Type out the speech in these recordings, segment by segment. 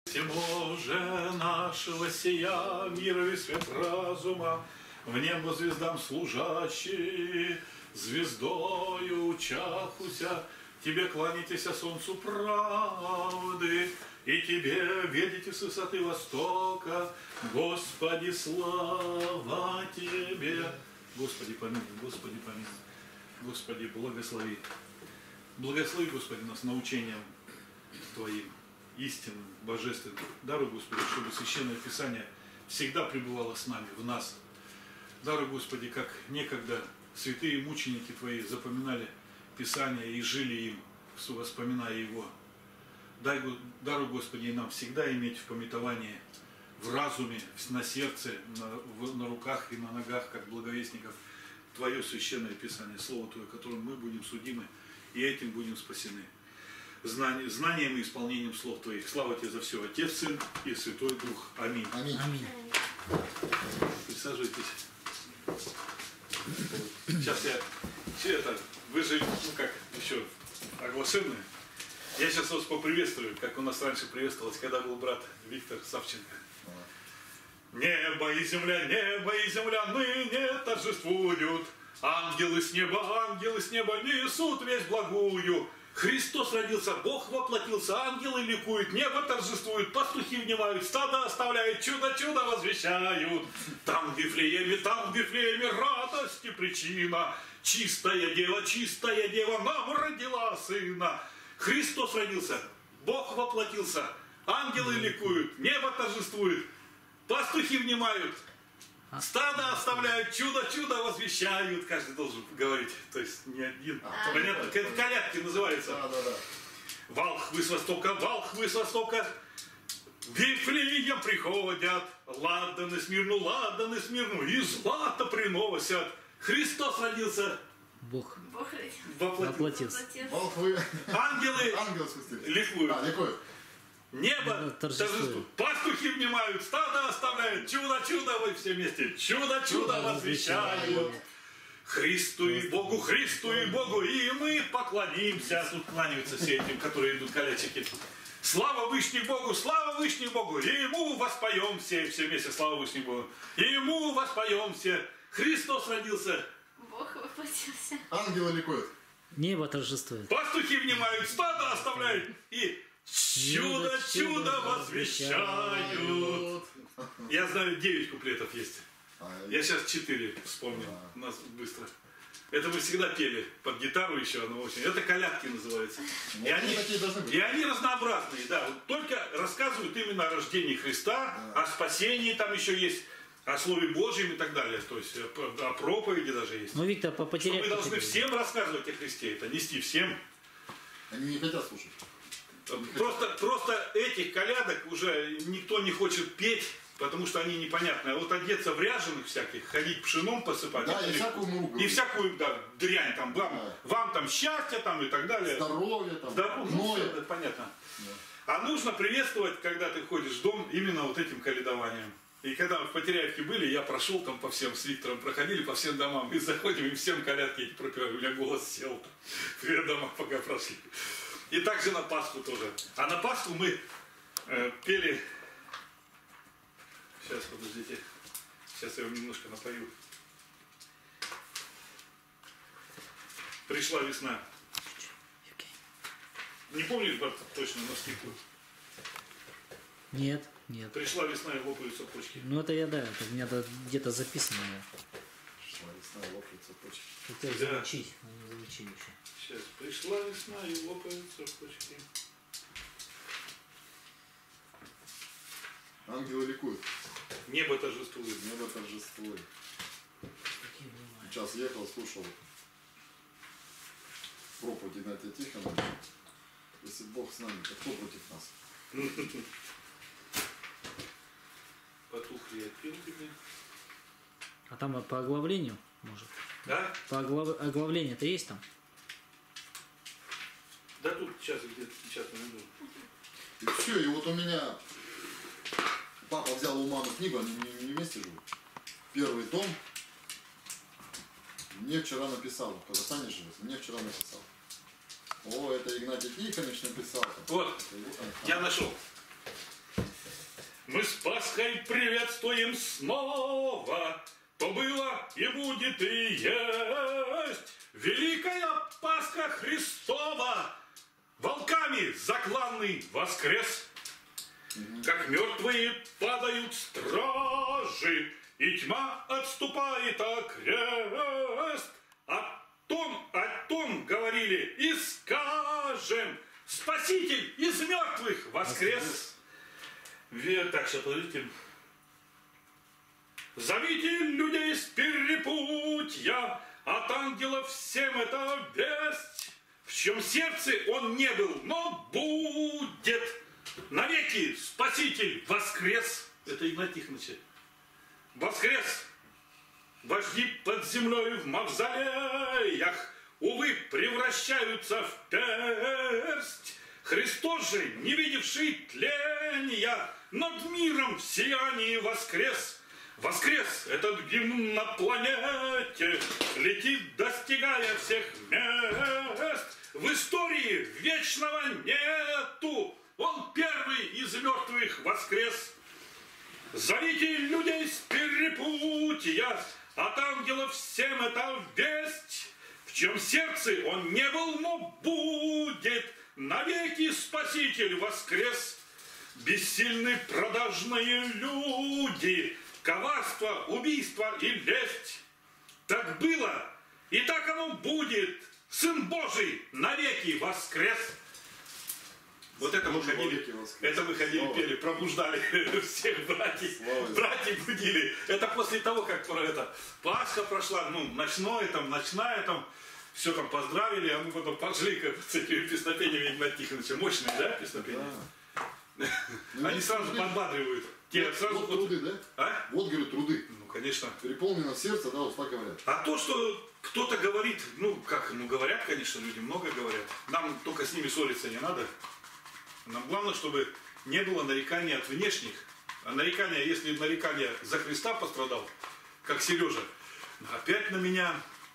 Всего же нашего сия, мира и свет разума, в небо звездам служащий, звездою учахуся, тебе кланяйтеся солнцу правды, и тебе ведите с высоты востока, Господи, слава тебе. Господи, помилуй, Господи, помилуй, Господи, благослови. Благослови, Господи, нас научением Твоим, истинным, божественным. Даруй, Господи, чтобы Священное Писание всегда пребывало с нами, в нас. Даруй, Господи, как некогда святые мученики Твои запоминали Писание и жили им, вспоминая его. Даруй, Господи, и нам всегда иметь в памятовании, в разуме, на сердце, на руках и на ногах, как благовестников, Твое Священное Писание, Слово Твое, которым мы будем судимы, и этим будем спасены. Знанием и исполнением слов Твоих. Слава Тебе за все, Отец, Сын и Святой Дух. Аминь. Аминь. Аминь. Присаживайтесь. Сейчас я все это, вы же, как еще оглашенные. Я сейчас вас поприветствую, как у нас раньше приветствовалось, когда был брат Виктор Савченко. Небо и земля ныне торжествуют. Ангелы с неба несут весть благую. Христос родился, Бог воплотился, ангелы ликуют, небо торжествует, пастухи внимают, стадо оставляют, чудо возвещают. Там в Вифлееме радости причина. Чистая дева нам родила сына. Христос родился, Бог воплотился, ангелы ликуют, небо торжествует, пастухи внимают, стадо оставляют, чудо возвещают. Каждый должен говорить, то есть не один. Понятно? Это колядки называется. Волхвы с востока, Вифлеем приходят, ладаны смирну, и злато приносят. Христос родился, Бог воплотился. Ангелы ликуют. Небо торжествует, пастухи внимают, стадо оставляют, чудо вы все вместе, чудо возвещают. Христу и Богу, и мы поклонимся. Тут кланяются все этим, которые идут колячики. Слава Вышнему Богу, и ему воспоем все вместе, слава Вышнему Богу, и ему воспоем все. Христос родился, Бог воплотился. Ангелы ликуют. Небо торжествует. Пастухи внимают, стадо оставляют, и чудо возвещают. Я знаю, 9 куплетов есть. Я сейчас 4 вспомнил. У нас быстро. Это мы всегда пели под гитару еще. Это колядки называются. И они разнообразные. Да. Вот только рассказывают именно о рождении Христа, о спасении там еще есть, о Слове Божьем и так далее. То есть о проповеди даже есть. Ну, Виктор, по что мы должны всем рассказывать о Христе. Это нести всем. Они не хотят слушать. Просто этих колядок уже никто не хочет петь, потому что они непонятные. А вот одеться в ряженых всяких, ходить пшеном посыпать. Да, и всякую муку. И всякую, да, дрянь там, вам там счастье там и так далее. Здоровье там. Ну, все, это понятно. Да. А нужно приветствовать, когда ты ходишь в дом, именно вот этим колядованием. И когда в Потеряевке были, я прошел там по всем, с Виктором проходили по всем домам, и заходим, и всем колядки эти пропевали. У меня голос сел там, в две дома пока прошли. И также на Пасху тоже. А на Пасху мы пели... Сейчас, подождите. Сейчас я его немножко напою. Пришла весна. Не помнишь, брат, точно, на стиху? Нет. Пришла весна и лопаются почки. Ну это это у меня где-то записано. Пришла весна и лопаются почки. Хотел заучить, но не заучил еще. Сейчас. Пришла весна и лопаются почки. Ангелы ликуют. Небо торжествует. Сейчас ехал, слушал проповеди Игнатия Тихона. Если Бог с нами, то кто против нас? Потухли опилками. А там по оглавлению, может? Да? По оглавлению-то есть там? Да тут сейчас где-то найду. И все, и вот у меня папа взял у мамы книгу, они не вместе живут. Первый том. Мне вчера написал, в Казахстане живет, мне вчера написал. О, это Игнатий Тихонович написал. Вот, я нашел. мы с Пасхой приветствуем снова, то было и будет и есть Великая Пасха Христова, волками закланный воскрес. Как мертвые падают стражи, и тьма отступает окрест. О том говорили и скажем, Спаситель из мертвых воскрес. Так, сейчас подождите. Зовите людей с перепутья, от ангелов всем это весть. В чем сердце он не был, но будет. Навеки Спаситель воскрес. Это Игнат Тихонович. Воскрес. Вожди под землей в мавзолеях, увы, превращаются в персть. Христос же, не видевший тления, над миром в сиянии воскрес. Воскрес, этот гимн на планете летит, достигая всех мест. В истории вечного нету, он первый из мертвых воскрес. Зовите людей с перепутья, от ангелов всем это весть. В чем сердце он не был, но будет, навеки Спаситель воскрес. Бессильны продажные люди, коварство, убийство и лесть. Так было, и так оно будет. Сын Божий навеки воскрес. Вот это мы ходили, пели, пробуждали всех братьев. Братьев будили. Это после того, как Пасха прошла, ночная там, все там поздравили, а мы потом пошли с этими песнопениями Игната Тихоновича. Мощные, да, песнопения? Да. Они сразу подбадривают. Труды, да? А? Вот, говорю, труды. Ну, конечно. Переполнено сердце, да, уста говорят. А то, что кто-то говорит, говорят, конечно, люди много говорят. Нам только с ними ссориться не надо. Нам главное, чтобы не было нареканий от внешних. А нарекания, если нарекания за Христа пострадал, как Сережа, опять на меня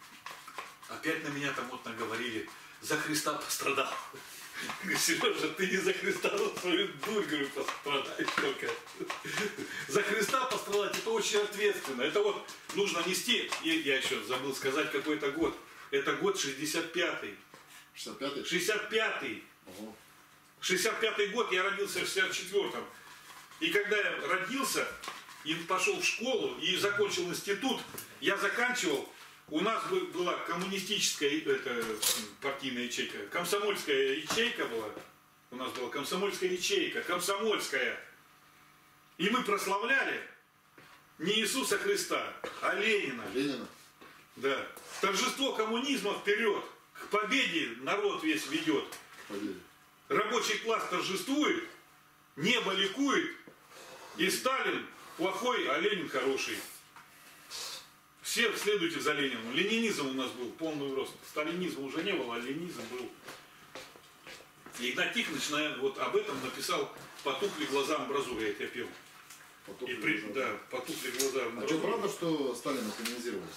там вот наговорили, за Христа пострадал. Сережа, ты не за Христа, за свою дурь, говорю, пострадаешь только. За Христа пострадать, это очень ответственно. Это вот нужно нести, и я еще забыл сказать, какой это год. Это год 65-й. 65-й? 65-й. Ого. 65-й год, я родился в 64-м. И когда я родился, и пошел в школу, и закончил институт, я заканчивал, у нас была коммунистическая партийная ячейка, комсомольская ячейка была. У нас была комсомольская ячейка, комсомольская. И мы прославляли не Иисуса Христа, а Ленина. Ленина. Да. Торжество коммунизма вперед. К победе народ весь ведет. Победе. Рабочий класс торжествует, небо ликует, и Сталин плохой, а Ленин хороший. Все следуйте за Лениным. Ленинизм у нас был полный рост. Сталинизма уже не было, а ленинизм был. И Игнат Тихонович вот об этом написал «Потухли глаза амбразуры», я тебя пел. Потухли глаза амбразуры. А что, правда, что Сталина канонизировали?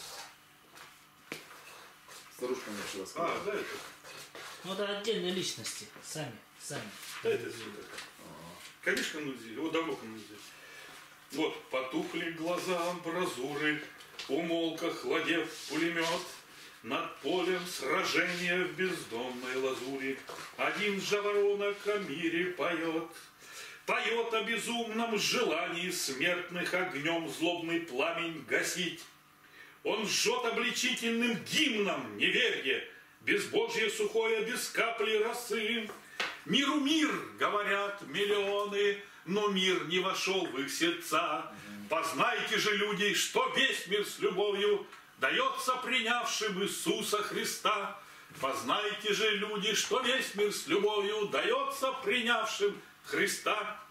Старушка мне вчера сказала. А, да, это. Ну да, отдельные личности. Сами. Да, это все так. Конечно, канонизировали. Его давно канонизировали. Вот, потухли глаза амбразуры, умолк охладев пулемет, над полем сражения в бездонной лазури один жаворонок о мире поет. Поет о безумном желании смертных огнем злобный пламень гасить. Он жжет обличительным гимном неверие, безбожье сухое, без капли росы. Миру мир, говорят миллионы, но мир не вошел в их сердца. Познайте же, люди, что весь мир с любовью дается принявшим Иисуса Христа. Познайте же, люди, что весь мир с любовью дается принявшим Христа.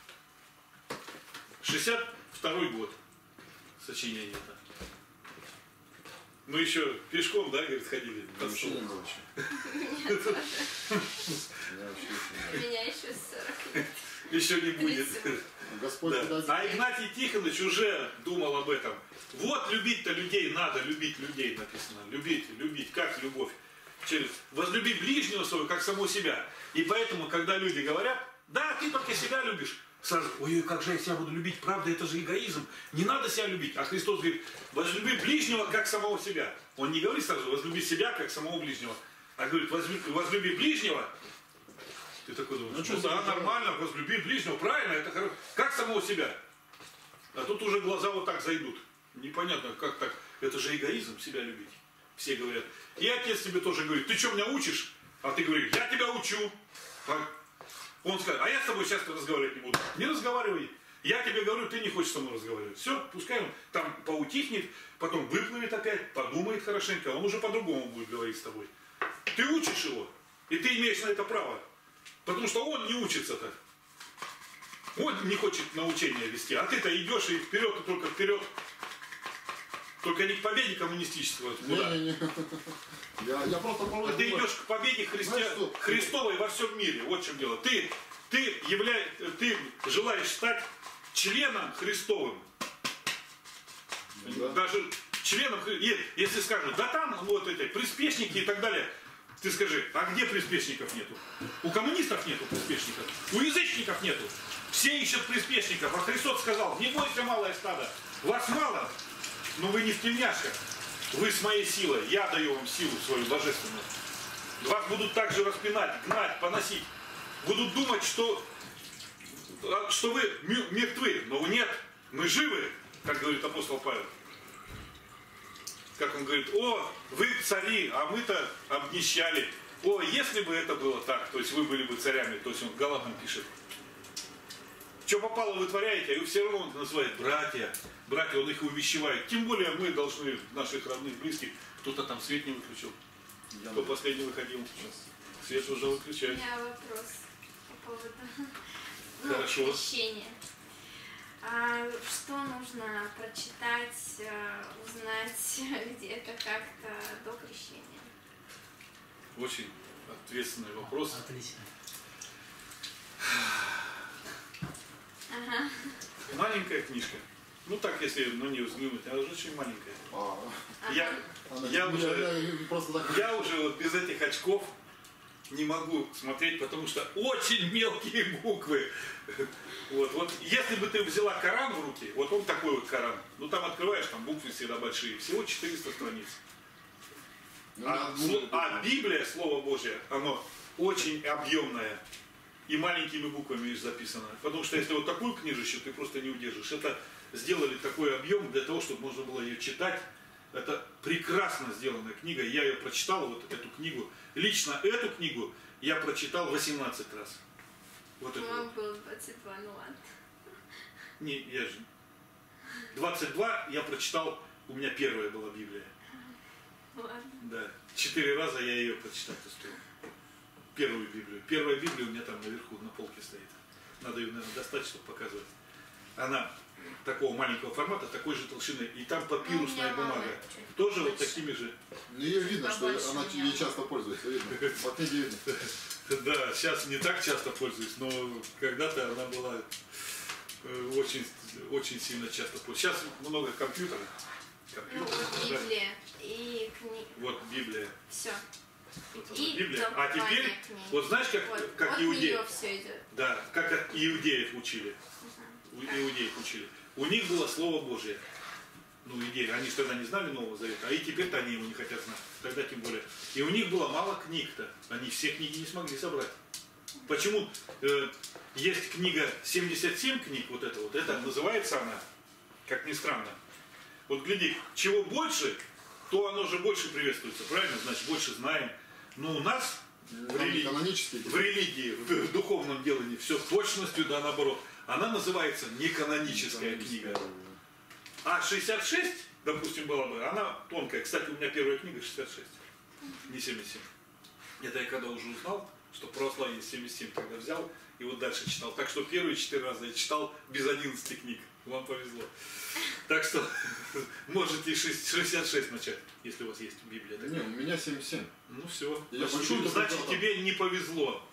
62-й год. Сочинение это. Мы еще пешком, да, говорит, ходили? Вообще не было еще. У меня еще 40 лет. Еще не будет. Господь, Да. А Игнатий Тихонович уже думал об этом. Вот любить-то людей надо, любить людей написано. Любить, как любовь? Через возлюби ближнего своего, как самого себя. И поэтому, когда люди говорят, да, ты только себя любишь, Сразу, ой, как же я себя буду любить, правда, это же эгоизм. Не надо себя любить. А Христос говорит, возлюби ближнего, как самого себя. Он не говорит сразу, возлюби себя, как самого ближнего. А говорит, возлюби ближнего. Ты такой думаешь, ну да, нормально, возлюби ближнего, правильно, это хорошо. Как самого себя. А тут уже глаза вот так зайдут. Непонятно, как так. Это же эгоизм, себя любить. Все говорят. И отец тебе тоже говорит, ты что, меня учишь? А ты говоришь, я тебя учу. Так. Он скажет, а я с тобой сейчас разговаривать не буду. Не разговаривай. Я тебе говорю, ты не хочешь со мной разговаривать. Все, пускай он там поутихнет, потом выплывет опять, подумает хорошенько, он уже по-другому будет говорить с тобой. Ты учишь его, и ты имеешь на это право. Потому что он не учится так. Он не хочет научения вести, а ты-то идешь и вперед, и только вперед. Только не к победе коммунистического. Не. Я просто порой... А ты идешь к победе Христовой во всем мире. Вот в чем дело. Ты желаешь стать членом Христовым. Да. Даже членом, если скажут, да там вот эти приспешники и так далее. Ты скажи, а где приспешников нету? У коммунистов нету приспешников. У язычников нету. Все ищут приспешников. А Христос сказал, не бойся, малое стадо. Вас мало, но вы не в тельняшках. Вы с моей силой. Я даю вам силу свою божественную. Вас будут также распинать, гнать, поносить. Будут думать, что вы мертвы. Но нет, мы живы, как говорит апостол Павел. Как он говорит, о, вы цари, а мы-то обнищали. О, если бы это было так, то есть вы были бы царями, то есть он Галатам пишет. Что попало вытворяете, и все равно он называет братья. Братья, он их увещевает. Тем более мы должны наших родных, близких. Кто-то там свет не выключил. Кто последний выходил? Свет уже У выключает. меня вопрос по поводу Хорошо. крещения. А что нужно прочитать, узнать где-то как-то до крещения? Очень ответственный вопрос. Отлично. Ага. Маленькая книжка. Ну так, если на нее взглянуть, она же очень маленькая. Я уже вот без этих очков не могу смотреть, потому что очень мелкие буквы. Вот если бы ты взяла Коран в руки, вот он такой вот Коран, ну там открываешь, там буквы всегда большие, всего 400 страниц. А Библия, Слово Божье, оно очень объемное и маленькими буквами записано. Потому что если вот такую книжечку ты просто не удержишь. Это сделали такой объем для того, чтобы можно было ее читать. Это прекрасно сделанная книга. Я ее прочитал, вот эту книгу. Лично эту книгу я прочитал 18 раз. Вот это По-моему, вот. было 22, ну ладно. Не, я же. 22 я прочитал, у меня первая была Библия. Ладно. Да. 4 раза я ее прочитать успел. Первую Библию. Первая Библия у меня там наверху на полке стоит. Надо ее, наверное, достать, чтобы показывать. Она такого маленького формата, такой же толщины. И там папирусная бумага. Тоже вот такими же. Ну, ее видно, что Побольше она меня. ей часто пользуется. Видно. По книге видно. Да, сейчас не так часто пользуюсь, но когда-то она была очень, очень сильно часто пользуюсь. Сейчас много компьютеров. Ну вот Библия и книга. Вот Библия. Все. Вот она, И Библия. А толкование теперь, к ней. вот знаешь, как от иудеи. нее все идет. Да, как от иудеев учили. Иудеев учили. У них было Слово Божье. Ну, идеи. Они же тогда не знали Нового Завета, а и теперь-то они его не хотят знать. Тогда тем более. И у них было мало книг-то. Они все книги не смогли собрать. Почему есть книга 77 книг, вот это называется она, как ни странно. Вот гляди, чего больше, то оно же больше приветствуется, правильно? Значит, больше знаем. Но у нас в религии, в духовном делании все с точностью, да наоборот. Она называется неканоническая книга. А 66, допустим, была бы, она тонкая. Кстати, у меня первая книга 66, не 77. Это я когда уже узнал, что православие 77, когда взял и вот дальше читал. Так что первые 4 раза я читал без 11 книг. Вам повезло. Так что можете 66 начать, если у вас есть Библия. Не, у меня 77. Ну все. Я Значит, тебе не повезло.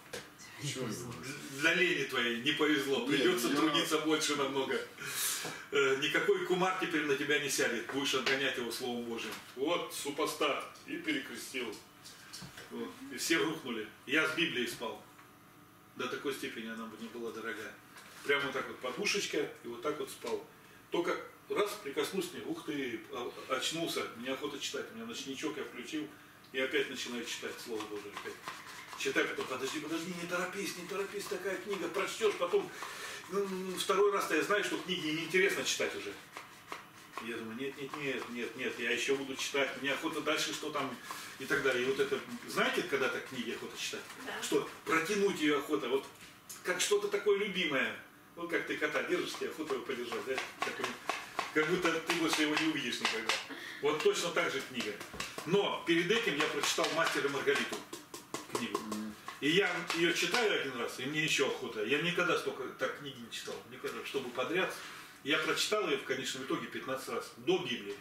Для лени твоей не повезло. Придется трудиться больше намного. Никакой кумар теперь на тебя не сядет. Будешь отгонять его Словом Божьим. Вот супостат. И перекрестил. Вот. И все рухнули. Я с Библией спал. До такой степени она бы не была дорогая. Прямо так вот подушечка, и вот так вот спал. Только раз прикоснулся к ней, ух ты, очнулся, мне охота читать, у меня ночничок я включил, и опять начинаю читать Слово Божие. Опять. Читай, потом, подожди, не торопись, такая книга, прочтешь, потом второй раз-то я знаю, что книги неинтересно читать уже. Я думаю, нет, я еще буду читать, мне охота дальше, что там и так далее. И вот это, знаете, когда так книги охота читать? Да. Что протянуть ее охота, вот как что-то такое любимое. Вот как ты кота держишь, тебе охота его подержать, да? Как будто ты больше его не увидишь никогда. Вот точно так же книга. Но перед этим я прочитал «Мастера и Маргариту» книгу. И я ее читаю один раз, и мне еще охота. Я никогда столько так книги не читал. Никогда, чтобы подряд. Я прочитал ее в конечном итоге 15 раз. До Библии.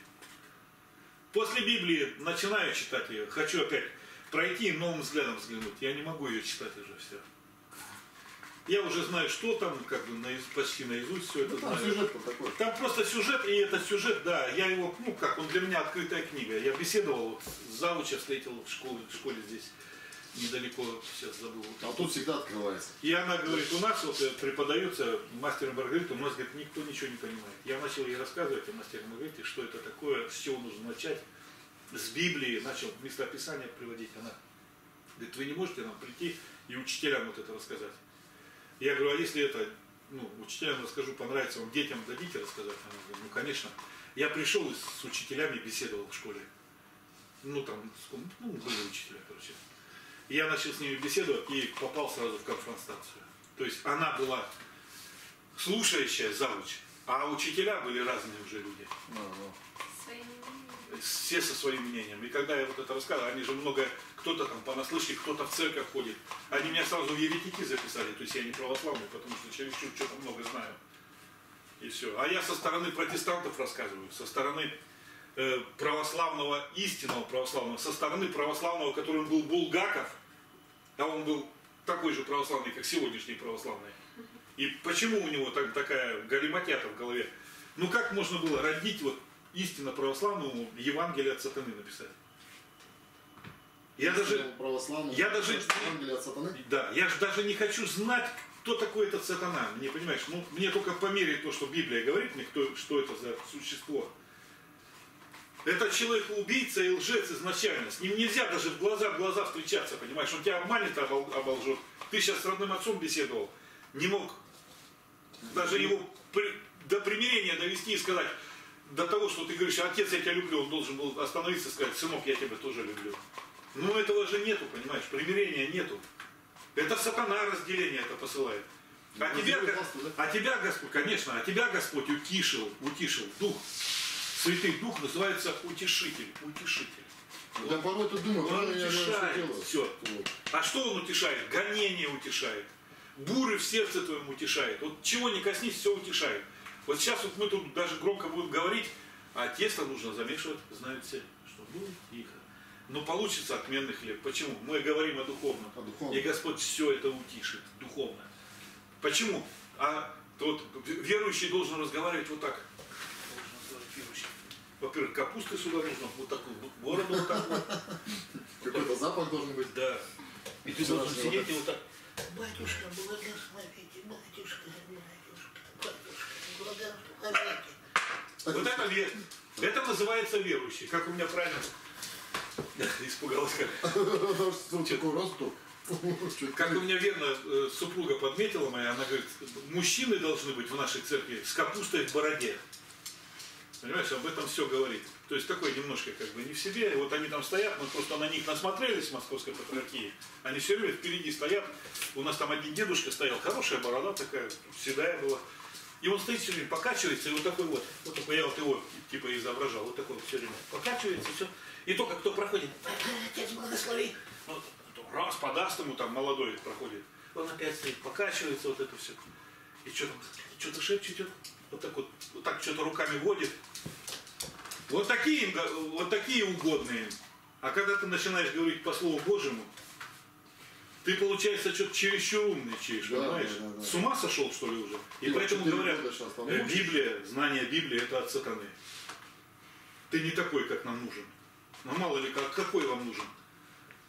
После Библии начинаю читать ее. Хочу опять пройти и новым взглядом взглянуть. Я не могу ее читать уже все. Я уже знаю, что там, как бы почти наизусть все это там знаю. сюжет такой. Там просто сюжет, и этот сюжет, да, я его, он для меня открытая книга. Я беседовал, вот, завуча встретил в школе здесь, недалеко, сейчас забыл. А тут всегда открывается. И она говорит, у нас вот преподается «Мастер и Маргарита», у нас, говорит, никто ничего не понимает. Я начал ей рассказывать о «Мастере и Маргарите», что это такое, с чего нужно начать. С Библии начал местописание приводить. Она говорит, вы не можете нам прийти и учителям вот это рассказать. Я говорю, а если это, учителям расскажу, понравится, вам детям дадите рассказать? Она говорит, конечно. Я пришел и с учителями беседовал в школе. Были учителя, короче. Я начал с ними беседовать и попал сразу в конфронтацию. То есть она была слушающая завуч, а учителя были разные уже люди. Своим мнением. Все со своим мнением. И когда я вот это рассказывал, они же много, кто-то там понаслышке, кто-то в церковь ходит. Они меня сразу в еретики записали, то есть я не православный, потому что чересчур что-то много знаю. И все. А я со стороны протестантов рассказываю, со стороны православного, истинного православного, со стороны православного, которым был Булгаков, а он был такой же православный, как сегодняшний православный. И почему у него такая галиматьята в голове? Как можно было родить вот истинно православному Евангелие от сатаны написать? Я даже не хочу знать, кто такой этот сатана. Мне, понимаешь, мне только по мере того, что Библия говорит мне, что это за существо. Это человек-убийца и лжец изначально. С ним нельзя даже в глаза встречаться, понимаешь? Он тебя обманет, оболжет. Ты сейчас с родным отцом беседовал. Не мог даже его до примирения довести и сказать, до того, что ты говоришь, отец, я тебя люблю, он должен был остановиться и сказать, сынок, я тебя тоже люблю. Этого же нету, понимаешь? Примирения нету. Это сатана разделение это посылает. А тебя Господь, конечно, тебя Господь утишил. Дух. Святый Дух называется утешитель. Я порой-то думаю, он утешает. Все. А что он утешает? Гонение утешает. Буры в сердце твоем утешает. Вот чего не коснись, все утешает. Вот сейчас вот мы тут даже громко будем говорить, а тесто нужно замешивать, знают все, что будет тихо. Но получится отменный хлеб. Почему? Мы говорим о духовном. И Господь все это утишит духовно. Почему? А тот верующий должен разговаривать вот так. Во-первых, капусты сюда нужно, вот такую бороду вот так вот. Какой-то запах должен быть. Да. И ты должен сидеть и вот так. Батюшка, благословите, батюшка, благословите. Вот это вера. Это называется верующий. Как у меня правильно испугалась как. Такой росту. Как у меня верно супруга подметила моя, она говорит, мужчины должны быть в нашей церкви с капустой в бороде. Понимаешь, об этом все говорит. То есть такой немножко как бы не в себе. И вот они там стоят, мы просто на них насмотрелись в Московской патриархии. Они все время впереди стоят. У нас там один дедушка стоял, хорошая борода такая, седая была. И он стоит все время, покачивается, и вот такой вот такой, я вот его типа изображал, вот такой вот все время покачивается, все. И только кто проходит, отец, благослови. Вот, раз подаст ему, там молодой проходит. Он опять стоит, покачивается, вот это все. И что-то шепчет, вот так что-то руками водит. Вот такие угодные. А когда ты начинаешь говорить по Слову Божьему, ты, получается, что-то чересчур умничаешь, понимаешь? Да. С ума сошел, что ли, уже? И поэтому говорят, Библия, знание Библии, это от сатаны. Ты не такой, как нам нужен. Ну, мало ли, какой вам нужен?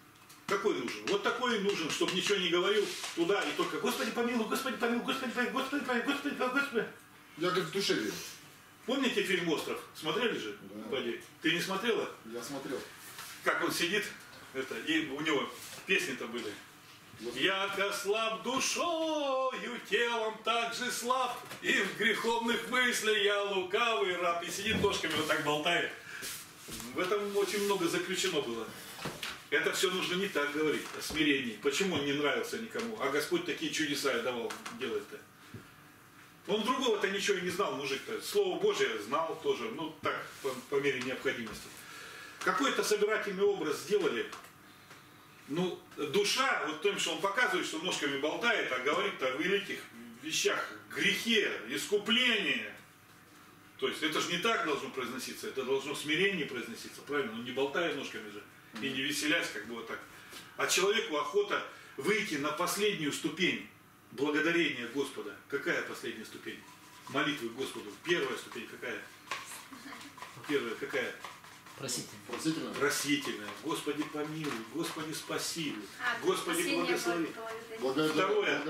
Какой нужен? Вот такой нужен, чтобы ничего не говорил туда и только Господи помилуй, Господи помилуй, Господи помилуй, Господи помилуй, Господи помилуй, Господи. Я как в душе верю. Помните фильм «Остров»? Смотрели же? Да. Пойди. Ты не смотрела? Я смотрел. Как он сидит, и у него песни-то были. Яко слаб душою, телом так же слаб, и в греховных мыслях я лукавый раб. И сидит ножками вот так болтает. В этом очень много заключено было. Это все нужно не так говорить, о смирении. Почему он не нравился никому? А Господь такие чудеса и давал делать-то. Он другого-то ничего и не знал, мужик-то. Слово Божие знал тоже, ну так, по мере необходимости. Какой-то собирательный образ сделали. Ну, душа, вот тем, что он показывает, что ножками болтает, а говорит о великих вещах, грехе, искуплении. То есть это же не так должно произноситься, это должно в смирении произноситься, правильно? Ну не болтая ножками же и не веселясь, как бы вот так. А человеку охота выйти на последнюю ступень благодарения Господа. Какая последняя ступень? Молитвы к Господу. Первая ступень какая? Первая какая? Просительно. Просительно. Просительная. Господи помилуй, Господи спаси, Господи последняя благослови. благодарение. Второе.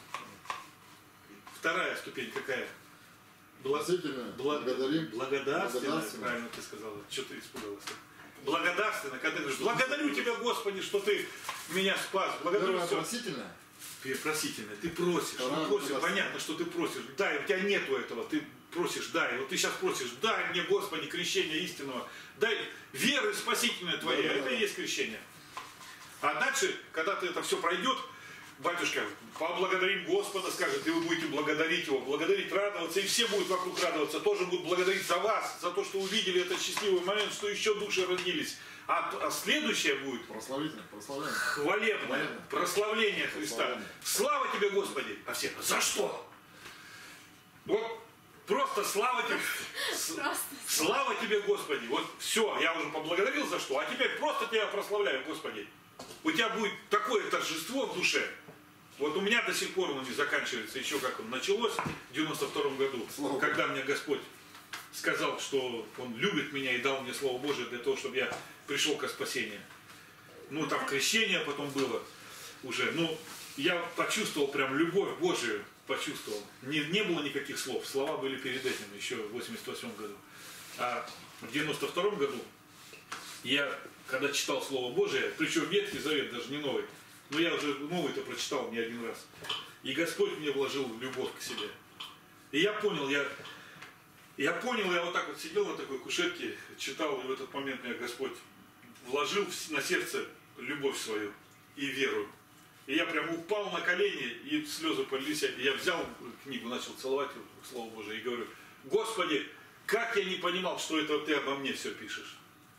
Вторая ступень какая? Просительно. Благодарим. Благодарственная, правильно ты сказала. Что ты испугалась? Благодарственно, когда ты говоришь, благодарю тебя, Господи, что ты меня спас. Благодарю Первое все. просительное. Просительное. Ты просишь. Вторая Ну, просишь, благодарственная. понятно, что ты просишь. Дай, у тебя нету этого. Ты просишь, дай. Вот ты сейчас просишь, дай мне, Господи, крещение истинного. Дай веры спасительное твоей. Да. Это и есть крещение. А дальше, когда ты это все пройдет, батюшка, поблагодарим Господа, скажет, и вы будете благодарить Его, благодарить, радоваться, и все будут вокруг радоваться, тоже будут благодарить за вас, за то, что увидели этот счастливый момент, что еще души родились. А следующее будет Прославительное. Прославляем. хвалебное прославление Христа. Прославление. Слава тебе, Господи! А все, за что? Вот просто слава тебе, слава тебе, Господи! Вот все, я уже поблагодарил за что, а теперь просто тебя прославляю, Господи. У тебя будет такое торжество в душе. Вот у меня до сих пор оно не заканчивается, еще как он началось в 92-м году, Слава когда мне Господь сказал, что Он любит меня и дал мне Слово Божие для того, чтобы я пришел ко спасению. Ну, там крещение потом было уже. Ну, я почувствовал прям любовь Божию, почувствовал. Не было никаких слов, слова были перед этим, еще в 88 году. А в 92 году я, когда читал Слово Божие, причем Ветхий Завет, даже не Новый, но я уже Новый-то прочитал не один раз. И Господь мне вложил любовь к себе. И я понял, я вот так вот сидел на такой кушетке, читал, и в этот момент меня Господь вложил на сердце любовь свою и веру. И я прям упал на колени, и слезы полились. И я взял книгу, начал целовать Слово Божие и говорю, Господи, как я не понимал, что это Ты обо мне все пишешь.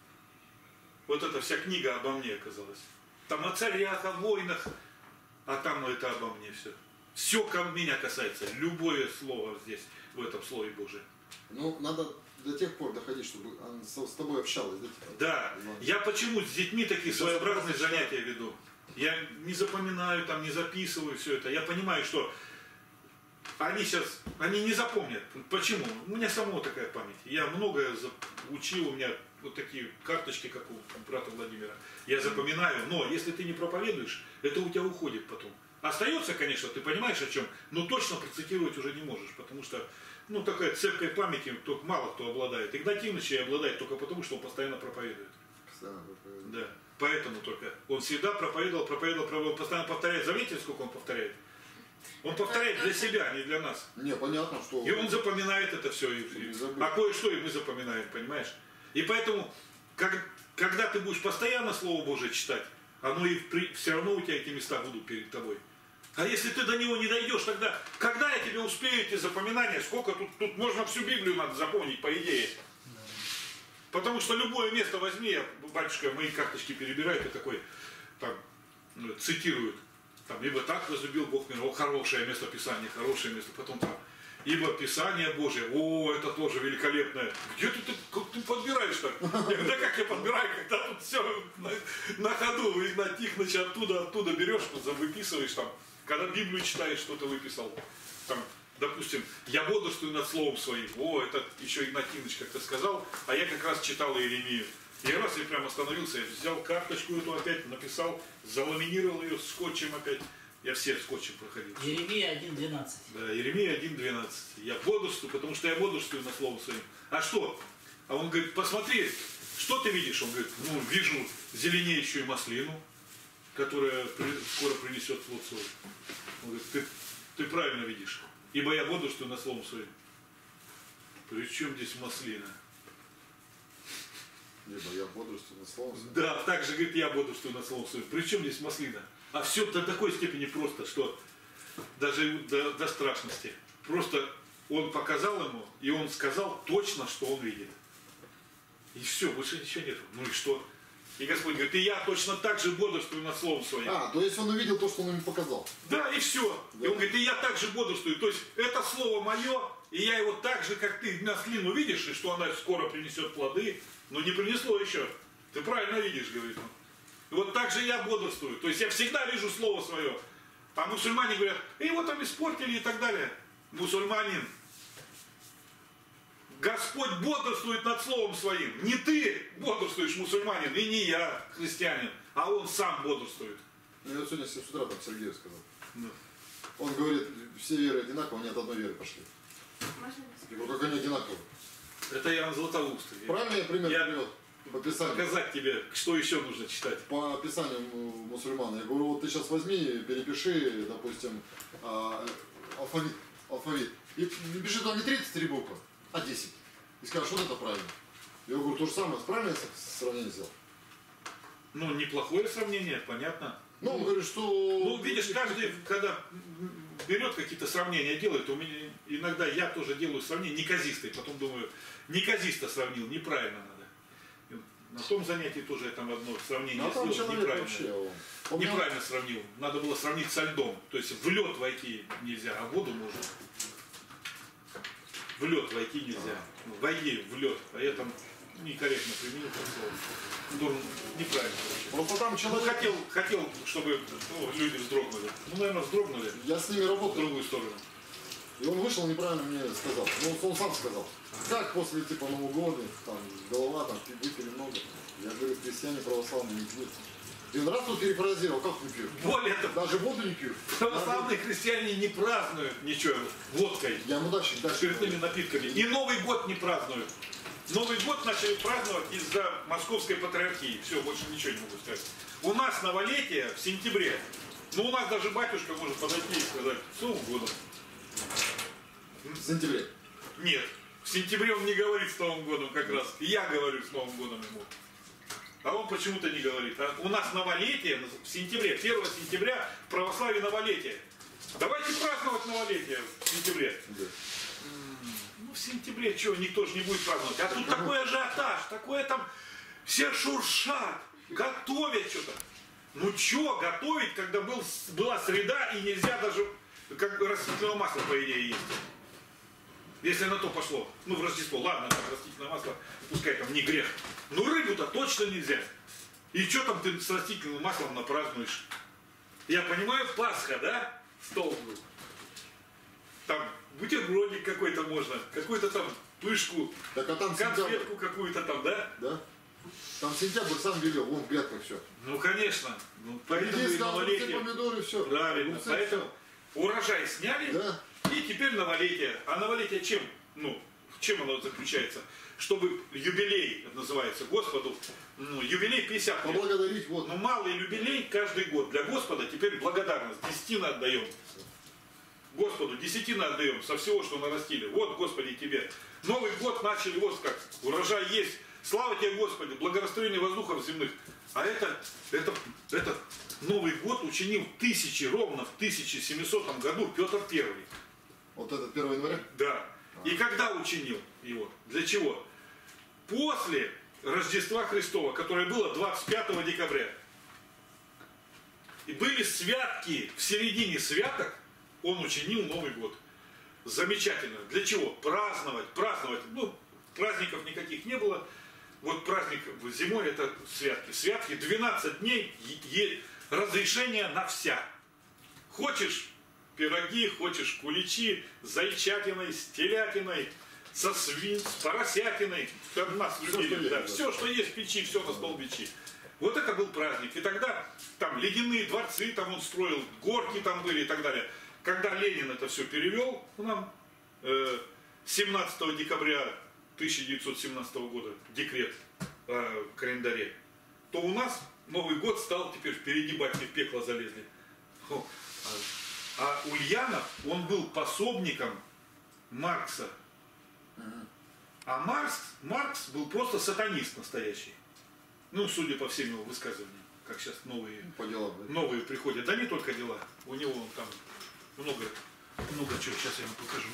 Вот эта вся книга обо мне оказалась. Там о царях, о войнах, а там это обо мне все. Все ко меня касается, любое слово здесь, в этом Слове Божьем. Ну, надо до тех пор доходить, чтобы она с тобой общалась. Да, я почему с детьми такие своеобразные занятия веду. Я не запоминаю, там, не записываю все это. Я понимаю, что они не запомнят. Почему? У меня самого такая память. Я многое учил, у меня вот такие карточки, как у брата Владимира. Я запоминаю, но если ты не проповедуешь, это у тебя уходит потом. Остается, конечно, ты понимаешь о чем, но точно процитировать уже не можешь, потому что, ну, такая цепкой памяти только мало кто обладает. Игнатьевич обладает только потому, что он постоянно проповедует. Постоянно проповедует. Да, поэтому только. Он всегда проповедовал, он постоянно повторяет. Заметьте, сколько он повторяет? Он повторяет для себя, а не для нас. Не, понятно, что... И он запоминает это все. А кое-что и мы запоминаем, понимаешь? И поэтому, когда ты будешь постоянно Слово Божие читать, оно и все равно у тебя эти места будут перед тобой. А если ты до него не дойдешь, тогда, когда я тебе успею эти запоминания, сколько тут можно всю Библию надо запомнить, по идее. Потому что любое место возьми, батюшка мои карточки перебирает и такой, там, цитирует. Там, ибо так возлюбил Бог мир, хорошее место Писания, хорошее место, потом там, ибо Писание Божие, это тоже великолепное. Где как ты подбираешь так? Да как я подбираю, когда тут все на ходу, Игнат Тихонович оттуда берешь, выписываешь там, когда Библию читаешь, что-то выписал, там, допустим, я бодрствую над словом своим, это еще Игнат Тихонович как-то сказал, а я как раз читал Иеремию. Я раз и прям остановился, я взял карточку эту опять, написал, заламинировал ее скотчем опять. Я все скотчем проходил. Иеремия 1.12. Да, Иеремия 1.12. Я бодрствую, потому что я бодрствую на слово своим. А что? А он говорит, посмотри, что ты видишь? Он говорит, ну, вижу зеленеющую маслину, которая скоро принесет плод свой. Он говорит, ты правильно видишь, ибо я бодрствую на словом своим. При чем здесь маслина? Либо я бодрствую на словом. Да, так же, говорит, я бодрствую на словом своим. При чем здесь маслина? А все до такой степени просто, что даже до страшности. Просто он показал ему, и он сказал точно, что он видит. И все, больше ничего нет. Ну и что? И Господь говорит, и я точно так же бодрствую над словом своим. А, то есть он увидел то, что он ему показал. Да, и все. Да. И он говорит, и я так же бодрствую. То есть это слово мое, и я его так же, как ты маслину видишь, и что она скоро принесет плоды, но не принесло еще. Ты правильно видишь, говорит он. И вот так же я бодрствую. То есть я всегда вижу слово свое. А мусульмане говорят, его там испортили и так далее. Мусульманин. Господь бодрствует над словом своим. Не ты бодрствуешь, мусульманин, и не я, христианин, а он сам бодрствует. Ну, я вот сегодня с утра так Сергею сказал. Да. Он говорит, все веры одинаковые, они от одной веры пошли. Можно Я говорю, как они одинаковые? Это Иоанн Златоустый. Правильно я пример Я привел? По Писанию. показать тебе, что еще нужно читать. По Писанию мусульман. Я говорю, вот ты сейчас возьми, перепиши, допустим, алфавит. И пиши там не 33 буквы, а 10. И скажешь, вот это правильно. Я говорю, то же самое, правильно я сравнение сделал? Ну, неплохое сравнение, понятно. Ну, он говорит, что... Ну, видишь, каждый, когда берет какие-то сравнения, делает, у меня иногда я тоже делаю сравнение неказистые, потом думаю, неказисто сравнил, неправильно надо. И на том занятии тоже я там одно сравнение А там сделал, человек неправильно. вообще, он Неправильно сравнил. Надо было сравнить со льдом. То есть в лед войти нельзя, а в воду можно. В лед войти нельзя. Войди в лед. А я там некорректно применил это слово. Неправильно. Просто там Ну, человек... хотел, чтобы люди вздрогнули. Ну, наверное, вздрогнули Я с ними в работал, другую сторону. и он вышел, неправильно мне сказал. Ну, он сам сказал. Как после, типа, Нового года, там, голова, там, выпили много. Я говорю, крестьяне православные не пьют. И он раз тут перефразировал, как не пьют? Более того, Даже воду не пьют. православные христиане не празднуют ничего водкой, Я ему дальше спиртными напитками. И Новый год не празднуют. Новый год начали праздновать из-за московской патриархии. Все, больше ничего не могу сказать. У нас новолетие в сентябре. Ну, у нас даже батюшка может подойти и сказать, с Новым годом. В сентябре. Нет, в сентябре он не говорит с Новым годом как раз. Я говорю с Новым годом ему. А он почему-то не говорит. А у нас новолетие в сентябре, 1 сентября в православии новолетие. Давайте праздновать новолетие в сентябре. Да. Ну, в сентябре что, никто же не будет праздновать. А тут такой ажиотаж, такое там, все шуршат, готовят что-то. Ну что готовить, когда была среда и нельзя даже как растительного масла, по идее, есть. Если на то пошло. Ну, в Рождество, ладно, там растительное масло, пускай там не грех. Но рыбу-то точно нельзя. И что там ты с растительным маслом напразднуешь? Я понимаю, Пасха, да? Стол был. Там бутербродик какой-то можно, какую-то там пышку, Так, а там сентябрь. конфетку какую-то там, да? Да? Там сентябрь сам велел, вон в грядках все. Ну, конечно. Ну, поэтому и Единственное, новолетие. помидоры, все. Правильно. Поэтому урожай сняли, Да. и теперь новолетие. А новолетие чем? Ну, чем оно заключается? Чтобы юбилей, это называется, Господу, ну, юбилей 50 лет. Поблагодарить, вот. Ну, малый юбилей каждый год. Для Господа теперь благодарность. Десятина отдаем. Господу десятина отдаем со всего, что нарастили. Вот, Господи, тебе. Новый год начали, вот как, урожай есть. Слава тебе, Господи, благорастроение воздухов земных. А это Новый год учинил ровно в 1700 году Петр I. Вот этот 1 января? Да. И когда учинил его? Для чего? После Рождества Христова, которое было 25 декабря. И были святки, в середине святок он учинил Новый год. Замечательно. Для чего? Праздновать. Ну, праздников никаких не было. Вот праздник зимой это святки. Святки 12 дней разрешение на вся. Хочешь пироги, хочешь куличи с зайчатиной, с телятиной, с поросятиной, как нас любили. Да. Все, что есть в печи, все на стол печи. Вот это был праздник. И тогда там ледяные дворцы там он строил, горки там были и так далее. Когда Ленин это все перевел к нам, 17 декабря 1917 года, декрет о календаре, то у нас Новый год стал теперь впереди, батьки в пекло залезли. А Ульянов, он был пособником Маркса. А Маркс был просто сатанист настоящий. Ну, судя по всем его высказываниям, как сейчас новые приходят. Да не только дела. У него там много чего. Сейчас я вам покажу.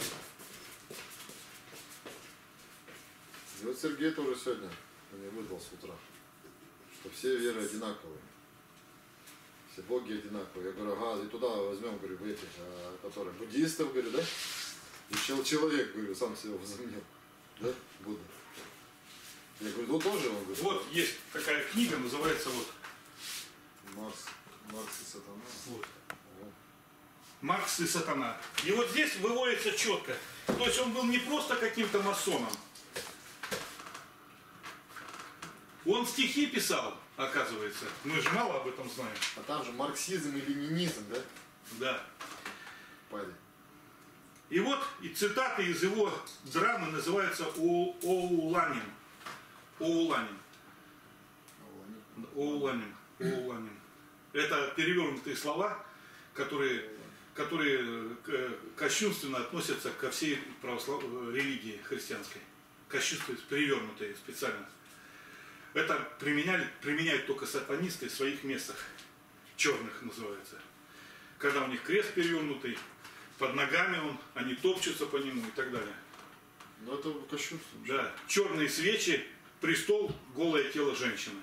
И вот Сергей тоже сегодня мне выдал с утра, что все веры одинаковые. Все боги одинаковые. Я говорю, ага, и туда возьмем, говорю, этих, которые буддистов, говорю, да? И человек, говорю, сам себя возомнил. Да? Будда. Я говорю, ну тоже он говорит. Вот есть такая книга, называется вот Маркс и сатана. Вот. Маркс и сатана. И вот здесь выводится четко. То есть он был не просто каким-то масоном. Он стихи писал, оказывается. Мы же мало об этом знаем. А там же марксизм и ленинизм, да? Да. Парень. И вот и цитаты из его драмы называются Оуланин. Оуланин. Оуланин. Оуланин. Это перевернутые слова, которые кощунственно относятся ко всей религии христианской. Кощунственно перевернутые специально. Это применяют только сатанисты в своих местах. Черных называется. Когда у них крест перевернутый, под ногами они топчутся по нему и так далее. Ну это кощунство. Да. Черные свечи, престол, голое тело женщины.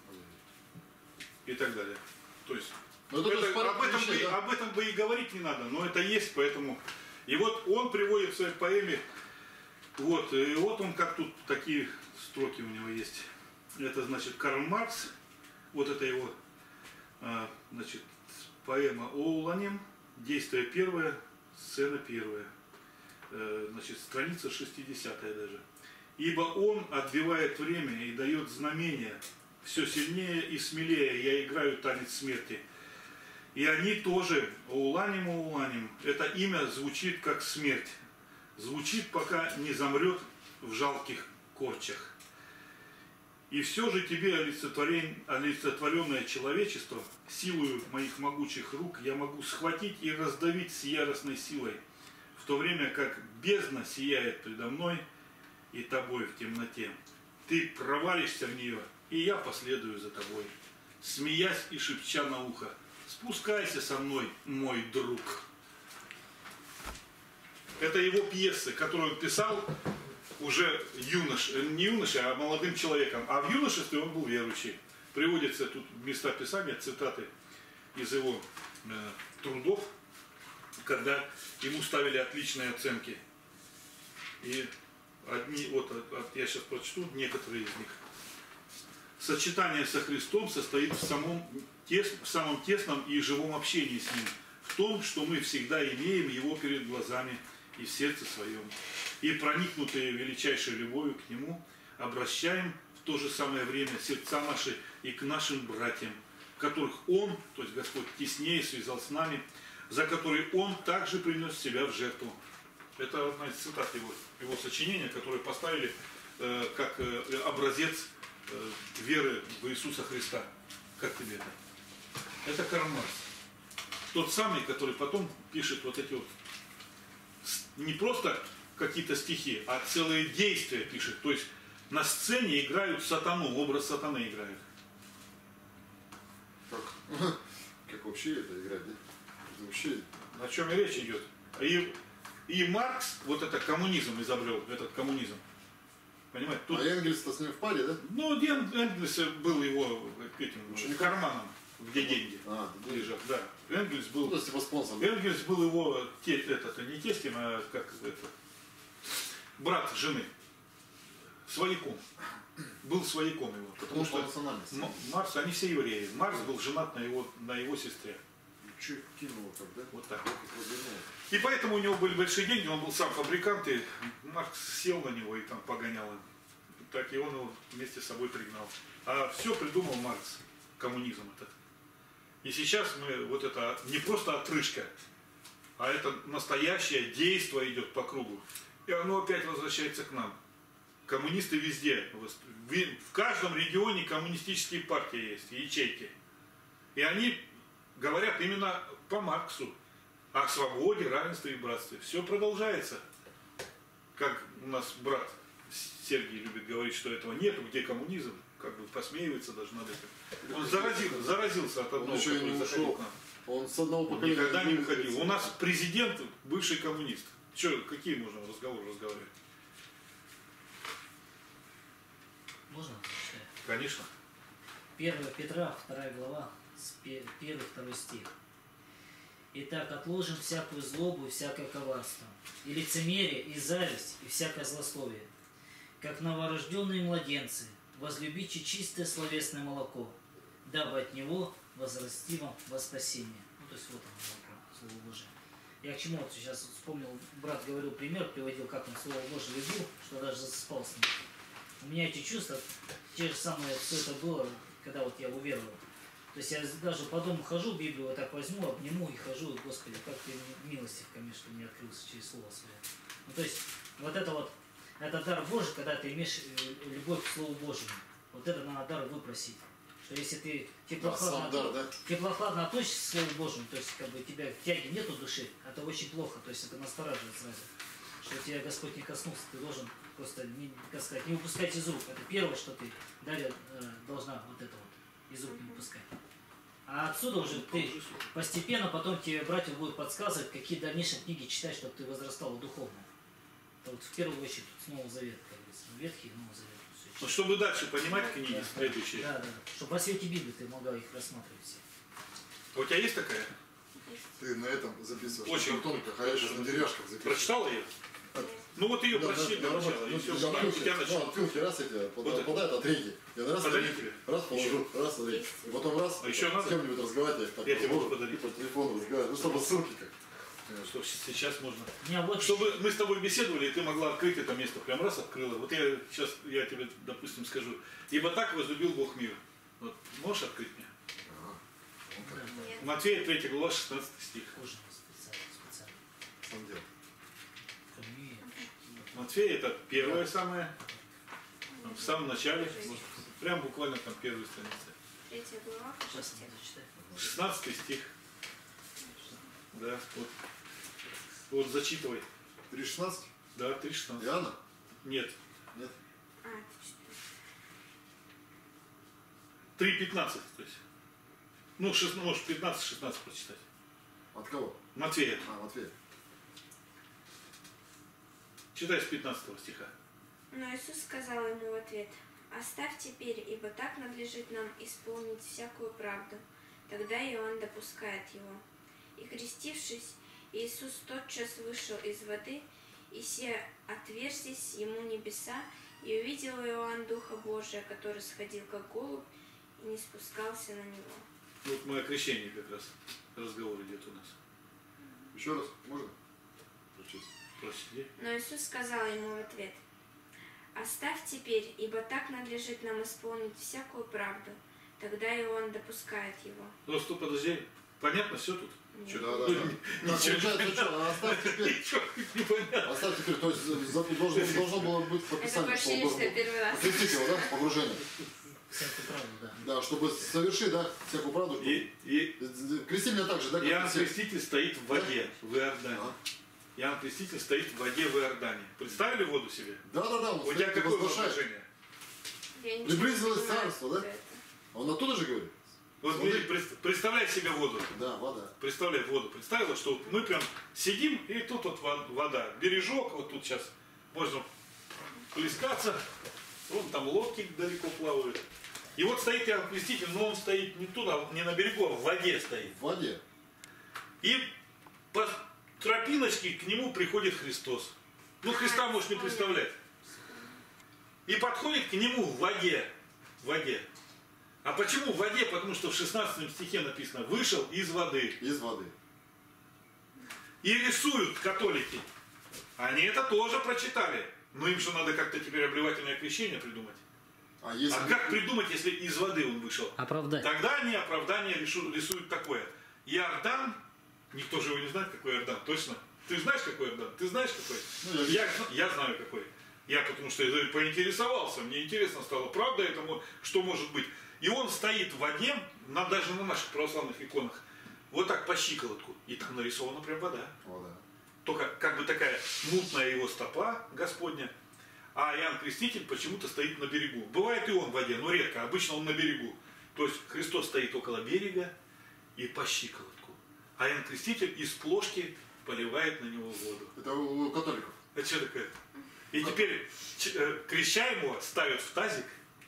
И так далее. То есть об этом бы и говорить не надо, но это есть, поэтому. И вот он приводит в своей поэме, вот, и вот он как тут такие строки у него есть. Это значит Карл Маркс, вот это его, значит, поэма Оуланин, действие первое, сцена первая, значит, страница 60-я даже. Ибо он отбивает время и дает знамения, все сильнее и смелее я играю танец смерти. И они тоже, Оуланим, это имя звучит как смерть. Звучит, пока не замрет в жалких корчах. И все же тебе, олицетворенное человечество, силою моих могучих рук я могу схватить и раздавить с яростной силой, в то время как бездна сияет предо мной и тобой в темноте. Ты провалишься в нее, и я последую за тобой, смеясь и шепча на ухо: спускайся со мной, мой друг. Это его пьесы, которые он писал уже не юношей, а молодым человеком. А в юношестве он был верующий. Приводятся тут места писания, цитаты из его трудов, когда ему ставили отличные оценки. И я сейчас прочту некоторые из них. Сочетание со Христом состоит в самом тесном и живом общении с Ним, в том, что мы всегда имеем Его перед глазами и в сердце своем, и проникнутые величайшей любовью к Нему обращаем в то же самое время сердца наши и к нашим братьям, которых Он, то есть Господь, теснее связал с нами, за которые Он также принес себя в жертву. Это одна из цитат его сочинения, которые поставили как образец веры в Иисуса Христа. Как тебе это? Это Карл Маркс. Тот самый, который потом пишет вот эти вот не просто какие-то стихи, а целые действия пишет. То есть на сцене играют сатану, образ сатаны играют. Как вообще это играть, да? Это вообще... О чем и речь идет. И Маркс вот это коммунизм изобрел, этот коммунизм. Понимаете? Тут... А Энгельс-то с ним в паре, да? Ну, Энгельс был его этим карманом, где деньги лежат. Да. Энгельс был. Ну, типа спонсор. Энгельс был его не тестем, а как это, брат жены. Свояком. Был свояком его. Потому что национальность. Маркс, они все евреи. Маркс был женат на его сестре. чуть кинул так, да? Вот так. Вот и развернул. И поэтому у него были большие деньги, он был сам фабрикант, и Маркс сел на него и там погонял им. Так и он его вместе с собой пригнал. А все придумал Маркс, коммунизм этот. И сейчас мы, вот это не просто отрыжка, а это настоящее действие идет по кругу. И оно опять возвращается к нам. Коммунисты везде. В каждом регионе коммунистические партии есть, ячейки. И они говорят именно по Марксу. О свободе, равенстве и братстве. Все продолжается. Как у нас брат Сергей любит говорить, что этого нету, где коммунизм, как бы посмеивается даже над этим. Он заразился от одного, Он еще и который не заходил ушел. к нам. Он с одного Он поколения... никогда не выходил. У нас президент бывший коммунист. Че, какие можно разговоры разговаривать? Можно зачитать? Конечно. 1 Петра, 2 глава, 1-2 стих. Итак, отложим всякую злобу и всякое коварство, и лицемерие, и зависть, и всякое злословие. Как новорожденные младенцы, возлюбите чистое словесное молоко, дабы от него возрасти вам во спасение. Ну, то есть вот оно, молоко, Слово Божие. Я к чему вот сейчас вспомнил, брат говорил пример, приводил, как он Слово Божие любил, что даже засыпал с ним. У меня эти чувства, те же самые, все это было, когда вот я уверовал. То есть я даже по дому хожу, Библию вот так возьму, обниму и хожу, Господи, как ты милостив ко мне, что мне открылся через Слово Свое. Ну, то есть вот, это дар Божий, когда ты имеешь любовь к Слову Божьему. Вот это надо дар выпросить. Что если ты теплохладно относишься к Слову Божьему, то есть как бы у тебя тяги нету души, это очень плохо, то есть это настораживает сразу. Что тебя Господь не коснулся, ты должен просто не упускать из рук. Это первое, что ты далее должна вот это вот из рук не упускать. А отсюда уже ты постепенно потом тебе братья будут подсказывать, какие дальнейшие книги читать, чтобы ты возрастал духовно. Это вот в первую очередь тут Новый Завет, как говорится, Ветхий и Новый Завет. Ну, чтобы дальше понимать книги следующие. Да. Чтобы во свете Библии ты могла их рассматривать все. А у тебя есть такая? Ты на этом записываешь. Очень на картонках, а я сейчас на деревяшках записываю. Прочитала ее? Ну вот ее прочти для начала. И все, у тебя начнется. Открылки раз эти Вот попадают от реки. Я раз Подари тебе. раз положу, раз на реки. И потом раз А еще с надо? кем-нибудь разговаривать, я их так Я тебе могу положу, подарить. и по телефону разговаривать. Ну, чтобы ссылки как. Что сейчас можно. У меня вот Чтобы мы с тобой беседовали, и ты могла открыть это место. Прям раз открыла. Вот я сейчас, я тебе, допустим, скажу. Ибо так возлюбил Бог мир. Вот можешь открыть мне? Нет. Матфея 3 глава 16 стих. кожаный специально. Сам делал. Фамилия. Матфея это первое самое. Там, в самом начале. Вот, прям буквально там первая страница. 3 глава, Сейчас 6 я зачитаю. 16 стих. Да, вот. Вот зачитывай. 3.16? Да, 3.16. Иоанна? Нет. Нет. А, ты что? 3.15, то есть. Ну, может 15-16 прочитать. От кого? Матфея. Матвей. Читай с 15 стиха. Но Иисус сказал ему в ответ: «Оставь теперь, ибо так надлежит нам исполнить всякую правду». Тогда Иоанн допускает его. И крестившись, Иисус тотчас вышел из воды, и се отверзись ему небеса, и увидел Иоанн Духа Божия, который сходил как голубь, и не спускался на него. Вот мы о крещении как раз разговор идет у нас. Еще раз, можно? Прочесть. Прочти. Но Иисус сказал ему в ответ: «Оставь теперь, ибо так надлежит нам исполнить всякую правду». Тогда Иоанн допускает его. Просто подожди. Понятно все тут? Нет. Чё? Да. Ничего Получается, что, оставь теперь. Ничего не понятно. Оставь теперь, то есть должно было быть Это подписание, что он почти что должен первый раз. окрестить его, да, погружение. Всякую правду, да. Да, чтобы совершить, да, всякую правду. чтобы- И Крести меня так же, да, как Иоанн и все. Креститель стоит в воде, в Иордане. А? Иоанн Креститель стоит в воде в Иордане. Представили воду себе? Да, он У тебя стоит и какое возглашает. воображение? Я ничего Приблизилось не понимаю, царство, да? что это. А он оттуда же говорит? Вот Воды. представляй себе воду. Да, вода. Представляй воду. Представила, что вот мы прям сидим, и тут вот вода. Бережок, вот тут сейчас можно плескаться. Вон там лодки далеко плавают. И вот стоит Иоанн Креститель, но он стоит не туда, не на берегу, а в воде стоит. В воде. И по тропиночке к нему приходит Христос. Ну, Христа можешь не представлять. И подходит к нему в воде. В воде. А почему в воде? Потому что в 16 стихе написано «вышел из воды». Из воды. И рисуют католики. Они это тоже прочитали. Но им же надо как-то теперь обливательное крещение придумать. А если... А как придумать, если из воды он вышел? Оправдать. Тогда они оправдание рисуют такое. Иордан, никто же его не знает, какой Иордан, точно? Ты знаешь, какой Иордан? Ты знаешь, какой? Ну, Я знаю, какой. Я потому что поинтересовался, мне интересно стало, правда это, что может быть. И он стоит в воде, даже на наших православных иконах, вот так по щиколотку. И там нарисована прям вода. Вода. Только как бы такая мутная его стопа Господня. А Иоанн Креститель почему-то стоит на берегу. Бывает и он в воде, но редко. Обычно он на берегу. То есть Христос стоит около берега и по щиколотку. А Иоанн Креститель из плошки поливает на него воду. Это у католиков. Это что такое? И теперь крещаемого ставят в тазик,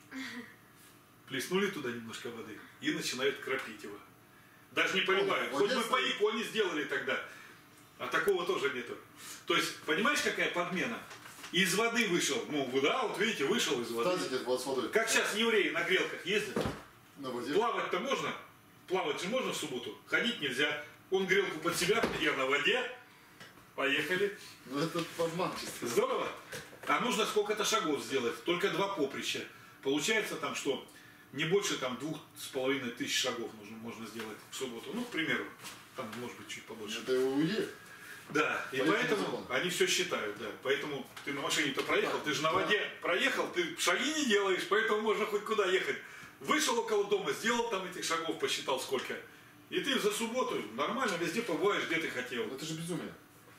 плеснули туда немножко воды и начинают кропить его. Даже не поливают. Вот Хоть бы по иконе сделали тогда. А такого тоже нету. То есть, понимаешь, какая подмена? Из воды вышел. Ну, да, вот видите, вышел из воды. Тазик это с водой. Как сейчас евреи на грелках ездят. На воде. Плавать-то можно? Плавать же можно в субботу? Ходить нельзя. Он грелку под себя, я на воде. Поехали. Ну это обманчество. Здорово. А нужно сколько-то шагов сделать. Только 2 поприща. Получается там, что не больше там 2500 шагов можно сделать в субботу. Ну, к примеру. Там может быть чуть побольше. Это иудеи. Да, и поэтому они все считают, да. Поэтому ты на машине-то проехал, ты же на воде проехал, ты шаги не делаешь, поэтому можно хоть куда ехать. Вышел около дома, сделал там этих шагов, посчитал сколько. И ты за субботу нормально везде побываешь, где ты хотел. Это же безумие.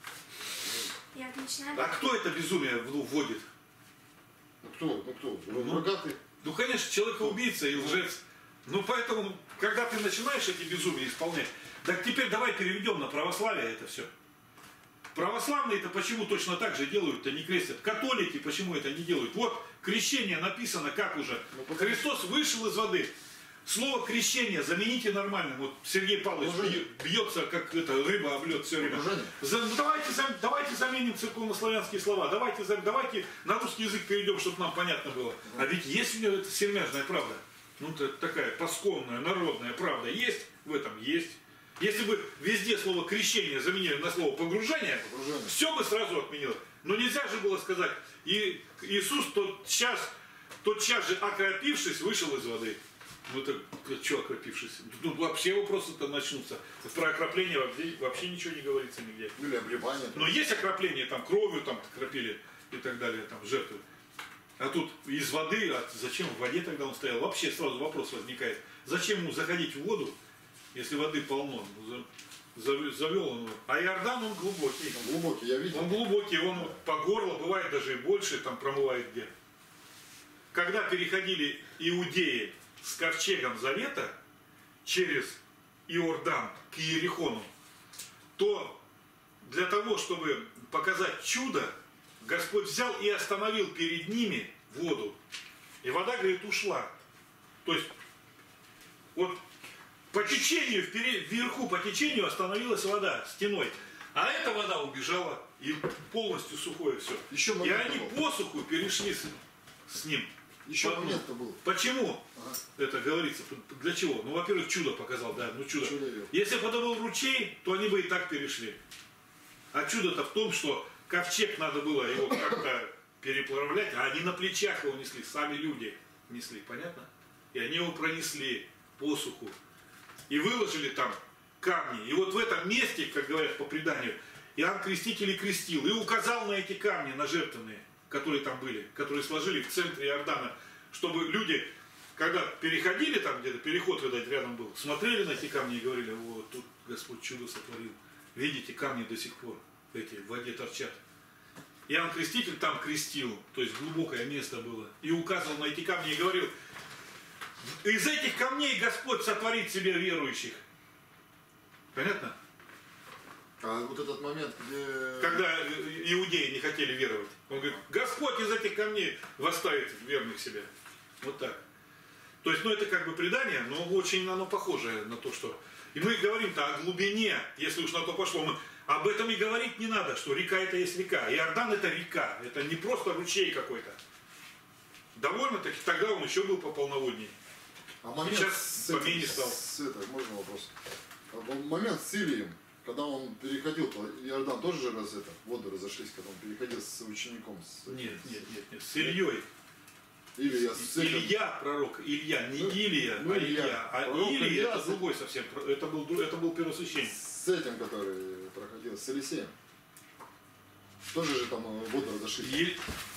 Я начинаю... А кто это безумие вводит? Ну кто? Рогатый. Ну, конечно, человека-убийца и лжец. Ну, поэтому, когда ты начинаешь эти безумия исполнять, так теперь давай переведем на православие это все. Православные-то почему точно так же делают-то, не крестят? Католики почему это не делают? Вот крещение написано как уже. Христос вышел из воды. Слово крещение замените нормальным. Вот Сергей Павлович бьется, как это, рыба об лед все время. Давайте заменим церковнославянские слова. Давайте на русский язык перейдем, чтобы нам понятно было. А ведь есть у него это сермяжная правда. Ну, это такая пасконная, народная правда. Есть в этом? Есть. Если бы везде слово крещение заменили на слово погружение, все бы сразу отменило. Но нельзя же было сказать, и Иисус тотчас же окропившись вышел из воды. Ну это что окропившись? Ну вообще вопросы-то начнутся. Про окропление вообще ничего не говорится нигде. Или обливание. Но есть окропление, там кровью там окропили и так далее, там жертвы. А тут из воды, а зачем в воде тогда он стоял? Вообще сразу вопрос возникает. Зачем ему заходить в воду, если воды полно? Завел он его. А Иордан он глубокий. Он глубокий, я видел. Он глубокий, он по горло, бывает даже и больше, там промывает где. Когда переходили иудеи с ковчегом завета через Иордан к Иерихону, то для того, чтобы показать чудо, Господь взял и остановил перед ними воду. И вода, говорит, ушла. То есть, вот по течению, вверху по течению остановилась вода стеной. А эта вода убежала, и полностью сухое все. Еще И они по суху перешли с ним. Еще момент-то был. Почему это говорится? Для чего? Ну, во-первых, чудо показал, да, ну чудо. Если бы это был ручей, то они бы и так перешли. А чудо-то в том, что ковчег надо было его как-то переплавлять, а они на плечах его несли, сами люди несли, понятно? И они его пронесли по суху. И выложили там камни. И вот в этом месте, как говорят по преданию, Иоанн Креститель и крестил. И указал на эти камни, на жертвенные, которые там были, которые сложили в центре Иордана, чтобы люди, когда переходили там где-то, переход, видать, рядом был, смотрели на эти камни и говорили: вот тут Господь чудо сотворил. Видите, камни до сих пор эти в воде торчат. Иоанн Креститель там крестил, то есть глубокое место было, и указывал на эти камни и говорил: из этих камней Господь сотворит себе верующих. Понятно? А вот этот момент, где... Когда иудеи не хотели веровать. Он говорит: Господь из этих камней восставит верных себе. Вот так. То есть, ну это как бы предание, но очень оно похожее на то, что... И мы говорим-то о глубине, если уж на то пошло. Мы об этом и говорить не надо, что река это есть река. Иордан это река, это не просто ручей какой-то. Довольно-таки тогда он еще был по полноводней. А момент Сейчас поменьше стал. можно вопрос? Момент с Илием, когда он переходил по Иордан, тоже же воды разошлись, когда он переходил с учеником? Нет. С Ильей. Илья с этим. Илья пророк. Илья. Не Илия, ну, а Илья. Илья. А Пророк Илия Илья это с- другой совсем. Это был первосвященник. С этим, который проходил, с Елисеем. Тоже же там воды разошлись.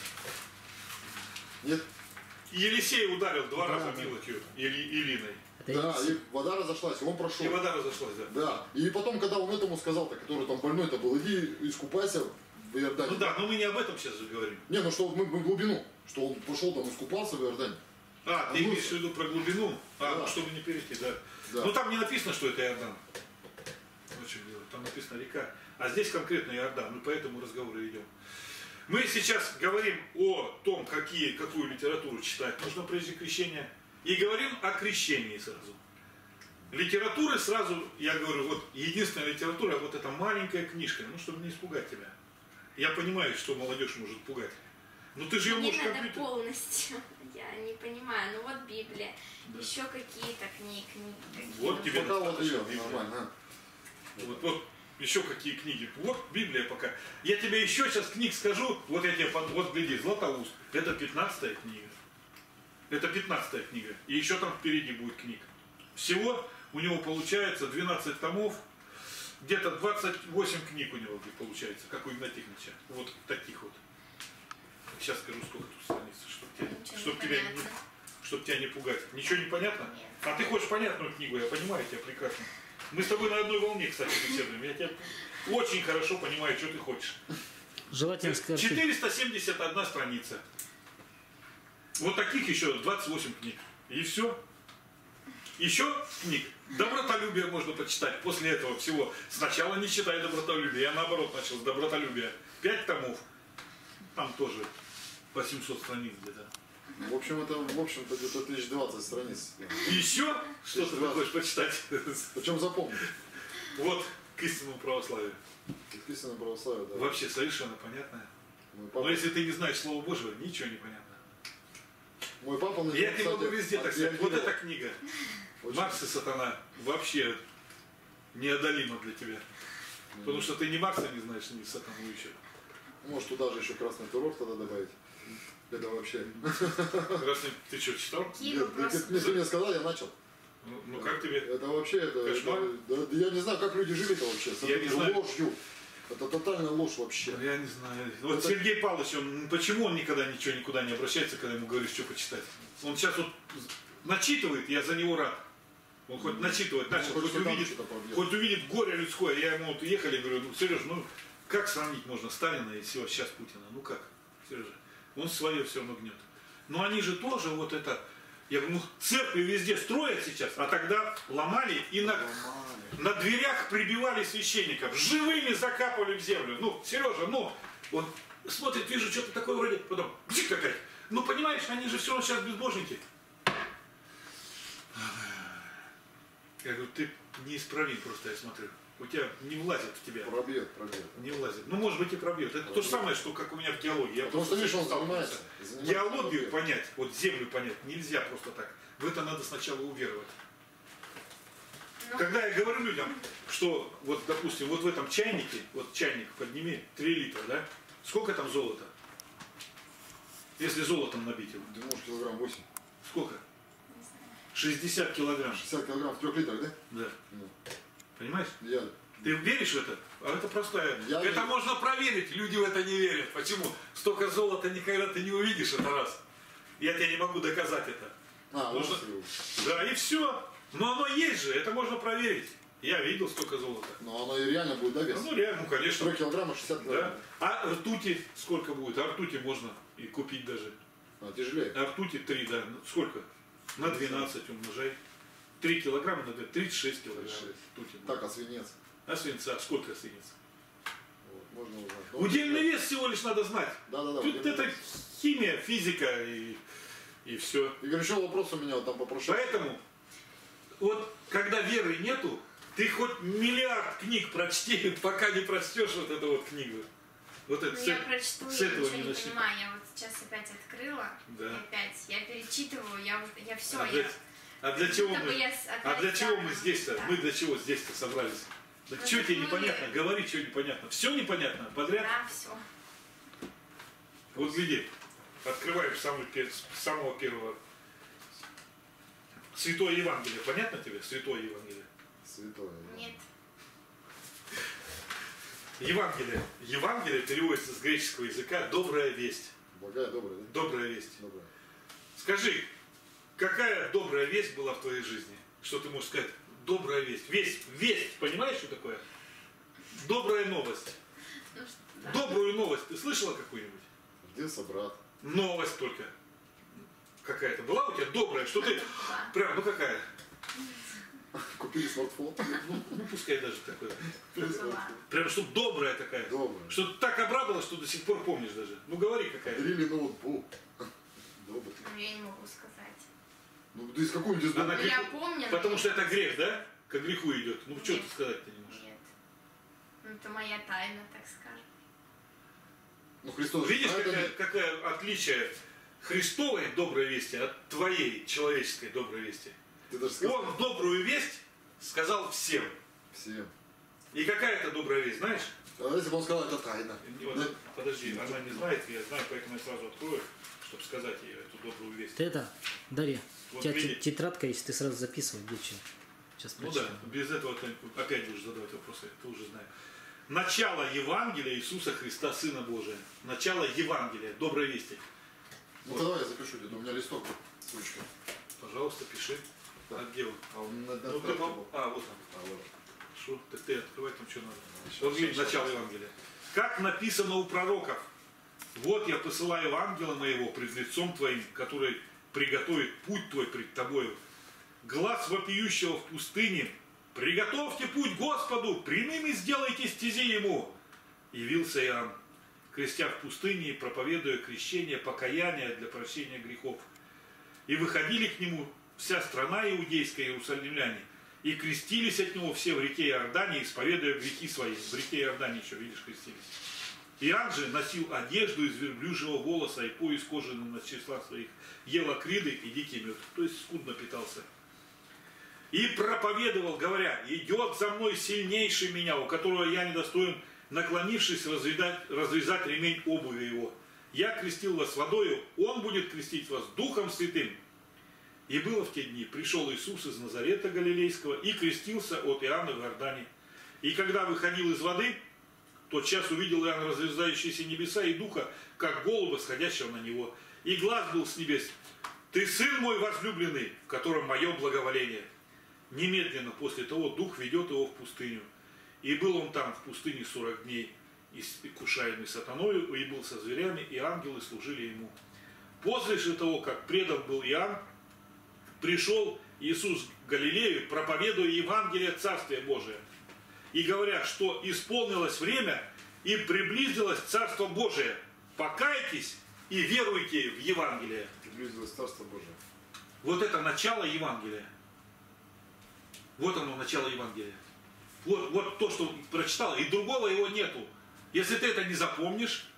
Нет? Елисей ударил 2 раза Да. милотью Илиной. Это Да, Елисей. и вода разошлась, и он прошел. И вода разошлась, да. Да. И потом, когда он этому сказал-то, который там больной-то был, иди искупайся в Иордане. Ну да, но мы не об этом сейчас же говорим. Не, ну что мы в глубину, что он пошел там искупался в Иордане. А, ты имеешь в виду про глубину? Да. Ну, чтобы не перейти, да. Да. Ну там не написано, что это Иордан. Вот в чем дело. Там написано река. А здесь конкретно Иордан. Мы по этому разговору идем. Мы сейчас говорим о том, какую литературу читать нужно прежде крещения. И говорим о крещении сразу. Литературы сразу, я говорю, вот единственная литература, вот эта маленькая книжка, ну, чтобы не испугать тебя. Я понимаю, что молодежь может пугать. Но ты же ее Мне можешь надо компьютер. полностью. Я не понимаю. Ну вот Библия. Да. Еще какие-то книги. Вот тебе Пока вот достаточно ее, Библия. нормально. Вот еще какие книги. Вот Библия пока. Я тебе еще сейчас книг скажу. Вот я тебе, вот гляди, Златоуст. Это 15-я книга. Это 15-я книга. И еще там впереди будет книг. Всего у него получается 12 томов. Где-то 28 книг у него получается, как у Игнатия Тихоновича. Вот таких вот. Сейчас скажу, сколько тут страниц, чтобы тебя не пугать. Ничего не понятно? Нет. А ты хочешь понятную книгу, я понимаю тебя прекрасно. Мы с тобой на одной волне, кстати, беседуем. Я тебя очень хорошо понимаю, что ты хочешь. Желательно сказать. 471 страница. Вот таких еще 28 книг. И все. Еще книг. Добротолюбие можно почитать после этого всего. Сначала не читай добротолюбие. Я наоборот начал с добротолюбия. 5 томов. Там тоже по 700 страниц где-то. В общем, это, в общем-то, где-то 1020 страниц. Еще что-то ты 1020. хочешь почитать? Причем запомни. Вот к истинному православию. К истинному православию, да. Вообще совершенно понятное. Мой Но папа, если ты не знаешь Слова Божьего, ничего не понятно. мой папа на Я не кстати, могу везде так сказать. Вот отреагировал. эта книга. Очень. Маркс и сатана вообще неодолима для тебя. Потому что ты ни Маркса не знаешь, ни сатану еще. Может, туда же еще красный террор тогда добавить. Это вообще. Красный, ты что, читал? Какие Нет, вопросы? если мне сказали, я начал. Ну как тебе? Это вообще, Кошмар? да, я не знаю, как люди жили-то вообще. С Я этой не знаю. ложью. Это тотальная ложь вообще. Ну, я не знаю. Вот Это- Сергей Павлович, почему он никогда ничего никуда не обращается, когда ему говоришь, что почитать? Он сейчас вот начитывает, я за него рад. Он хоть начитывать начал, хоть хоть что там увидит, что-то побьет. хоть увидит горе людское. Я ему вот ехали, говорю, ну, Сереж, ну как сравнить можно Сталина и всего сейчас Путина? Ну как, Сережа? Он свое все равно гнет. Но они же тоже вот это, я говорю, ну церкви везде строят сейчас, а тогда ломали и на дверях прибивали священников, живыми закапывали в землю. Ну, Сережа, ну, он смотрит, вижу, что-то такое вроде, потом, бзик опять. Ну, понимаешь, они же все равно сейчас безбожники. Я говорю, ты неисправим просто, я смотрю. У тебя не влазит в тебя. Пробьет. Не влазит. Ну, может быть, и пробьет. Это то же самое, что как у меня в геологии. Я Потому что, просто видишь, он сталкивался. занимается. Геологию понять, вот землю понять нельзя просто так. В это надо сначала уверовать. Ну. Когда я говорю людям, что вот, допустим, вот в этом чайнике, вот чайник подними, 3 литра, да? Сколько там золота? Если золотом набить его. Ты можешь килограмм 8. Сколько? 60 килограмм. 60 килограмм в 3 литрах, да? Да. Ну, Понимаешь? я. Ты веришь в это? А это простая. Я это не- можно проверить. Люди в это не верят. Почему? Столько золота никогда ты не увидишь, это раз. Я тебе не могу доказать это. А, Можно- вот. Да, и все. Но оно есть же, это можно проверить. Я видел столько золота. Но оно и реально будет, да, вес? Ну, реально, ну, конечно. 3 килограмма 60 килограмм. Да. А ртути сколько будет? А ртути можно и купить даже. А, тяжелее. А ртути 3, да. Ну, сколько? На 12 умножай. 3 килограмма на 36 килограмм 36. ртути. Так, а свинец? А свинца? Сколько свинец? Вот, можно узнать. Удельный вес всего лишь надо знать. Да. Тут это химия, физика и все. Игорь, еще вопрос у меня вот там попрошу. Поэтому, вот когда веры нету, ты хоть миллиард книг прочти, пока не прочтешь вот эту вот книгу. Вот это, Ну, я прочту, с я этого ничего не не начни. понимаю. Я вот сейчас опять открыла. Да. И опять. Я перечитываю, я все. Опять? А для чего Будто бы мы? я А для опять чего мы заново. здесь-то? Да. Мы для чего здесь-то собрались? Да Ну, что так тебе мы- непонятно? Говори, что непонятно. Все непонятно? Подряд? Да, все. Вот гляди. Открываем с самого первого. Святое Евангелие. Понятно тебе? Святое Евангелие. Святое. Нет. Евангелие. Евангелие переводится с греческого языка «добрая весть». Благая, добрая, да? Добрая весть. Добрая. Скажи, какая добрая весть была в твоей жизни? Что ты можешь сказать? Добрая весть. Весть. Понимаешь, что такое? Добрая новость. Ну, что, да. Добрую новость. Ты слышала какую-нибудь? Родился брат. Новость только. Какая-то была у тебя добрая? Что ты... Да. Прям, ну какая? Купили смартфон. Ну пускай даже такое. Была. Прям, что добрая такая. Добрая. Что ты так обрадовалась, что до сих пор помнишь даже. Ну говори какая. Дарили ноутбук. Добрый. Ну, я не могу сказать. Ну, да из какой-нибудь из Она Ну, добрых. я греху- помню. но Потому я что не это могу грех, да? К греху идет. Ну что Нет. ты сказать ты не можешь? Нет. Ну, это моя тайна, так скажем. Ну, Христос. Видишь, а это какое отличие Христовой доброй вести от твоей человеческой доброй вести? Ты даже сказал Он добрую весть сказал всем. всем. И какая это добрая весть, знаешь? А если бы он сказал, это тайна. Вот, Да. подожди, она не знает, я знаю, поэтому я сразу открою, чтобы сказать ей эту добрую весть. Ты это, Дарья, Вот у тебя видите. тетрадка есть, ты сразу записывай, где что. Сейчас Ну прочитаю. да, без этого ты опять будешь задавать вопросы, ты уже знаешь. Начало Евангелия Иисуса Христа, Сына Божия. Начало Евангелия, доброй вести. Ну, давай я запишу где-то. У меня листок с ручкой. Пожалуйста, пиши. А где он? На Ну, ты справке пом- был. А, вот он. А, вот. Хорошо, так ты открывай там, что надо. Сейчас, Вот видишь, сейчас, начало сейчас. Евангелия. Как написано у пророков: вот я посылаю ангела моего пред лицом твоим, который приготовит путь твой пред тобою. Глаз вопиющего в пустыне: приготовьте путь Господу, прямыми сделайте стези ему. Явился Иоанн, крестя в пустыне и проповедуя крещение, покаяние для прощения грехов. И выходили к нему вся страна иудейская, иерусалимляне, и крестились от него все в реке Иордане, исповедуя грехи свои. В реке Иордане еще, видишь, крестились. Иоанн же носил одежду из верблюжьего волоса и пояс кожаный на числа своих, ел акриды и дикий мед, то есть скудно питался. И проповедовал, говоря: идет за мной сильнейший меня, у которого я недостоин, наклонившись, развязать ремень обуви его. Я крестил вас водою, он будет крестить вас Духом Святым. И было в те дни, пришел Иисус из Назарета Галилейского и крестился от Иоанна в Иордане. И когда выходил из воды, тотчас увидел Иоанн разрезающиеся небеса и Духа, как голуба, сходящего на него. И глас был с небес: ты сын мой возлюбленный, в котором мое благоволение. Немедленно после того Дух ведет его в пустыню. И был он там в пустыне 40 дней, искушаемый сатаною, и был со зверями, и ангелы служили ему. После же того, как предан был Иоанн, пришел Иисус в Галилею, проповедуя Евангелие Царствия Божия, и говоря, что исполнилось время и приблизилось Царство Божие. Покайтесь и веруйте в Евангелие. Приблизилось Царство Божие. Вот это начало Евангелия. Вот оно, начало Евангелия. Вот то, что прочитал, и другого его нету. Если ты это не запомнишь,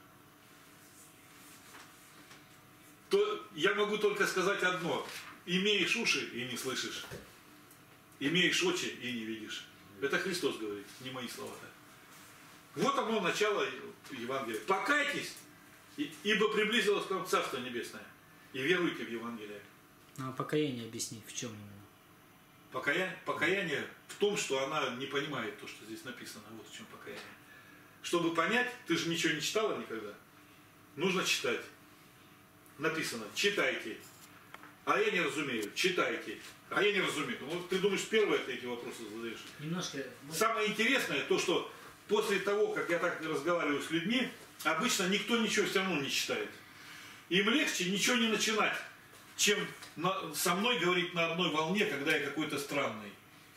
то я могу только сказать одно: имеешь уши и не слышишь, имеешь очи и не видишь. Это Христос говорит, не мои слова-то. Вот оно, начало Евангелия. Покайтесь, ибо приблизилось к вам Царство Небесное, и веруйте в Евангелие. Ну, а покаяние объясни, в чем именно? Покаяние в том, что она не понимает то, что здесь написано. Вот в чем покаяние. Чтобы понять, ты же ничего не читала никогда. Нужно читать. Написано: читайте. А я не разумею. Читайте. А я не разумею. Ну, ты думаешь, первое ты эти вопросы задаешь. Немножко... Самое интересное то, что после того, как я так разговариваю с людьми, обычно никто ничего все равно не читает. Им легче ничего не начинать, чем со мной говорить на одной волне, когда я какой-то странный.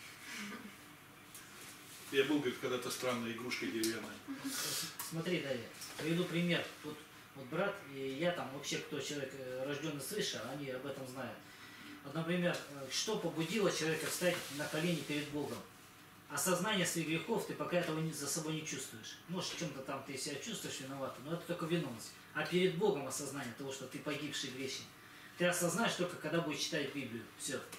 Я был, говорит, когда-то странной игрушкой деревянной. Смотри, Дарья, приведу пример. Вот брат и я там, вообще, кто человек рожденный свыше, они об этом знают. Вот, например, что побудило человека встать на колени перед Богом? Осознание своих грехов ты пока этого за собой не чувствуешь. Может, в чем-то там ты себя чувствуешь виноватым, но это только виновность. А перед Богом осознание того, что ты погибший грешник, ты осознаешь только, когда будешь читать Библию. Все.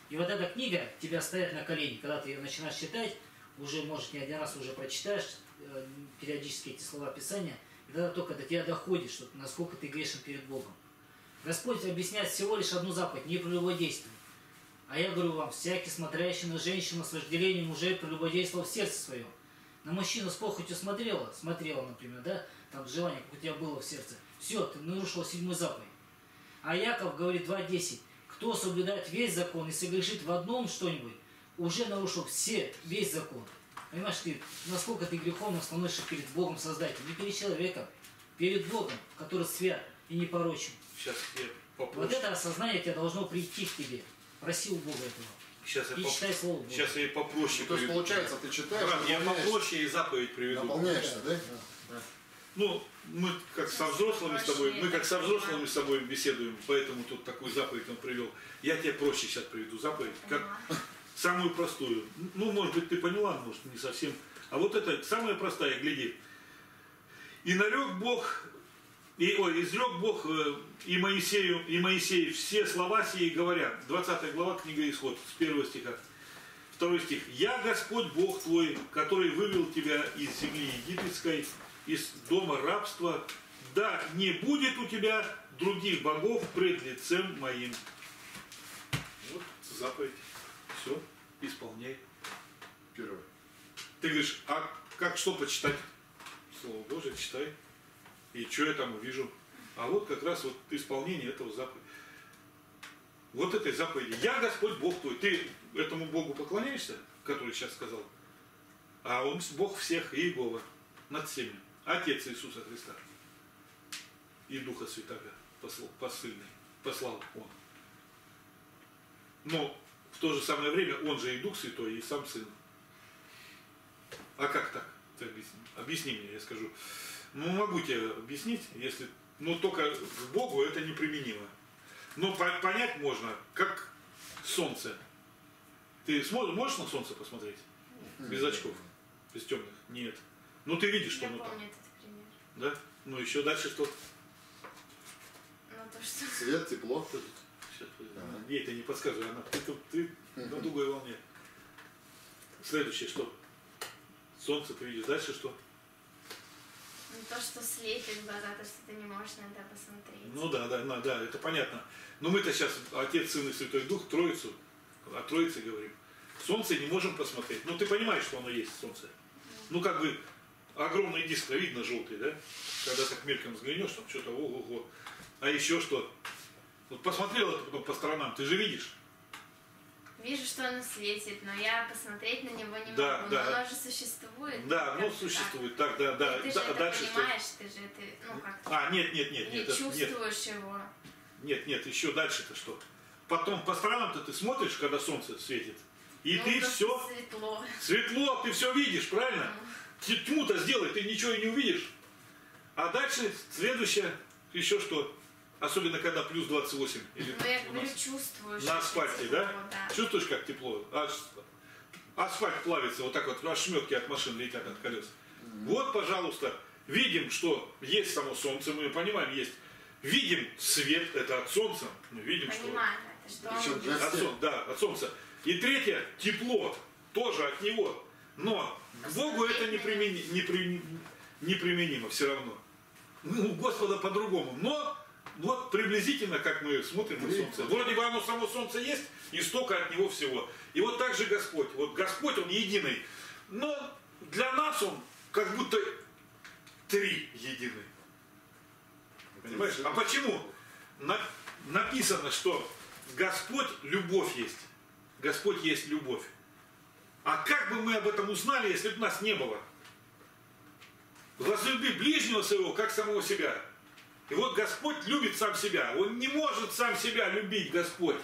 И вот эта книга тебя ставит на колени, когда ты ее начинаешь читать, уже, может, не один раз уже прочитаешь периодически эти слова Писания, и тогда только до тебя доходит, что насколько ты грешен перед Богом. Господь объясняет всего лишь одну заповедь: не прелюбодействуй. А я говорю вам, всякий, смотрящий на женщину с вожделением, уже прелюбодействовал в сердце своем. На мужчину с похотью смотрела, например, да, там желание, как у тебя было в сердце. Все, ты нарушил 7-ю заповедь. А Яков говорит 2:10. Кто соблюдает весь закон и согрешит в одном что-нибудь, уже нарушил весь закон. Понимаешь, насколько ты греховно становишься перед Богом Создателем, не перед человеком, перед Богом, который свят и непорочен. Сейчас я попроще. Вот это осознание тебя должно прийти к тебе. Проси у Бога этого. Сейчас И читай Слово Божье. Сейчас я попроще. То есть, получается, ты читаешь, Брат, я наполняешься. попроще и заповедь приведу. Наполняешься, да? Ну, мы как со взрослыми с тобой, беседуем, поэтому тут такую заповедь он привел. Я тебе проще сейчас приведу заповедь, как самую простую. Ну, может быть, ты поняла, может, не совсем. А вот это самая простая, гляди. И нарек Бог, изрек Бог и Моисею все слова сии говоря. 20 глава, книга Исход, с 1 стиха. 2 стих. «Я Господь Бог твой, который вывел тебя из земли египетской, из дома рабства, да не будет у тебя других богов пред лицем моим». Вот заповедь. Все, исполняй. Первое. Ты говоришь, а как что почитать? Слово Божие читай. И что я там увижу? А вот как раз вот исполнение этого заповеди. Вот этой заповеди. Я Господь Бог твой. Ты этому Богу поклоняешься, который сейчас сказал? А он Бог всех, Иегова, над всеми. Отец Иисуса Христа. И Духа Святого послал Он. Но в то же самое время Он же и Дух Святой, и сам Сын. А как так? Ты объясни мне, я скажу. Ну, могу тебе объяснить, если... Но только к Богу это неприменимо. Но понять можно, как солнце. Ты можешь на солнце посмотреть? Без очков? Без темных? Нет. Ну, ты видишь, что Я оно там. помню этот пример. Да? Ну, еще дальше что? Ну, то, что... Свет, тепло. Сейчас, ей это не подсказывай, ты на другой волне. Следующее что? Солнце ты видишь, дальше что? Ну, то, что слепит глаза, то, что ты не можешь на это посмотреть. Ну да, это понятно. Но мы-то сейчас Отец, Сын и Святой Дух, Троицу, о Троице говорим. Солнце не можем посмотреть. Ну ты понимаешь, что оно есть, солнце. Ну как бы огромный диск видно желтый, да? Когда так мельком взглянешь, там что-то ого-го. А еще что? Вот посмотрел это потом по сторонам, ты же видишь? Вижу, что оно светит, но я посмотреть на него не Да, могу. да. Но оно же существует. Да, ну Как-то существует, так, да. так. И ты же это Дальше понимаешь, ты же это, ну как, нет, не чувствуешь его. Нет, еще дальше-то что? Потом по сторонам-то ты смотришь, когда солнце светит, и Ну, ты просто все светло. ты все видишь, правильно? Тьму-то сделай, ты ничего и не увидишь. А дальше следующее, еще что? Особенно когда плюс 28. Или Ну, я у говорю, нас чувствуешь. на асфальте, тепло, да? Чувствуешь, как тепло? Асфальт плавится, вот так вот ошметки от машин летят от колес. Вот, пожалуйста, видим, что есть само солнце, мы понимаем, есть. Видим свет, это от солнца. Мы видим, Понимаю, это что Причем он... для что от солнца. И третье, тепло, тоже от него. Но к Богу это неприменимо все равно. Ну, у Господа по-другому. Но вот приблизительно, как мы смотрим на солнце. Вроде бы оно само солнце есть, и столько от него всего. И вот так же Господь. Вот Господь, Он единый. Но для нас Он как будто три единый. Понимаешь? А почему? Написано, что Господь любовь есть. Господь есть любовь. А как бы мы об этом узнали, если бы нас не было? Возлюби ближнего своего, как самого себя. И вот Господь любит сам себя. Он не может сам себя любить, Господь.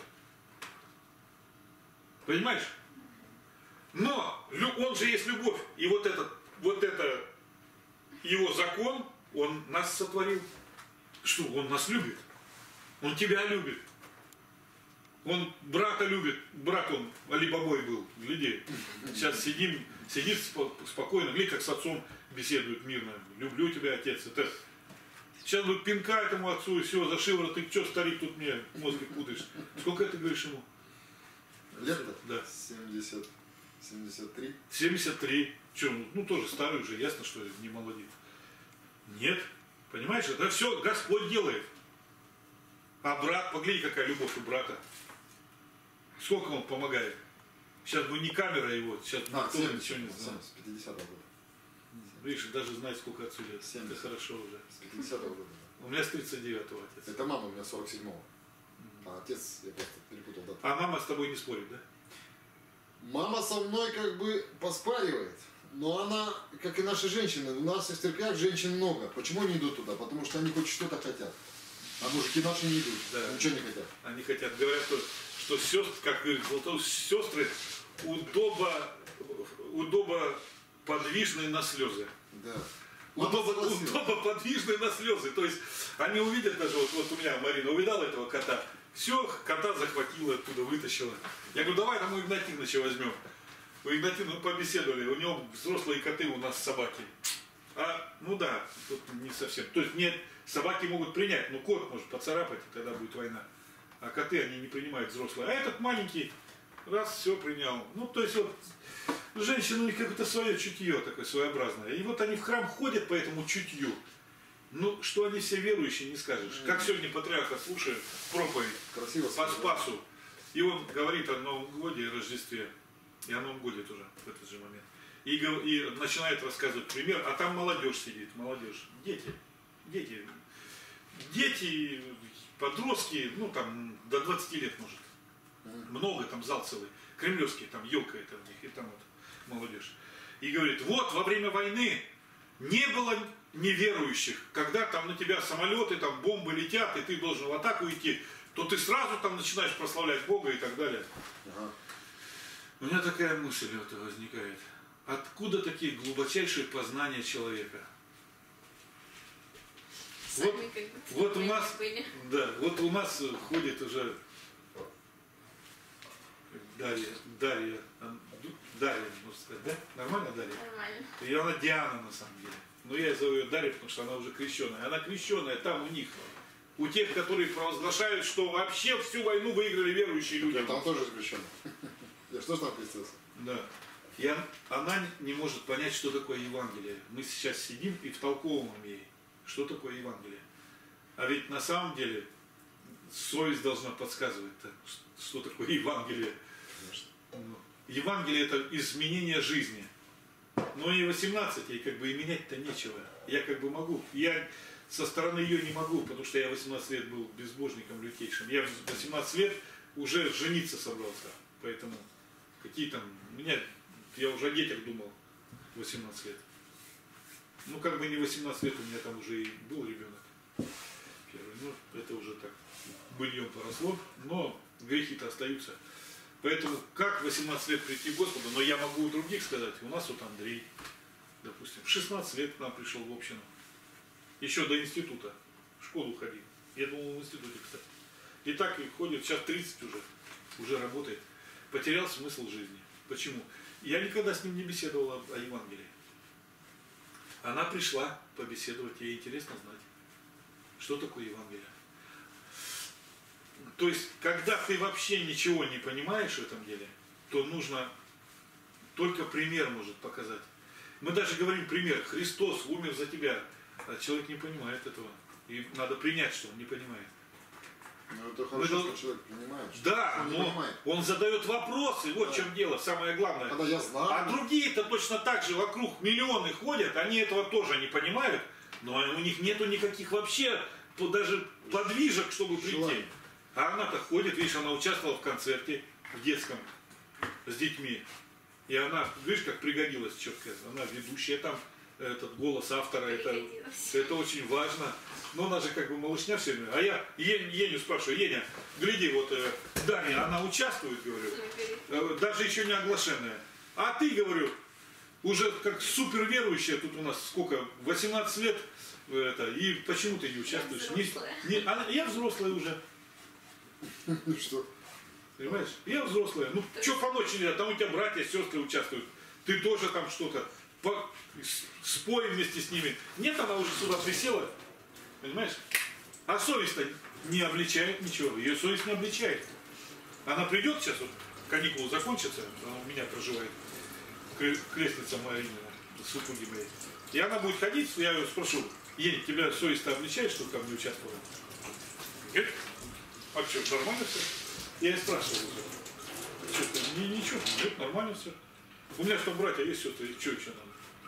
Понимаешь? Но Он же есть любовь. И вот это Его закон, Он нас сотворил. Что? Он нас любит. Он тебя любит. Он брата любит. Брат он алибабой был. Гляди. Сейчас сидит спокойно. Гляди, как с отцом беседует мирно. Люблю тебя, отец. Это... Сейчас бы пинка этому отцу и все, за шиворот. Ты что, старик, тут мне мозги путаешь? Сколько ты говоришь ему? Лет-то? Да. 73. 73. Че, ну тоже старый уже, ясно, что не молодит. Нет. Понимаешь, это все Господь делает. А брат, погляди, какая любовь у брата. Сколько он помогает. Сейчас бы не камера его, сейчас бы никто ничего не знает. С 50-го года. Видишь, даже знает, сколько отцу лет. 70. Это хорошо уже. С 50-го года. У меня с 39-го отец. Это мама у меня 47-го. А отец, я просто перепутал дату. А мама с тобой не спорит, да? Мама со мной как бы поспаривает. Но она, как и наши женщины, у нас в церквях женщин много. Почему они идут туда? Потому что они хоть что-то хотят. А мужики наши не идут. Да. Ничего не хотят. Они хотят, говорят, что сестры, как говорит Златоуст, сестры удобо подвижные на слезы. Да. Мама согласилась. Удобо подвижные на слезы. То есть они увидят даже, вот у меня Марина увидала этого кота, все, кота захватила оттуда, вытащила. Я говорю, давай там у Игнатьевича возьмем. У Игнатьевича побеседовали, у него взрослые коты, у нас собаки. А, ну да, тут не совсем. То есть нет, собаки могут принять, но кот может поцарапать, и тогда будет война. А коты, они не принимают взрослые. А этот маленький, раз, все принял. Ну, то есть вот, женщины, у них какое-то свое чутье такое своеобразное. И вот они в храм ходят по этому чутью. Ну, что они все верующие, не скажешь. Как сегодня патриарха слушаю проповедь Красиво по сказано. Спасу. И он говорит о Новом Годе и Рождестве. И о Новом Годе тоже в этот же момент. И начинает рассказывать пример. А там молодежь сидит, молодежь. Дети, подростки, ну там до 20 лет может. Много, там зал целый. Кремлевский, там елка это у них, и там вот молодежь. И говорит, вот во время войны не было неверующих. Когда там на тебя самолеты, там бомбы летят, и ты должен в атаку идти, то ты сразу там начинаешь прославлять Бога и так далее. Ага. У меня такая мысль вот возникает. Откуда такие глубочайшие познания человека? Сами как бы Вот у нас, были. да, вот у нас ходит уже Дарья, можно сказать, да? Нормально Дарья? Нормально. И она Диана на самом деле. Но я зову ее Дарья, потому что она уже крещеная. Она крещеная там у них. У тех, которые провозглашают, что вообще всю войну выиграли верующие люди. Я там тоже запрещен. Я что ж там крестился? Да. И она не может понять, что такое Евангелие. Мы сейчас сидим и втолковываем ей, что такое Евангелие. А ведь на самом деле совесть должна подсказывать, что такое Евангелие. Конечно. Евангелие это изменение жизни. Но ей 18, ей как бы и менять-то нечего. Я как бы могу. Я со стороны ее не могу, потому что я 18 лет был безбожником лютейшим. Я в 18 лет уже жениться собрался. Поэтому какие там... Я уже о детях думал 18 лет. Ну как бы не 18 лет, у меня там уже и был ребенок. Первый. Ну это уже так быльем поросло. Но грехи-то остаются. Поэтому как 18 лет прийти к Господу, но я могу у других сказать, у нас вот Андрей, допустим, в 16 лет к нам пришел в общину. Еще до института, в школу ходил. Я думал в институте, кстати. И так и ходит, сейчас 30 уже работает. Потерял смысл жизни. Почему? Я никогда с ним не беседовал о Евангелии. Она пришла побеседовать, ей интересно знать, что такое Евангелие. То есть, когда ты вообще ничего не понимаешь в этом деле, то нужно только пример может показать. Мы даже говорим пример. Христос умер за тебя, а человек не понимает этого. И надо принять, что он не понимает. Ну это хорошо, что человек понимает. Что Да, он не но понимает. он задает вопросы, вот в чем дело, самое главное. Когда я знаю. А другие-то точно так же вокруг миллионы ходят, они этого тоже не понимают, но у них нету никаких вообще даже подвижек, чтобы прийти. Желание. А она-то ходит, видишь, она участвовала в концерте в детском с детьми. И она, видишь, как пригодилась четко. Она ведущая там, этот голос автора, это очень важно. Но она же как бы малышня все время. А я Еню спрашиваю, Еня, гляди, вот Даня, она участвует, говорю, даже еще не оглашенная. А ты, говорю, уже как супер верующая, тут у нас сколько, 18 лет, и почему ты не участвуешь? Я взрослая уже. Ну что? Понимаешь? Я взрослая. Ну, что помочь нельзя? Там у тебя братья, сестры участвуют. Ты тоже там что-то. Спой вместе с ними. Нет, она уже сюда присела. Понимаешь? А совесть-то не обличает ничего. Ее совесть не обличает. Она придет сейчас, вот, каникулы закончатся, она у меня проживает, крестница моя именно, супруги моей. И она будет ходить, я ее спрошу, Ень, тебя совесть-то обличает, что ты там не участвовала? Нет? А что, нормально все? Я и спрашивал уже. Что-то, ничего, нет, нормально все. У меня что, братья есть что-то, и что еще надо?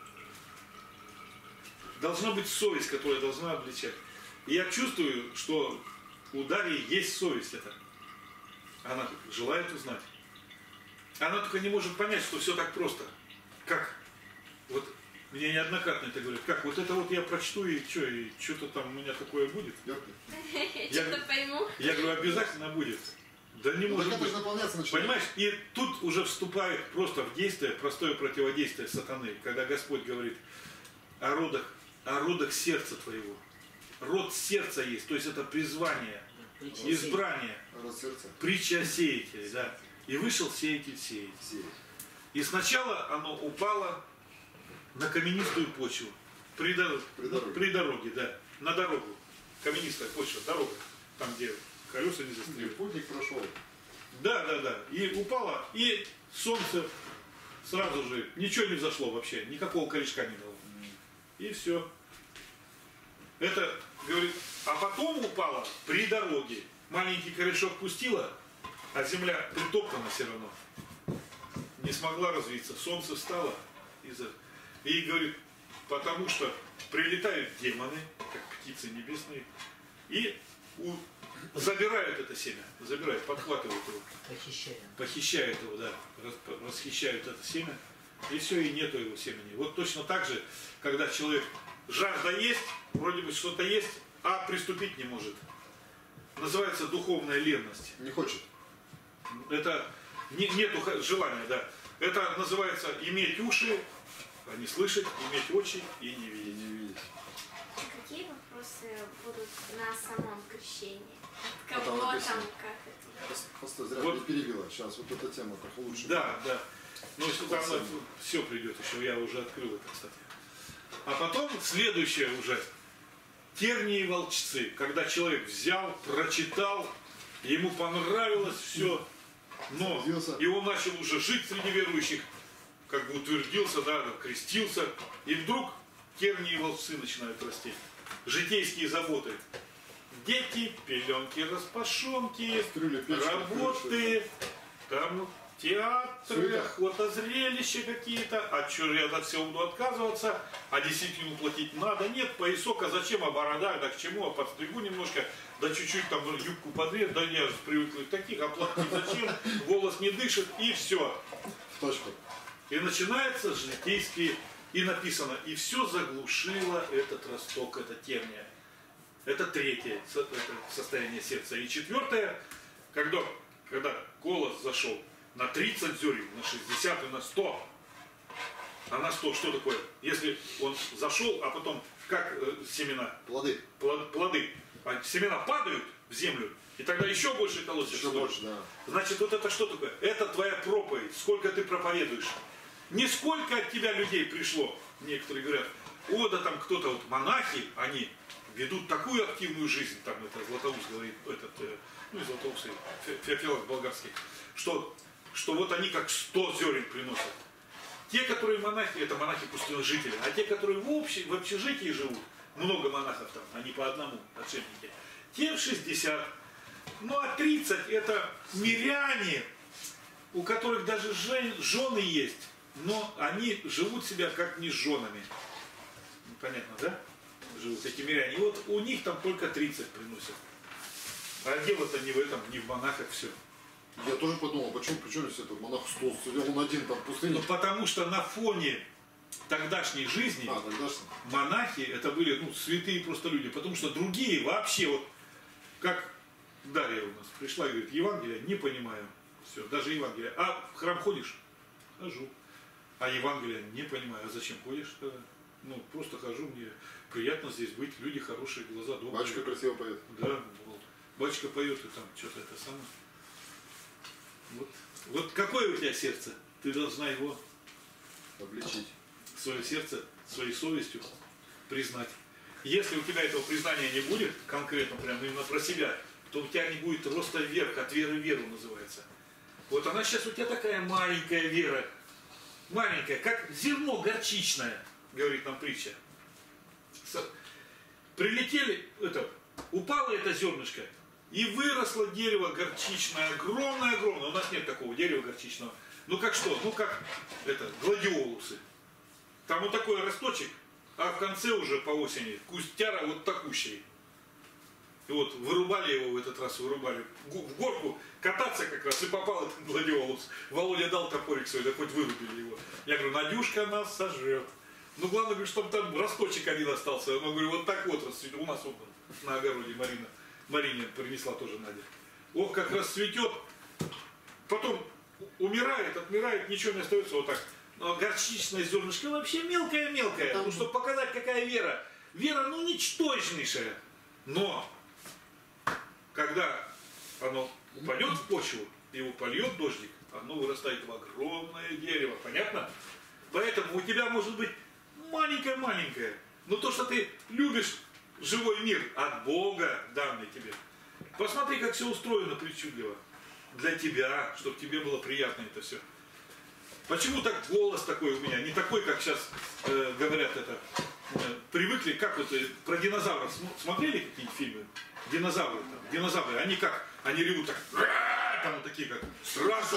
Должна быть совесть, которая должна обличать. И я чувствую, что у Дарьи есть совесть эта. Она желает узнать. Она только не может понять, что все так просто. Как? Вот мне неоднократно это говорят. Как? Вот это вот я прочту и что-то там у меня такое будет. Что-то пойму. Я говорю, обязательно будет. Да не может быть. Понимаешь, и тут уже вступает просто в действие, простое противодействие сатаны, когда Господь говорит о родах сердца твоего. Род сердца есть, то есть это призвание, избрание, притча о сеятеле, да. И вышел сеятель сеять. И сначала оно упало на каменистую почву, при дороге, да, на дорогу, каменистая почва, дорога, там где колеса не застряли. Путник прошел. Да, и упало, и солнце сразу же, ничего не взошло вообще, никакого корешка не дало. И все. Это, говорит, а потом упало при дороге. Маленький корешок пустила, а земля притоптана все равно. Не смогла развиться. Солнце встало. И говорит, потому что прилетают демоны, как птицы небесные, и забирают это семя. Забирают, подхватывают его. Похищают его, да. Расхищают это семя. И все, и нету его семени. Вот точно так же, когда человек жажда есть, вроде бы что-то есть, а приступить не может. Называется духовная ленность. Не хочет. Это нету желания, да. Это называется иметь уши, а не слышать, иметь очи и не видеть. Какие вопросы будут на самом крещении? От кого там, как это? Постой, зря вот, перебила. Сейчас вот эта тема как лучше. Да. Ну, если там все придет еще, я уже открыл это, кстати. А потом следующее уже. Тернии и волчцы. Когда человек взял, прочитал, ему понравилось все, но и он начал уже жить среди верующих, как бы утвердился, да, крестился, и вдруг тернии и волчцы начинают расти. Житейские заботы. Дети, пеленки, распашонки, работы, там театры, охота-зрелища какие-то. А что, я от всего буду отказываться? А десятину платить надо? Нет, поясок, а зачем? А борода? Да к чему? А подстригу немножко, да чуть-чуть там юбку подрез, да я же привык к таких, а платить зачем? Голос не дышит, и все. Точка. И начинается житейские, и написано, и все заглушило этот росток, это терния. Это третье состояние сердца. И четвертое, когда голос зашел на 30 зерен, на 60 и на 100. А на 100 что такое? Если он зашел, а потом, как семена? Плоды. Плоды. А семена падают в землю, и тогда еще больше колосьев. Еще больше, да. Значит, вот это что такое? Это твоя проповедь. Сколько ты проповедуешь. Не сколько от тебя людей пришло. Некоторые говорят, о, да там кто-то, вот монахи, они ведут такую активную жизнь, там это Златоуст говорит, из Златоуста, Феофилак болгарский, что вот они как 100 зерен приносят. Те, которые монахи, это монахи-пустыножители, а те, которые в общежитии живут, много монахов там, они по одному, отшельники, те в 60. Ну а 30 это миряне, у которых даже жены есть, но они живут себя как не с женами. Ну, понятно, да? Живут эти миряне. И вот у них там только 30 приносят. А дело-то не в этом, не в монахах все. Я тоже подумал, почему здесь этот монах 100 сидел, он один там в пустыне? Ну потому что на фоне тогдашней жизни монахи это были святые просто люди. Потому что другие вообще, вот как Дарья у нас пришла и говорит, Евангелие не понимаю. Все, даже Евангелие. А в храм ходишь? Хожу. А Евангелие не понимаю. А зачем ходишь тогда? Ну, просто хожу, мне приятно здесь быть, люди хорошие, глаза добрые. Батюшка красиво поет. Да, батюшка поет, и там что-то это самое. Вот какое у тебя сердце? Ты должна его обличить. Свое сердце, своей совестью признать. Если у тебя этого признания не будет, конкретно прям именно про себя, то у тебя не будет роста вверх, от веры в веру называется. Вот она сейчас у тебя такая маленькая вера. Маленькая, как зерно горчичное, говорит нам притча. Прилетели, упало это зернышко, и выросло дерево горчичное, огромное-огромное. У нас нет такого дерева горчичного. Ну как что? Ну как гладиолусы. Там вот такой росточек, а в конце уже по осени кустяра вот такущий. И вот вырубали его в этот раз, вырубали в горку кататься как раз, и попал этот гладиолус. Володя дал топорик свой, да хоть вырубили его. Я говорю, Надюшка нас сожрет. Ну главное, говорю, чтобы там росточек один остался. Я говорю, вот так вот расцветет. У нас вот на огороде Марине принесла тоже Надя. Ох, как расцветет. Потом умирает, отмирает, ничего не остается вот так. Но горчичное зернышко вообще мелкое-мелкое. Ну, чтобы показать, какая вера. Вера, ну, ничтожнейшая. Но, когда оно упадет в почву, его польет дождик, оно вырастает в огромное дерево. Понятно? Поэтому у тебя может быть маленькое-маленькое. Но то, что ты любишь живой мир, от Бога данный тебе. Посмотри, как все устроено причудливо. Для тебя, чтобы тебе было приятно это все. Почему так голос такой у меня? Не такой, как сейчас говорят привыкли, как вот про динозавров смотрели какие-нибудь фильмы? Динозавры, они как? Они ревут так, там вот такие как страшно.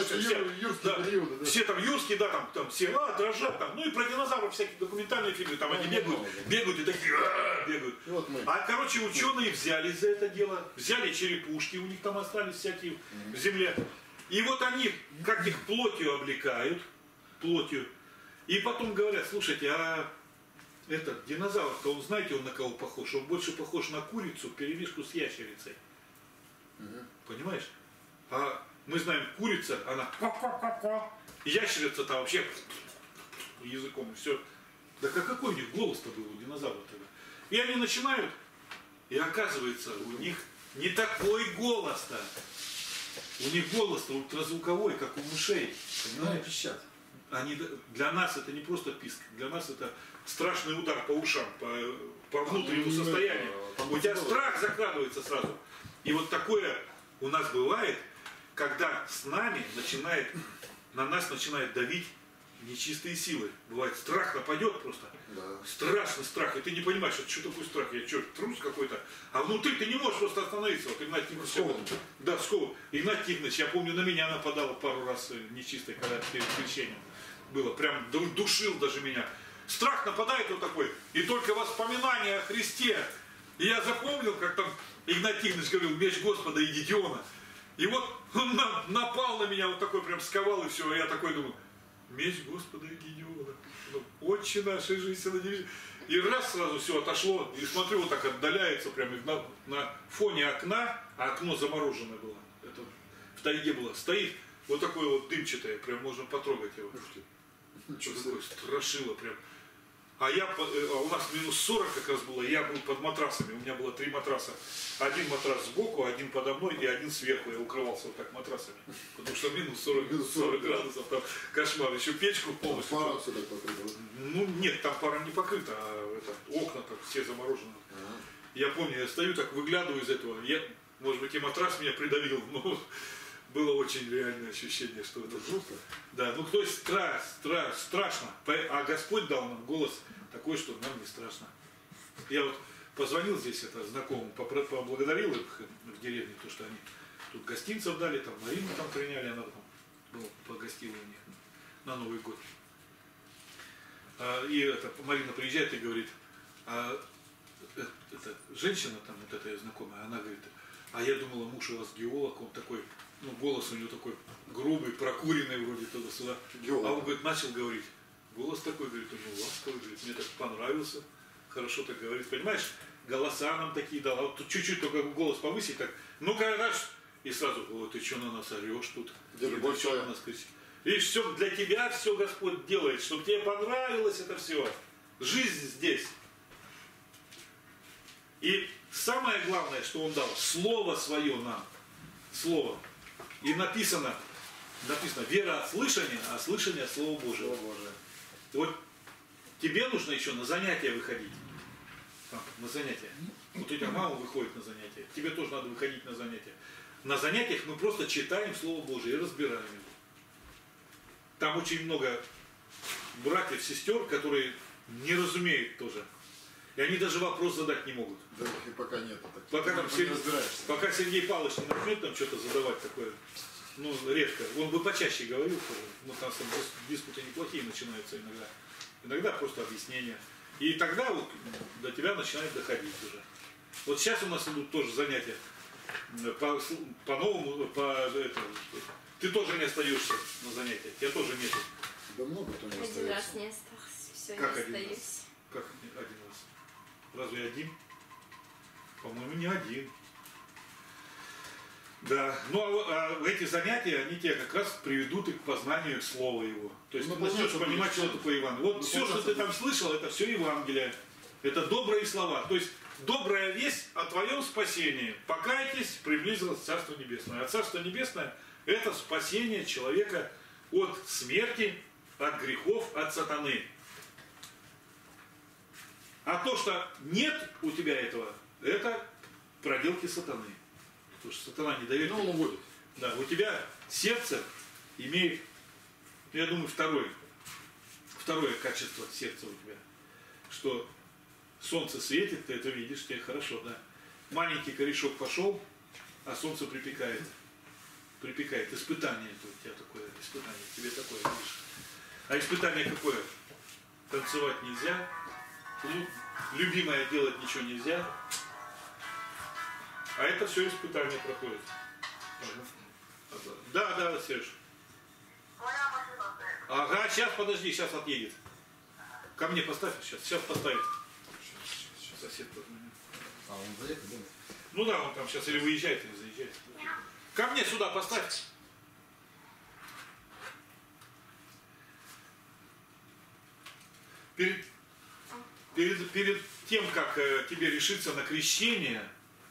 Все там юрские, да, там все дрожат там. Ну и про динозавров всякие документальные фильмы, там они бегают и такие бегают. Короче, ученые взялись за это дело, взяли черепушки, у них там остались всякие в земле. И вот они как их плотью облекают, и потом говорят, слушайте, а этот динозавр-то, он знаете, он на кого похож? Он больше похож на курицу в перемешку с ящерицей. Понимаешь? А мы знаем, курица, она ящерица-то вообще языком, и все. Да какой у них голос-то был у динозавра тогда? И они начинают, и оказывается, у них не такой голос-то. У них голос-то ультразвуковой, как у мышей. Понимаешь? Для нас это не просто писк, для нас это страшный удар по ушам, по внутреннему состоянию. У тебя страх закрадывается сразу. И вот такое у нас бывает, когда на нас начинает давить нечистые силы. Бывает, страх нападет просто. Да. Страшный страх. И ты не понимаешь, что такое страх. Я что, трус какой-то? А внутри ты не можешь просто остановиться. Вот Игнат Тихонович. Да, скован. Игнат Тихонович, я помню, на меня нападало пару раз нечистое, когда перед крещением было. Прям душил даже меня. Страх нападает вот такой. И только воспоминания о Христе. И я запомнил, как там Игнат Тихонович говорил, меч Господа и Гедеона. И вот он напал на меня, вот такой прям сковал, и все. И я такой думаю, меч Господа и Гедеона. Отче наш, и жизнь на небесе. И раз сразу все отошло, и смотрю, вот так отдаляется, прям на фоне окна, а окно замороженное было. Это в тайге было. Стоит вот такое вот дымчатое, прям можно потрогать его. Что такое страшило прям. А у нас минус 40 как раз было, я был под матрасами, у меня было 3 матраса. Один матрас сбоку, один подо мной и один сверху, я укрывался вот так матрасами. Потому что минус 40 градусов, там кошмар, еще печку полностью. Пара все так покрыта? Ну нет, там пара не покрыта, а окна так все заморожены. Я помню, я стою так, выглядываю из этого, может быть и матрас меня придавил, но было очень реальное ощущение, что это жутко. Да, ну то есть страшно. А Господь дал нам голос такой, что нам не страшно. Я вот позвонил здесь знакомым, поблагодарил их в деревне, то что они тут гостинцев дали, там Марину там приняли, она там погостила у них на Новый год. И Марина приезжает и говорит, женщина там, вот эта знакомая, она говорит, а я думала, муж у вас геолог, он такой, ну, голос у него такой грубый, прокуренный вроде туда-сюда. А он, говорит, начал говорить. Голос такой, говорит, у него ласковый, говорит, мне так понравился. Хорошо так говорит. Понимаешь, голоса нам такие дал. А вот тут чуть-чуть только голос повысить, так, ну-ка, наш. И сразу, вот ты что на нас орешь тут? Ты что на нас кричишь? И все для тебя все Господь делает, чтобы тебе понравилось это все. Жизнь здесь. И самое главное, что Он дал, Слово Свое нам. Слово. И написано, вера от слышания, а слышание от Слова Божьего. Вот тебе нужно еще на занятия выходить. На занятия. Вот у тебя мама выходит на занятия, тебе тоже надо выходить на занятия. На занятиях мы просто читаем Слово Божие и разбираем его. Там очень много братьев, сестер, которые не разумеют тоже. И они даже вопрос задать не могут. Да их и пока нет. Пока, там не разбираешься. пока Сергей Павлович не начнет там что-то задавать такое, ну, редко. Он бы почаще говорил, но там диспуты неплохие начинаются иногда. Иногда просто объяснения. И тогда вот до тебя начинает доходить уже. Вот сейчас у нас идут тоже занятия по-новому, ты тоже не остаешься на занятиях, тебя тоже нету. Да много кто не Один остается. раз не остался, все, Как не один остаюсь. раз? Как один раз? Разве один? По-моему, не один. Да. Ну, а эти занятия, они тебя как раз приведут и к познанию слова его. То есть Ну, ты начнешь понятно, понимать, что конечно. такое Евангелие. Вот Ну, все, что понятно. ты там слышал, это все Евангелие. Это добрые слова. То есть добрая весть о твоем спасении. Покайтесь, приблизилось Царство Небесное. А Царство Небесное – это спасение человека от смерти, от грехов, от сатаны. А то, что нет у тебя этого, это проделки сатаны. Потому что сатана не дает. Ну, он уводит. Да, у тебя сердце имеет, я думаю, второе качество сердца у тебя. Что солнце светит, ты это видишь, тебе хорошо, да. Маленький корешок пошел, а солнце припекает. Припекает. Испытание это у тебя такое, испытание, тебе такое, видишь. А испытание какое? Танцевать нельзя, любимое делать ничего нельзя. А это все испытание проходит. Да, Сереж. Ага, сейчас, подожди, сейчас отъедет. Ко мне поставь, сейчас поставит. Сосед. А он заехал, да? Ну да, он там сейчас или выезжает, или заезжает. Ко мне сюда поставь. Перед тем, как тебе решиться на крещение,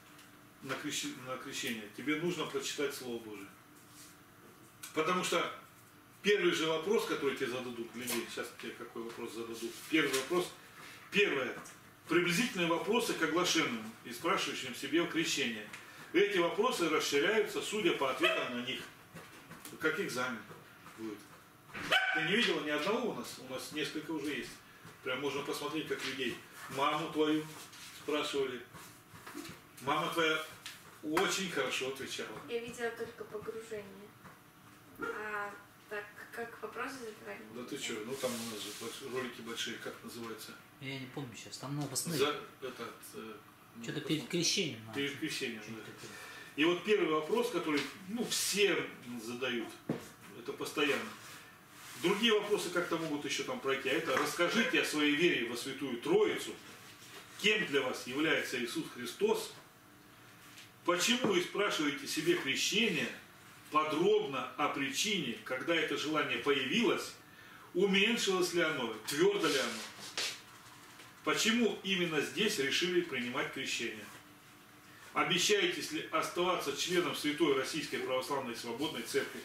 тебе нужно прочитать Слово Божие. Потому что первый же вопрос, который тебе зададут люди, сейчас тебе какой вопрос зададут. Первое. Приблизительные вопросы к оглашенным и спрашивающим себе о крещении. Эти вопросы расширяются, судя по ответам на них. Как экзамен будет. Ты не видела ни одного у нас? У нас несколько уже есть. Прям можно посмотреть, как людей. Маму твою спрашивали. Мама твоя очень хорошо отвечала. Я видела только погружение. А так, как вопросы задавали? Да ты что, ну там у нас же ролики большие, как называется? Я не помню сейчас, там надо посмотреть. Что-то перед крещением надо. Перед крещением, Что-то да. такое. И вот первый вопрос, который, все задают, это постоянно. Другие вопросы как-то могут еще там пройти. А это: расскажите о своей вере во Святую Троицу. Кем для вас является Иисус Христос? Почему вы спрашиваете себе крещение? Подробно о причине, когда это желание появилось, уменьшилось ли оно, твердо ли оно. Почему именно здесь решили принимать крещение? Обещаетесь ли оставаться членом Святой Российской Православной Свободной Церкви?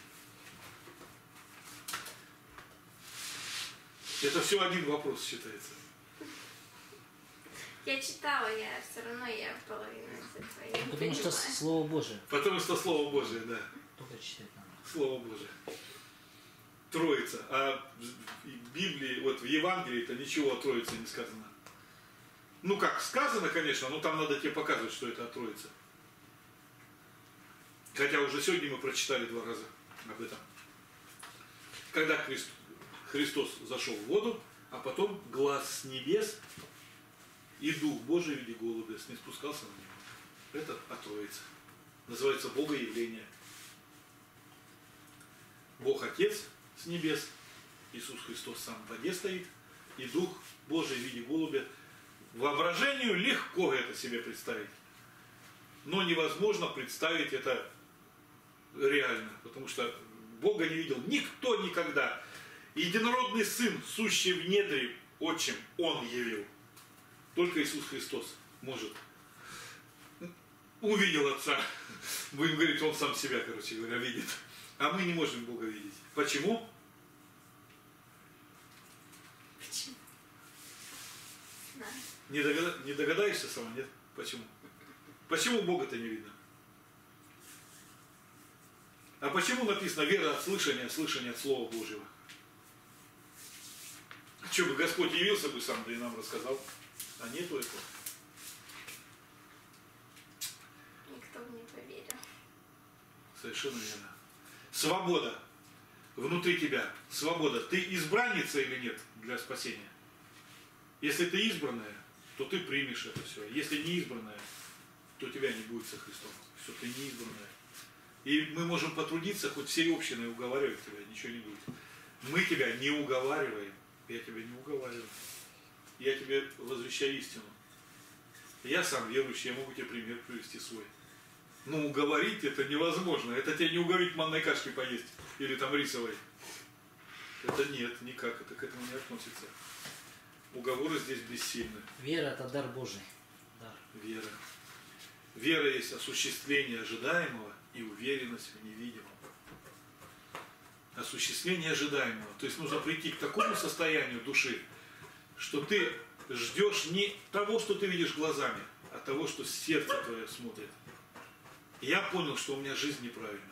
Это все один вопрос считается. Я читала, все равно я половину из этого. Я не Потому что понимаю. Слово Божие. Потому что Слово Божие, да. Только читать надо. Слово Божие. Троица. А в Библии, вот в Евангелии это ничего о Троице не сказано. Ну как, сказано, конечно, но там надо тебе показывать, что это о Троице. Хотя уже сегодня мы прочитали 2 раза об этом. Когда Христос зашел в воду, а потом глаз с небес и Дух Божий в виде голубя не спускался на него. Это о Троице. Называется Богоявление. Бог Отец с небес, Иисус Христос сам в воде стоит, и Дух Божий в виде голубя. Воображению легко это себе представить. Но невозможно представить это реально, потому что Бога не видел никто никогда. Единородный Сын, сущий в недре Отчим, Он явил. Только Иисус Христос может. Увидел Отца. Будем говорить, Он сам себя, короче говоря, видит. А мы не можем Бога видеть. Почему? Почему? Знаю. Не догадаешься сама, нет? Почему? Почему Бога-то не видно? А почему написано вера от слышания, слышание от Слова Божьего? Что бы Господь явился бы сам, да и нам рассказал. А нету этого. Никто бы не поверил. Совершенно верно. Свобода внутри тебя. Свобода. Ты избранница или нет для спасения? Если ты избранная, то ты примешь это все. Если не избранная, то тебя не будет со Христом. Все, ты не избранная. И мы можем потрудиться, хоть всей общиной уговаривать тебя, ничего не будет. Мы тебя не уговариваем. Я тебя не уговариваю. Я тебе возвещаю истину. Я сам верующий, я могу тебе пример привести свой. Но уговорить это невозможно. Это тебе не уговорить манной кашки поесть. Или там рисовой. Это нет, никак. Это к этому не относится. Уговоры здесь бессильны. Вера – это дар Божий. Дар. Вера. Вера есть осуществление ожидаемого и уверенность в невидимом. Осуществление ожидаемого. То есть нужно прийти к такому состоянию души, что ты ждешь не того, что ты видишь глазами, а того, что сердце твое смотрит. Я понял, что у меня жизнь неправильная.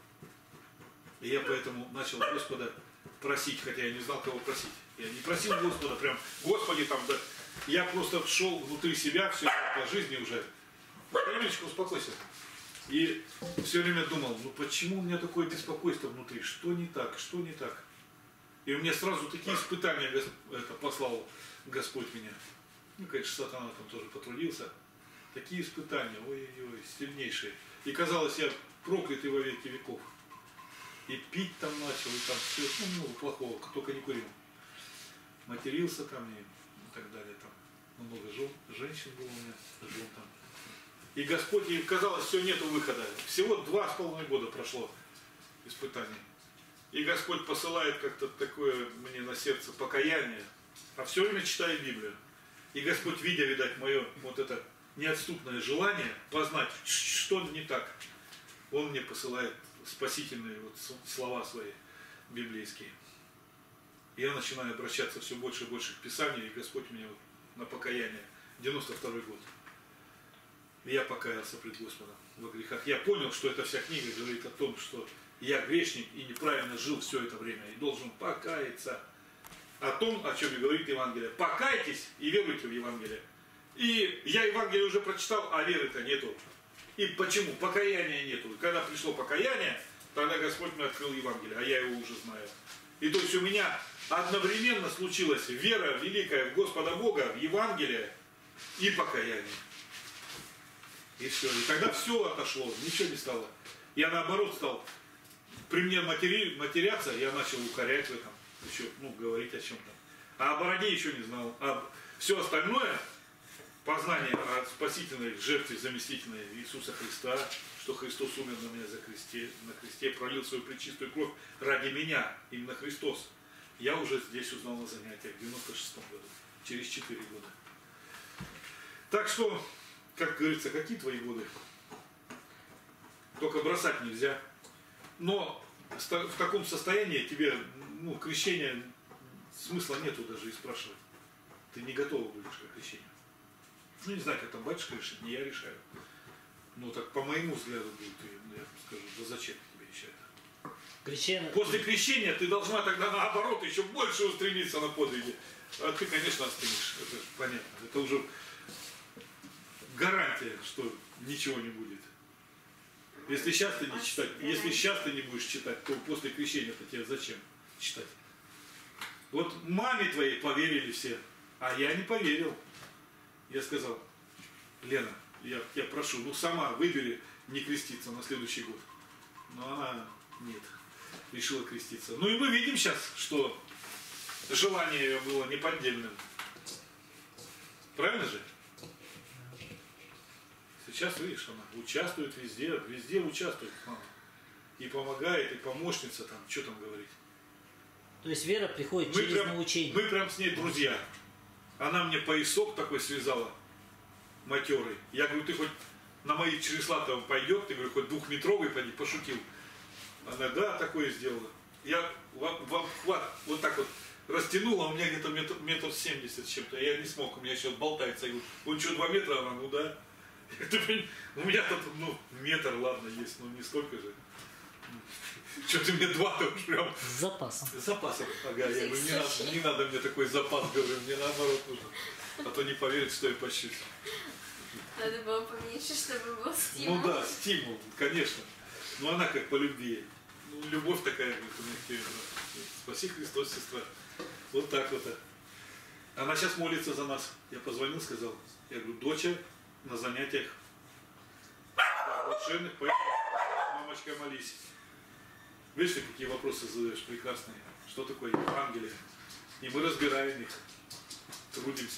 И я поэтому начал Господа просить, хотя я не знал, кого просить. Я не просил Господа прям, Господи, там, да. Я просто шел внутри себя, все по жизни уже. Немножечко успокойся. И все время думал, ну почему у меня такое беспокойство внутри? Что не так? Что не так? И у меня сразу такие испытания послал Господь меня. Ну, конечно, сатана там тоже потрудился. Такие испытания, ой-ой-ой, сильнейшие. И казалось, я проклятый во веки веков. И пить там начал, и там все, ну, много плохого, только не курил. Матерился там и так далее. Там много женщин было у меня, жил там. И Господь, и казалось, все, нету выхода. Всего 2,5 года прошло испытаний. И Господь посылает как-то такое мне на сердце покаяние, а все время читаю Библию. И Господь, видя, видать, мое вот это неотступное желание познать, что не так, Он мне посылает спасительные вот слова свои библейские. И я начинаю обращаться все больше и больше к Писанию, и Господь меня вот на покаяние. 92-й год. Я покаялся пред Господом во грехах. Я понял, что эта вся книга говорит о том, что я грешник и неправильно жил все это время. И должен покаяться. О том, о чем и говорит Евангелие. Покайтесь и веруйте в Евангелие. И я Евангелие уже прочитал, а веры-то нету. И почему? Покаяния нету. И когда пришло покаяние, тогда Господь мне открыл Евангелие, а я его уже знаю. И то есть у меня одновременно случилась вера великая в Господа Бога, в Евангелие и покаяние. И все. И тогда все отошло, ничего не стало. Я наоборот стал, при мне матеряться, я начал укорять в этом, еще, говорить о чем-то. А о бороде еще не знал. А все остальное, познание о спасительной жертве заместительной Иисуса Христа, что Христос умер на меня на кресте, пролил свою пречистую кровь ради меня, именно Христос. Я уже здесь узнал на занятиях в 96 году, через 4 года. Так что, как говорится, какие твои годы? Только бросать нельзя. Но в таком состоянии тебе, крещения смысла нету даже и спрашивать. Ты не готова будешь к крещению. Не знаю, как там батюшка решит, не я решаю. Так по моему взгляду будет, я скажу, да зачем тебе еще это? Крещение... После крещения ты должна тогда наоборот еще больше устремиться на подвиги. А ты, конечно, остынешь. Это понятно. Это уже гарантия, что ничего не будет. Если сейчас ты не читать, если сейчас ты не будешь читать, то после крещения-то тебе зачем читать? Вот маме твоей поверили все, а я не поверил. Я сказал, Лена, я прошу, сама выбери не креститься на следующий год. Но она нет, решила креститься. И мы видим сейчас, что желание ее было неподдельным. Правильно же? Сейчас, видишь, она участвует везде участвует. И помогает, и помощница там, что там говорить. То есть вера приходит через научение. Мы прям с ней друзья. Она мне поясок такой связала, матерый. Я говорю, ты хоть на мои чресла-то пойдет, ты, говорю, хоть 2-метровый пойди, пошутил. Она, да, такое сделала. Я в обхват вот так вот растянула, а у меня где-то метр 70 с чем-то. Я не смог, у меня еще болтается. Я говорю, он что, 2 метра? Она, да. У меня тут, метр, ладно, есть, но не столько же. Что ты мне два-то уж прям С запасом. с запасом? Ага, я говорю, не надо мне такой запас, говорю, мне наоборот нужно. А то не поверит, что я пощусь. Надо было поменьше, чтобы был стимул. Ну да, стимул, конечно. Но она как по любви. Ну, любовь такая, говорит, у меня к тебе. Спаси Христос, сестра. Вот так вот. Она сейчас молится за нас. Я позвонил, сказал. Я говорю, доча на занятиях волшебных, поэтому, мамочка, молись. Видишь, ты какие вопросы задаешь прекрасные. Что такое Евангелие? И мы разбираем их. Трудимся.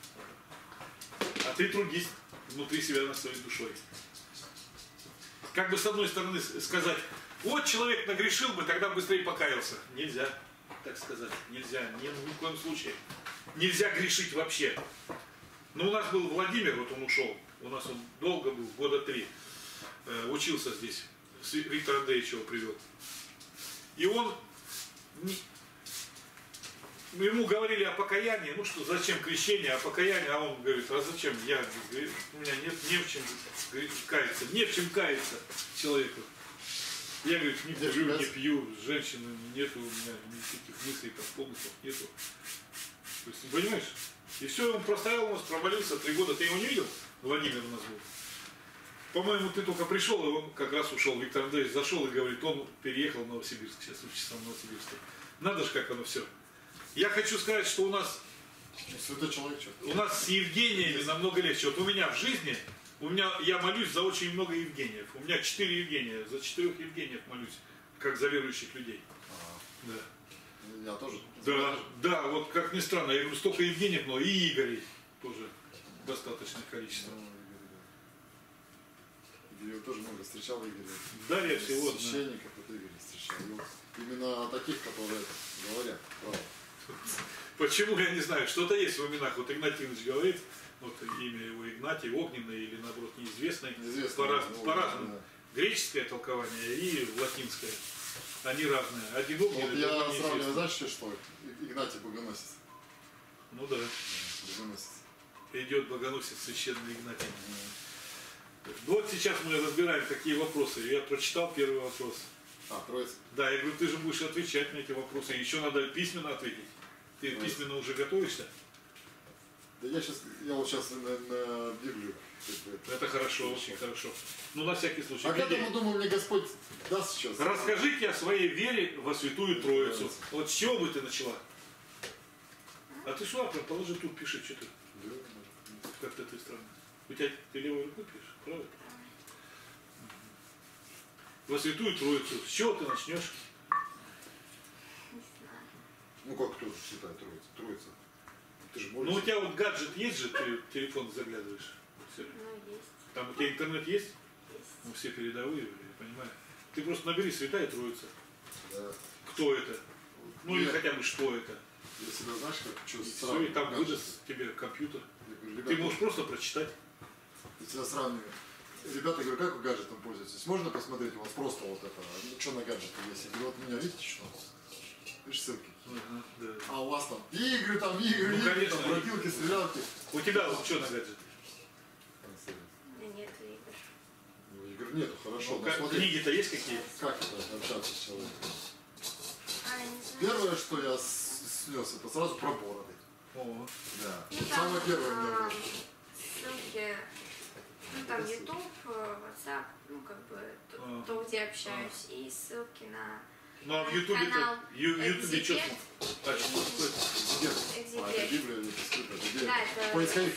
А ты трудись внутри себя над своей душой. Как бы с одной стороны сказать, вот человек нагрешил бы, тогда быстрее покаялся. Нельзя так сказать. Нельзя. Ни в коем случае. Нельзя грешить вообще. Ну, у нас был Владимир, вот он ушел. У нас он долго был, года 3. Учился здесь. Виктор Андреевич его привел. И он... Ему говорили о покаянии, ну что, зачем крещение, о покаянии, а он говорит, а зачем? У меня не в чем каяться, не в чем каяться человеку. Я, говорит, не курю, не пью, с женщинами нету у меня никаких мыслей, там, помыслов нету. То есть, понимаешь? И все, он простоял у нас, провалился 3 года. Ты его не видел? Владимир у нас был. По-моему, ты только пришел, и он как раз ушел. Виктор Андреевич зашел и говорит, он переехал в Новосибирск, сейчас учится в Новосибирске. Надо же, как оно все. Я хочу сказать, что у нас, Святой человек, что? у нас с Евгениями намного легче. Вот у меня в жизни, я молюсь за очень много Евгениев. У меня 4 Евгения, за 4 Евгениев молюсь, как за верующих людей. Да. Я тоже. Да, вот как ни странно, я говорю, столько Евгениев, но и Игорей тоже достаточное количество. Я тоже много встречал Игоря. Дарья всего одна. Священников от Игоря встречал. И вот именно таких, которые говорят правду. Почему, я не знаю, что-то есть в именах. Вот Игнатий Ильич говорит, вот имя его Игнатий, огненный или наоборот неизвестный, по-разному. Да. Греческое толкование и латинское. Они разные. Один Вот огненный, я другой сравниваю, неизвестный. знаешь, что? Игнатий Богоносец. Ну да. Богоносец. Идет богоносец священный Игнатий. Вот сейчас мы разбираем такие вопросы. Я прочитал первый вопрос. Троица. Да, я говорю, ты же будешь отвечать на эти вопросы. Еще надо письменно ответить. Ты письменно уже готовишься? Да я вот сейчас на Библию. Это хорошо, очень хорошо. Ну, на всякий случай. А к этому, думаю, мне Господь даст сейчас. Расскажите о своей вере во Святую Троицу. Вот с чего бы ты начала? А ты что, положи тут, пиши, что ты. Как-то ты странно. У тебя ты левой рукой пишешь, правда? Во Святую Троицу. С чего ты начнешь? Ну как кто считает Троица? Ты же Ну, у молишься. тебя вот гаджет есть же, ты в телефон заглядываешь. Все. Ну, есть. Там у тебя интернет есть? Есть. Ну, все передовые, я понимаю. Ты просто набери Святая Троица. Да. Кто это? Ну, или хотя бы что это. Я всегда, знаешь, как что Все, и там выдаст тебе компьютер. Я говорю, Ты можешь просто прочитать. Я всегда сравниваю. Ребята, говорю, как вы гаджетом пользуетесь? Можно посмотреть у вас просто вот это, ну что на гаджете есть? Я говорю, вот у меня, видите, что? Видишь, ссылки. Ага, да. А у вас там игры, игры, конечно, там бродилки, стрелялки. У тебя вот что на гаджете? Да нет игр. Ну, игр нету, хорошо. Ну, но смотри, книги-то есть какие? как это общаться с человеком? А, я не знаю. Первое, что я снес, это сразу про бороды. О, Да. Ну, Вот там, самое первое у меня было. ссылки, ну там YouTube, WhatsApp, ну как бы то, где общаюсь, и ссылки на ну а в Ютубе канал Ютубе что? Экзегет. А что такое? Где? А, это Экзегет. Библия, это скрыто, это где? Да, это Поисковик.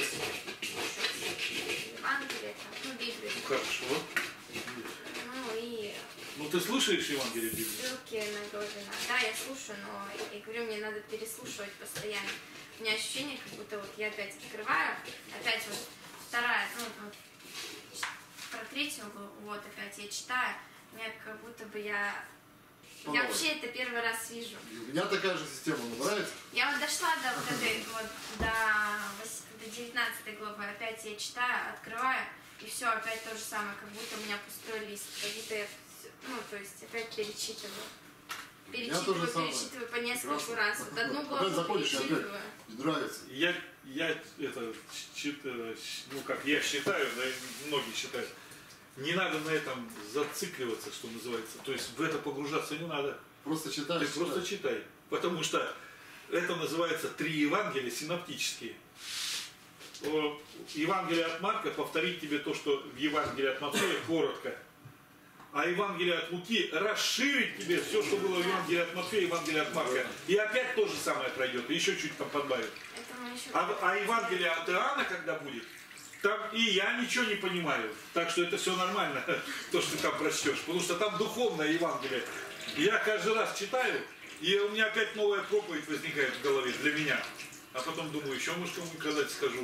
Евангелие, там, ну Библию. Ну, хорошо. Ну и Ну ты слушаешь Евангелие Библии? ссылки на Головина. Да, я слушаю, но я говорю, мне надо переслушивать постоянно. У меня ощущение, как будто вот я опять открываю, опять вот вторая, ну вот про третью, вот опять я читаю, мне как будто бы я вообще это первый раз вижу. И у меня такая же система, мне нравится. Я вот дошла до вот этой вот, до 19 главы, опять я читаю, открываю, и все, опять то же самое, как будто у меня пустой лист, как будто я, ну, то есть опять перечитываю. Перечитываю по нескольку раз. Вот одну Опять главу заходишь, и опять. перечитываю. И нравится. Я это, ну как я считаю, да, и многие считают, не надо на этом зацикливаться, что называется. То есть в это погружаться не надо. Просто читаешь. Ты просто читай. Потому что это называется 3 Евангелия синоптические. Евангелие от Марка повторит тебе то, что в Евангелии от Матфея коротко. А Евангелие от Луки расширит тебе все, что было в Евангелии от Матфея и Евангелие от Марка. И опять то же самое пройдет, и еще чуть там подбавит. А Евангелие от Иоанна, когда будет, там и я ничего не понимаю. Так что это все нормально, то, что ты там прочтешь. Потому что там духовное Евангелие. Я каждый раз читаю, и у меня опять новая проповедь возникает в голове для меня. А потом думаю, еще, может, кому-нибудь сказать скажу.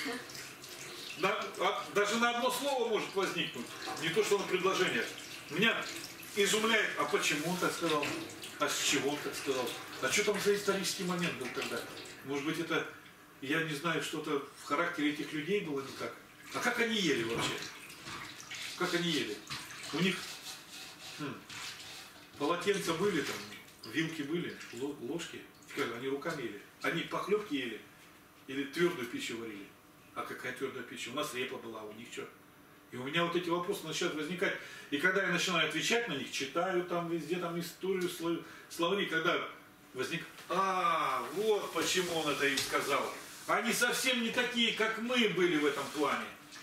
Даже на одно слово может возникнуть. Не то, что на предложение. Меня изумляет, а почему он так сказал? А с чего он так сказал? А что там за исторический момент был тогда? Может быть, это, я не знаю, что-то в характере этих людей было не так. А как они ели вообще? Как они ели? У них полотенца были там, вилки были, ложки. Они руками ели. Они похлебки ели или твердую пищу варили. А какая твердая пища? У нас репа была, а у них что? И у меня вот эти вопросы начинают возникать. И когда я начинаю отвечать на них, читаю там везде там историю, словари, когда возник, вот почему он это им сказал. Они совсем не такие, как мы были в этом плане.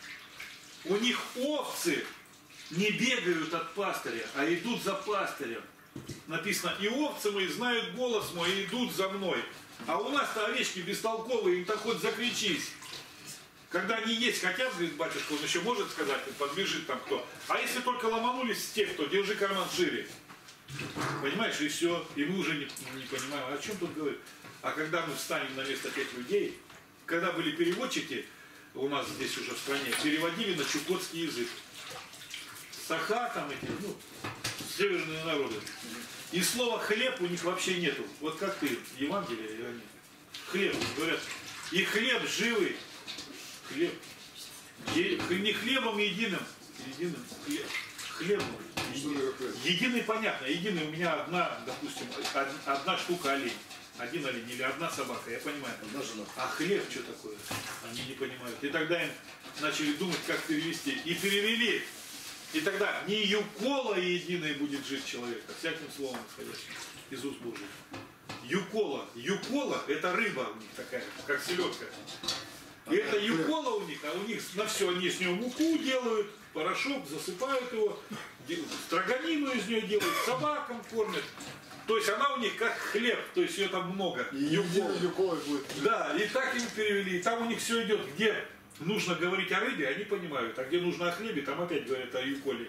У них овцы не бегают от пастыря, а идут за пастырем. Написано, и овцы мои знают голос мой и идут за мной. А у нас-то овечки бестолковые, им-то хоть закричись. Когда они есть хотят, говорит батюшка, он еще может сказать, подбежит там кто. А если только ломанулись с тех, кто держи карман шире. Понимаешь, и все. И мы уже не понимаем, о чем тут говорит. А когда мы встанем на место тех людей, когда были переводчики, у нас здесь уже в стране, переводили на чукотский язык. Саха там эти, северные народы. И слова хлеб у них вообще нету. Вот как ты, Евангелие или они? Хлеб, говорят. И хлеб живый. Хлеб. Не хлебом единым. Хлебом. Единый понятно. Единый у меня одна, допустим, одна штука олень. Один олень или одна собака, я понимаю. Одна жена. А хлеб что такое? Они не понимают. И тогда им начали думать, как перевести. И перевели. И тогда не юкола единой будет жить человек, а всяким словом исходящим из уст Божьих. Юкола. Юкола – это рыба у них такая, как селедка. И это юкола у них, а у них на все они с него муку делают, порошок, засыпают его, строганину из нее делают, собакам кормят. То есть она у них как хлеб, то есть ее там много. И юкола будет. Да, и так им перевели. И там у них все идет, где нужно говорить о рыбе, они понимают. А где нужно о хлебе, там опять говорят о юколе.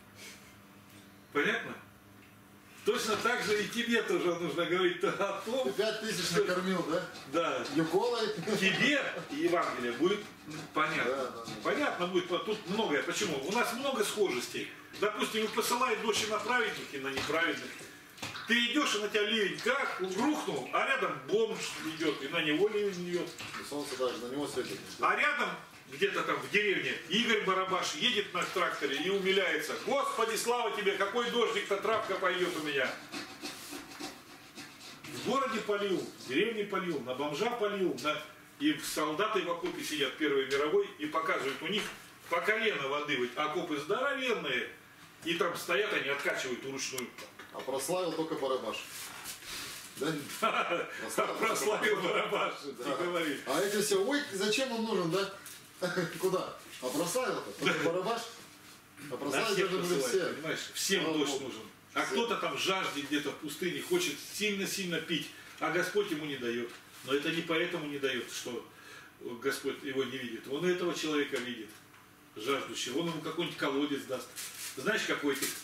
Понятно? Точно так же и тебе тоже нужно говорить о том... Ты 5000 накормил, да? Да. Юколой? Тебе Евангелие будет понятно. Да. Понятно будет, тут многое. Почему? У нас много схожестей. Допустим, посылает дочь на праведники, на неправедных. Ты идешь, и на тебя ливень как рухнул, а рядом бомж идет, и на него ливень идет. И солнце даже на него светит. А рядом, где-то там в деревне, Игорь Барабаш едет на тракторе и умиляется. Господи, слава тебе, какой дождик-то, травка пойдет у меня. В городе полил, в деревне полил, на бомжа полил, и солдаты в окопе сидят Первой мировой и показывают, у них по колено воды, окопы здоровенные, и там стоят, они откачивают вручную. А прославил только Барабаш. Да? Прославил Барабаш, не говори. А эти все, ой, зачем он нужен, да? Куда? А прославил-то? Только Барабаш? А прославить всех должны были посылать, все. понимаешь? Всем дождь нужен. А кто-то там жаждет где-то в пустыне, хочет сильно-сильно пить, а Господь ему не дает. Но это не поэтому не дает, что Господь его не видит. Он этого человека видит, жаждущего. Он ему какой-нибудь колодец даст. Знаешь, какой ты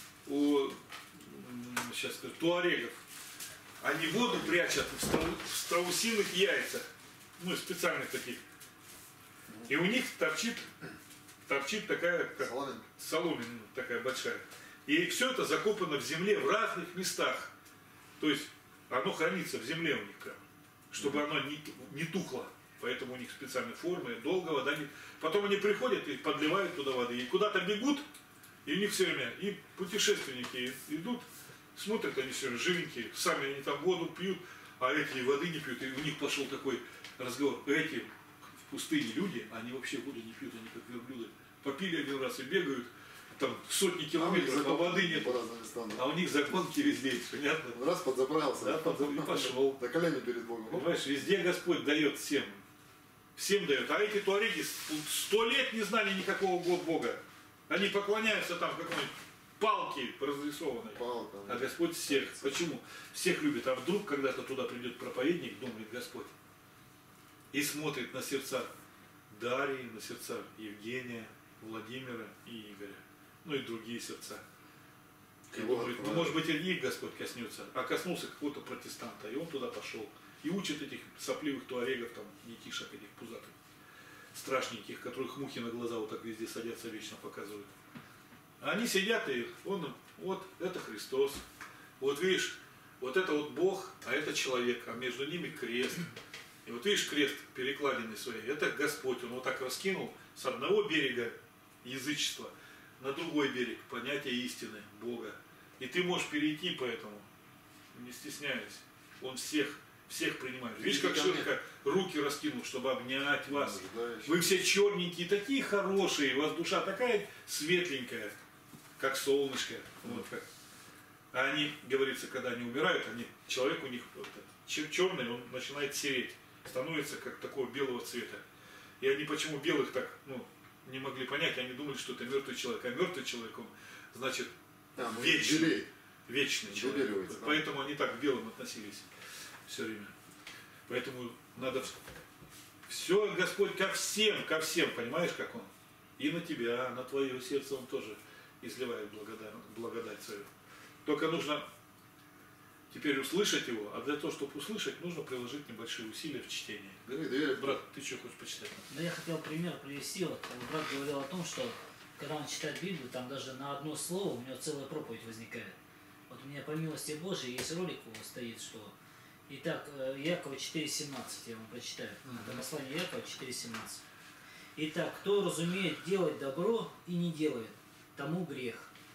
сейчас скажу, туарегов. Они воду прячут в страусиных яйцах. Специальных таких. И у них торчит такая, как соломина такая большая. И все это закопано в земле в разных местах. То есть оно хранится в земле у них, чтобы оно не тухло. Поэтому у них специальные формы, долго вода не... Потом они приходят и подливают туда воды. И куда-то бегут, и у них все время, и путешественники идут, смотрят они все время живенькие, сами они там воду пьют, а эти воды не пьют. И у них пошел такой разговор. Эти в пустыне люди, они вообще воду не пьют, они как верблюды. Попили один раз и бегают, там сотни километров, а воды нет. По разным местам. А у них загонки везде, понятно? Раз подзаправился. Да, и пошел. На колени перед Богом. Понимаешь, везде Господь дает всем. Всем дает. А эти туареги 100 лет не знали никакого Бога. Они поклоняются там какой-нибудь палке разрисованной. Палка. А Господь всех. Почему? Всех любит. А вдруг когда-то туда придет проповедник, думает Господь, и смотрит на сердца Дарьи, на сердца Евгения, Владимира и Игоря. Ну и другие сердца. И думает, ну, может быть, и их Господь коснется. А коснулся какого-то протестанта, и он туда пошел. И учит этих сопливых туарегов, там, детишек этих пузатых, страшненьких, которых мухи на глаза вот так везде садятся, вечно показывают. А они сидят, и он, вот это Христос. Вот видишь, вот это вот Бог, а это человек, а между ними крест. И вот видишь крест перекладины своей, это Господь. Он вот так раскинул с одного берега язычества на другой берег понятие истины, Бога. И ты можешь перейти по этому, не стесняясь. Он всех принимает. Видишь, как широко руки раскинул, чтобы обнять вас. Вы все черненькие, такие хорошие, у вас душа такая светленькая, как солнышко. Вот как. А они, говорится, когда они умирают, человек у них черный, он начинает сереть, становится как такого белого цвета. И они почему белых так, не могли понять, они думали, что это мертвый человек. А мертвый человек, он, значит, вечный. Вечный человек. Поэтому они так к белым относились все время. Поэтому надо все, Господь, ко всем, понимаешь, как Он? И на тебя, на твое сердце Он тоже изливает благодать свою. Только нужно теперь услышать его, а для того, чтобы услышать, нужно приложить небольшие усилия в чтении. Брат, ты что хочешь почитать? Да, я хотел пример привести. Вот брат говорил о том, что когда он читает Библию, там даже на одно слово у него целая проповедь возникает. Вот у меня по милости Божией есть ролик, у него стоит, что... Итак, Якова 4.17, я вам прочитаю. Это послание Якова 4.17. Итак, кто разумеет делать добро и не делает, тому грех.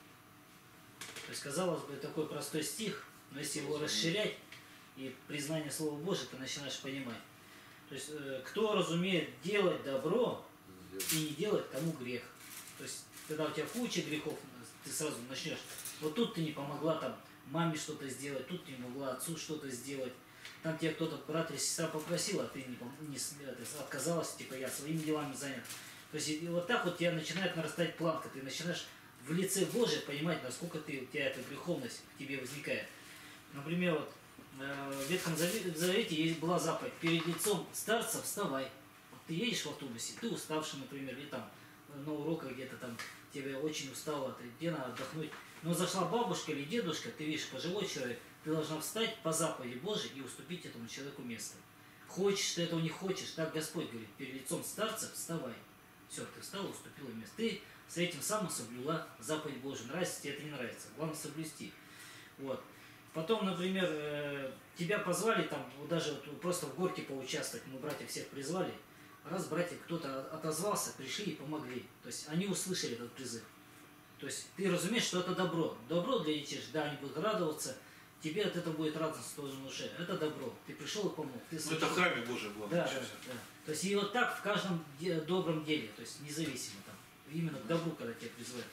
То есть, казалось бы, такой простой стих, но если его расширять и признание Слова Божьего, ты начинаешь понимать. То есть, кто разумеет делать добро и не делать, тому грех. То есть, когда у тебя куча грехов, ты сразу начнешь. Вот тут ты не помогла там маме что-то сделать, тут не могла отцу что-то сделать. Там тебя кто-то, брат или сестра, попросил, а ты отказалась, типа я своими делами занят. То есть и вот так вот тебя начинает нарастать планка, ты начинаешь в лице Божьем понимать, насколько у тебя эта греховность к тебе возникает. Например, вот в Ветхом Завете была заповедь: перед лицом старца вставай. Вот ты едешь в автобусе, ты уставший, например, или там на уроках где-то там тебе очень устало, тебе надо отдохнуть. Но зашла бабушка или дедушка, ты видишь, пожилой человек, ты должна встать по заповеди Божией и уступить этому человеку место. Хочешь ты этого, не хочешь, так Господь говорит: перед лицом старца вставай. Все, ты встала, уступила место. Ты с этим самым соблюла заповедь Божию. Нравится тебе это, не нравится. Главное соблюсти. Вот. Потом, например, тебя позвали там, вот даже вот просто в горке поучаствовать, мы братьев всех призвали. Раз братья кто-то отозвался, пришли и помогли. То есть они услышали этот призыв. То есть ты разумеешь, что это добро. Добро для детей, да, они будут радоваться. Тебе от этого будет радость тоже в душе. Это добро. Ты пришел и помог. Ты это в храме Божьем было. Да. То есть и вот так в каждом добром деле, то есть независимо там, именно к добру, когда тебя призывают.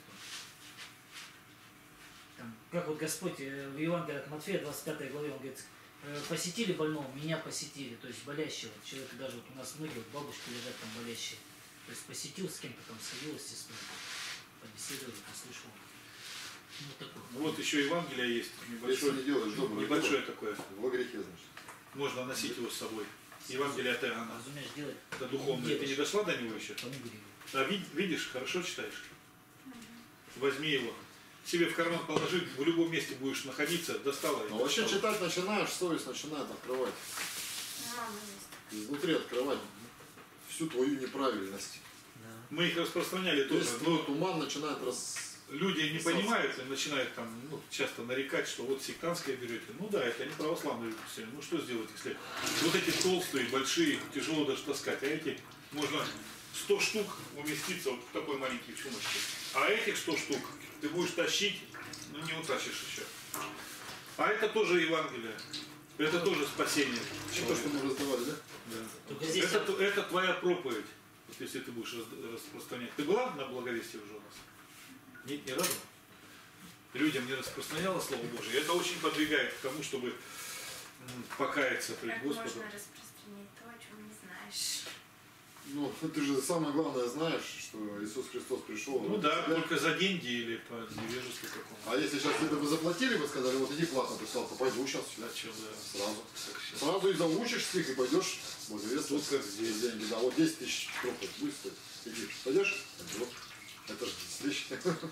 Там, как вот Господь в Евангелии от Матфея, 25 главе, он говорит: посетили больного, меня посетили, то есть болящего. Человек, даже вот у нас многие вот бабушки лежат там болящие. То есть посетил с кем-то там, садился с ним, побеседовал, послушал. Вот еще Евангелие есть, небольшое такое. Во грехе, значит. Можно носить его с собой. Евангелие от Иоанна. Разумеешь, делать. Это духовное. Ты не дошла до него еще? А видишь, хорошо читаешь? Возьми его. Себе в карман положи, в любом месте будешь находиться, достала. А вообще читать начинаешь, совесть начинает открывать. Изнутри открывать всю твою неправильность. Мы их распространяли тоже. Но туман начинает Люди не понимают и начинают там, часто нарекать, что вот сектантское берете. Ну да, это не православные все. Ну что сделать, если вот эти толстые, большие, тяжело даже таскать, а эти можно 100 штук уместиться вот в такой маленькой сумочке. А этих 100 штук ты будешь тащить, не утащишь еще. А это тоже Евангелие. Это тоже спасение. То, что мы раздавали, да? Да. Это твоя проповедь, вот если ты будешь распространять. Ты была на благовестии уже у нас? Нет, ни разу. Людям не распространяло Слово Божие. Это очень подвигает к тому, чтобы покаяться пред Как Господом. можно распространять то, о чем не знаешь? Ну, ты же самое главное знаешь, что Иисус Христос пришел. Ну ради да, тебя. только за деньги или по невежеству какому-то. А если сейчас где-то бы заплатили, бы сказали, вот иди платно прислал, то пойду сейчас сюда. Зачем, да. Сразу. Так сейчас. Сразу и заучишь стих, и пойдешь благовествовать. Тут как здесь. Деньги, да, вот 10 тысяч профит будет стоить. Иди, пойдешь? Вот. Это же свищ.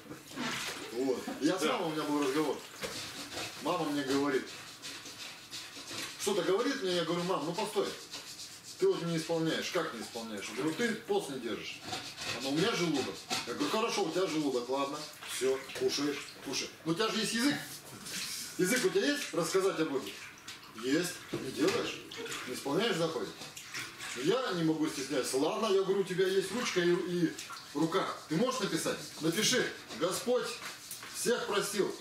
Вот. Я с мамой, у меня был разговор. Мама мне говорит, что-то говорит мне, я говорю, мам, ну постой. Ты вот не исполняешь. Как не исполняешь? Я говорю, ты пост не держишь. Она, у меня желудок. Я говорю, хорошо, у тебя желудок, ладно. Все, кушаешь, кушай. Но у тебя же есть язык. Язык у тебя есть? Рассказать об этом? Есть. Не делаешь? Не исполняешь заповедь? Я не могу стесняться. Ладно, я говорю, у тебя есть ручка и рука. Ты можешь написать? Напиши. Господь всех простил.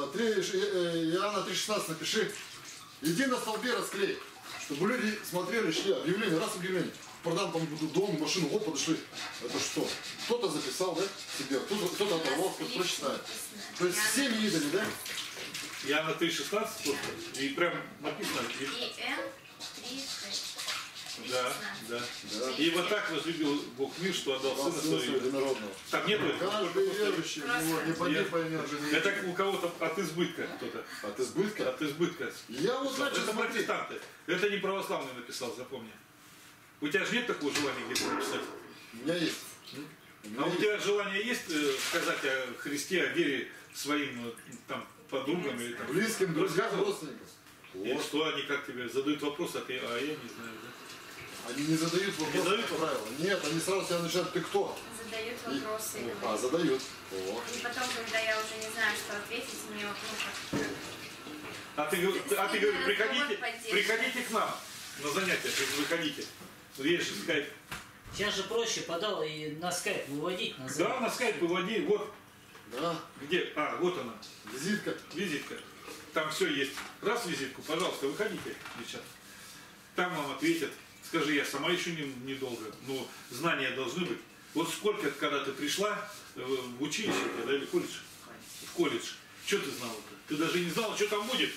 Иоанна 3,16 напиши. Иди на столбе расклей. Чтобы люди смотрели, шли, объявление, раз объявление. Продам там буду дом, машину, вот подошли. Это что? Кто-то записал, да, себе, кто-то оторвал, кто-то прочитает. То есть всеми видами, да? Я на 3.16 и прям написано. ИН 3.6. Да, да. Да. И вот так возлюбил Бог мир, что отдал Сына Сына Своего. единородного. Там нету этого. Каждый верующий в него не погиб, поймет же не Это у кого-то от избытка кто-то. От избытка. От избытка. Я вот начал Это смотреть. протестанты. Это не православный написал, запомни. У тебя же нет такого желания где-то написать? У меня есть. А у тебя желание есть сказать о Христе, о вере своим там подругам или там Близким, друзьям, родственникам. И Вот. что они как тебе задают вопрос, а я не знаю, да? Они не задают вопрос, Не задают как правило. Нет, они сразу тебя начинают, ты кто? Задают И- вопросы. и А, задают. О. И потом, когда я уже не знаю, что ответить, мне ну, А ты говоришь, приходите, поддерживать. приходите к нам на занятия, выходите. Есть же скайп. Сейчас же проще подал и на скайп выводить. На Да, на скайп выводи, вот, Да, где, вот она, визитка. визитка. Там все есть. Раз визитку, пожалуйста, выходите, девчата. Там вам ответят. Скажи, я сама еще недолго, но знания должны быть. Вот сколько, когда ты пришла в училище, да, или колледж? В колледж. Что ты знала-то? Ты даже не знала, что там будет.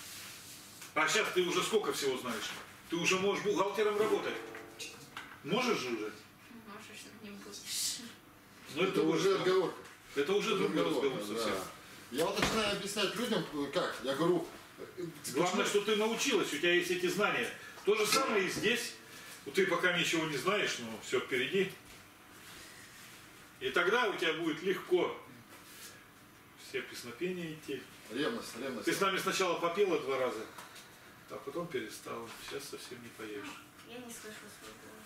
А сейчас ты уже сколько всего знаешь? Ты уже можешь бухгалтером работать. Можешь же уже? можешь, но не будешь. Но Это уже отговорка. Это уже другой разговор Да. совсем. Я вот начинаю объяснять людям, как. Я говорю, Главное, что ты научилась, у тебя есть эти знания. То же самое и здесь. Ты пока ничего не знаешь, но все впереди. И тогда у тебя будет легко все песнопения идти. ревность, ревность. Ты с нами сначала попела 2 раза, а потом перестала. Сейчас совсем не поешь. Я не слышу свой голос.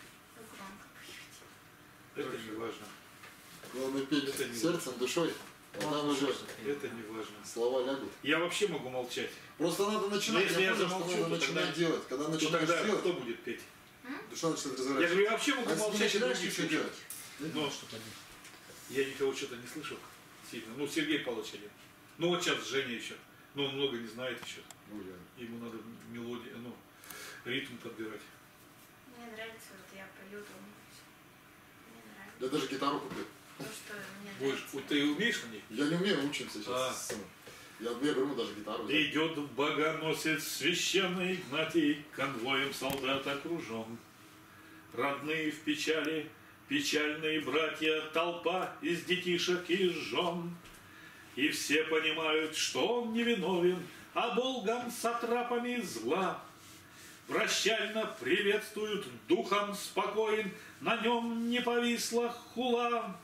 Вы громко поете. Это не важно. Главное петь Это не сердцем, душой. А там уже Это не важно. слова лягут. Я вообще могу молчать. Просто надо начинать. если я понял, что замолчу, надо то начинать тогда- делать. Когда То начинаешь тогда делать, кто будет петь? душа начинает Я разворачиваться. говорю, я вообще могу А если не молчать и начинаешь, других что слушать. делать? Но я никого что-то не слышал сильно. Ну, Сергей Павлович один. Ну, вот сейчас Женя еще. Но он много не знает еще. Ну, я- Ему надо мелодию, ритм подбирать. Мне нравится, вот я пою, думаю. Мне нравится Я даже гитару куплю. то, что мне Будешь, нравится. вот ты умеешь на ней? Я не умею, учимся сейчас. А. с сыном. Я беру даже гитару. взял. Идет богоносец священный Игнатий, конвоем солдат окружен. Родные в печали, печальные братья, толпа из детишек и жен. И все понимают, что он невиновен, а Болгам сатрапами зла. Прощально приветствуют, духом спокоен, на нем не повисла хула.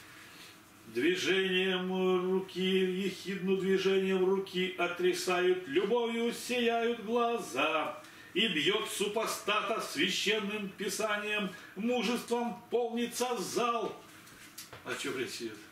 Движением руки, ехидну движением руки отрисают, любовью сияют глаза. И бьет супостата священным писанием, мужеством полнится зал. О чем речь идет?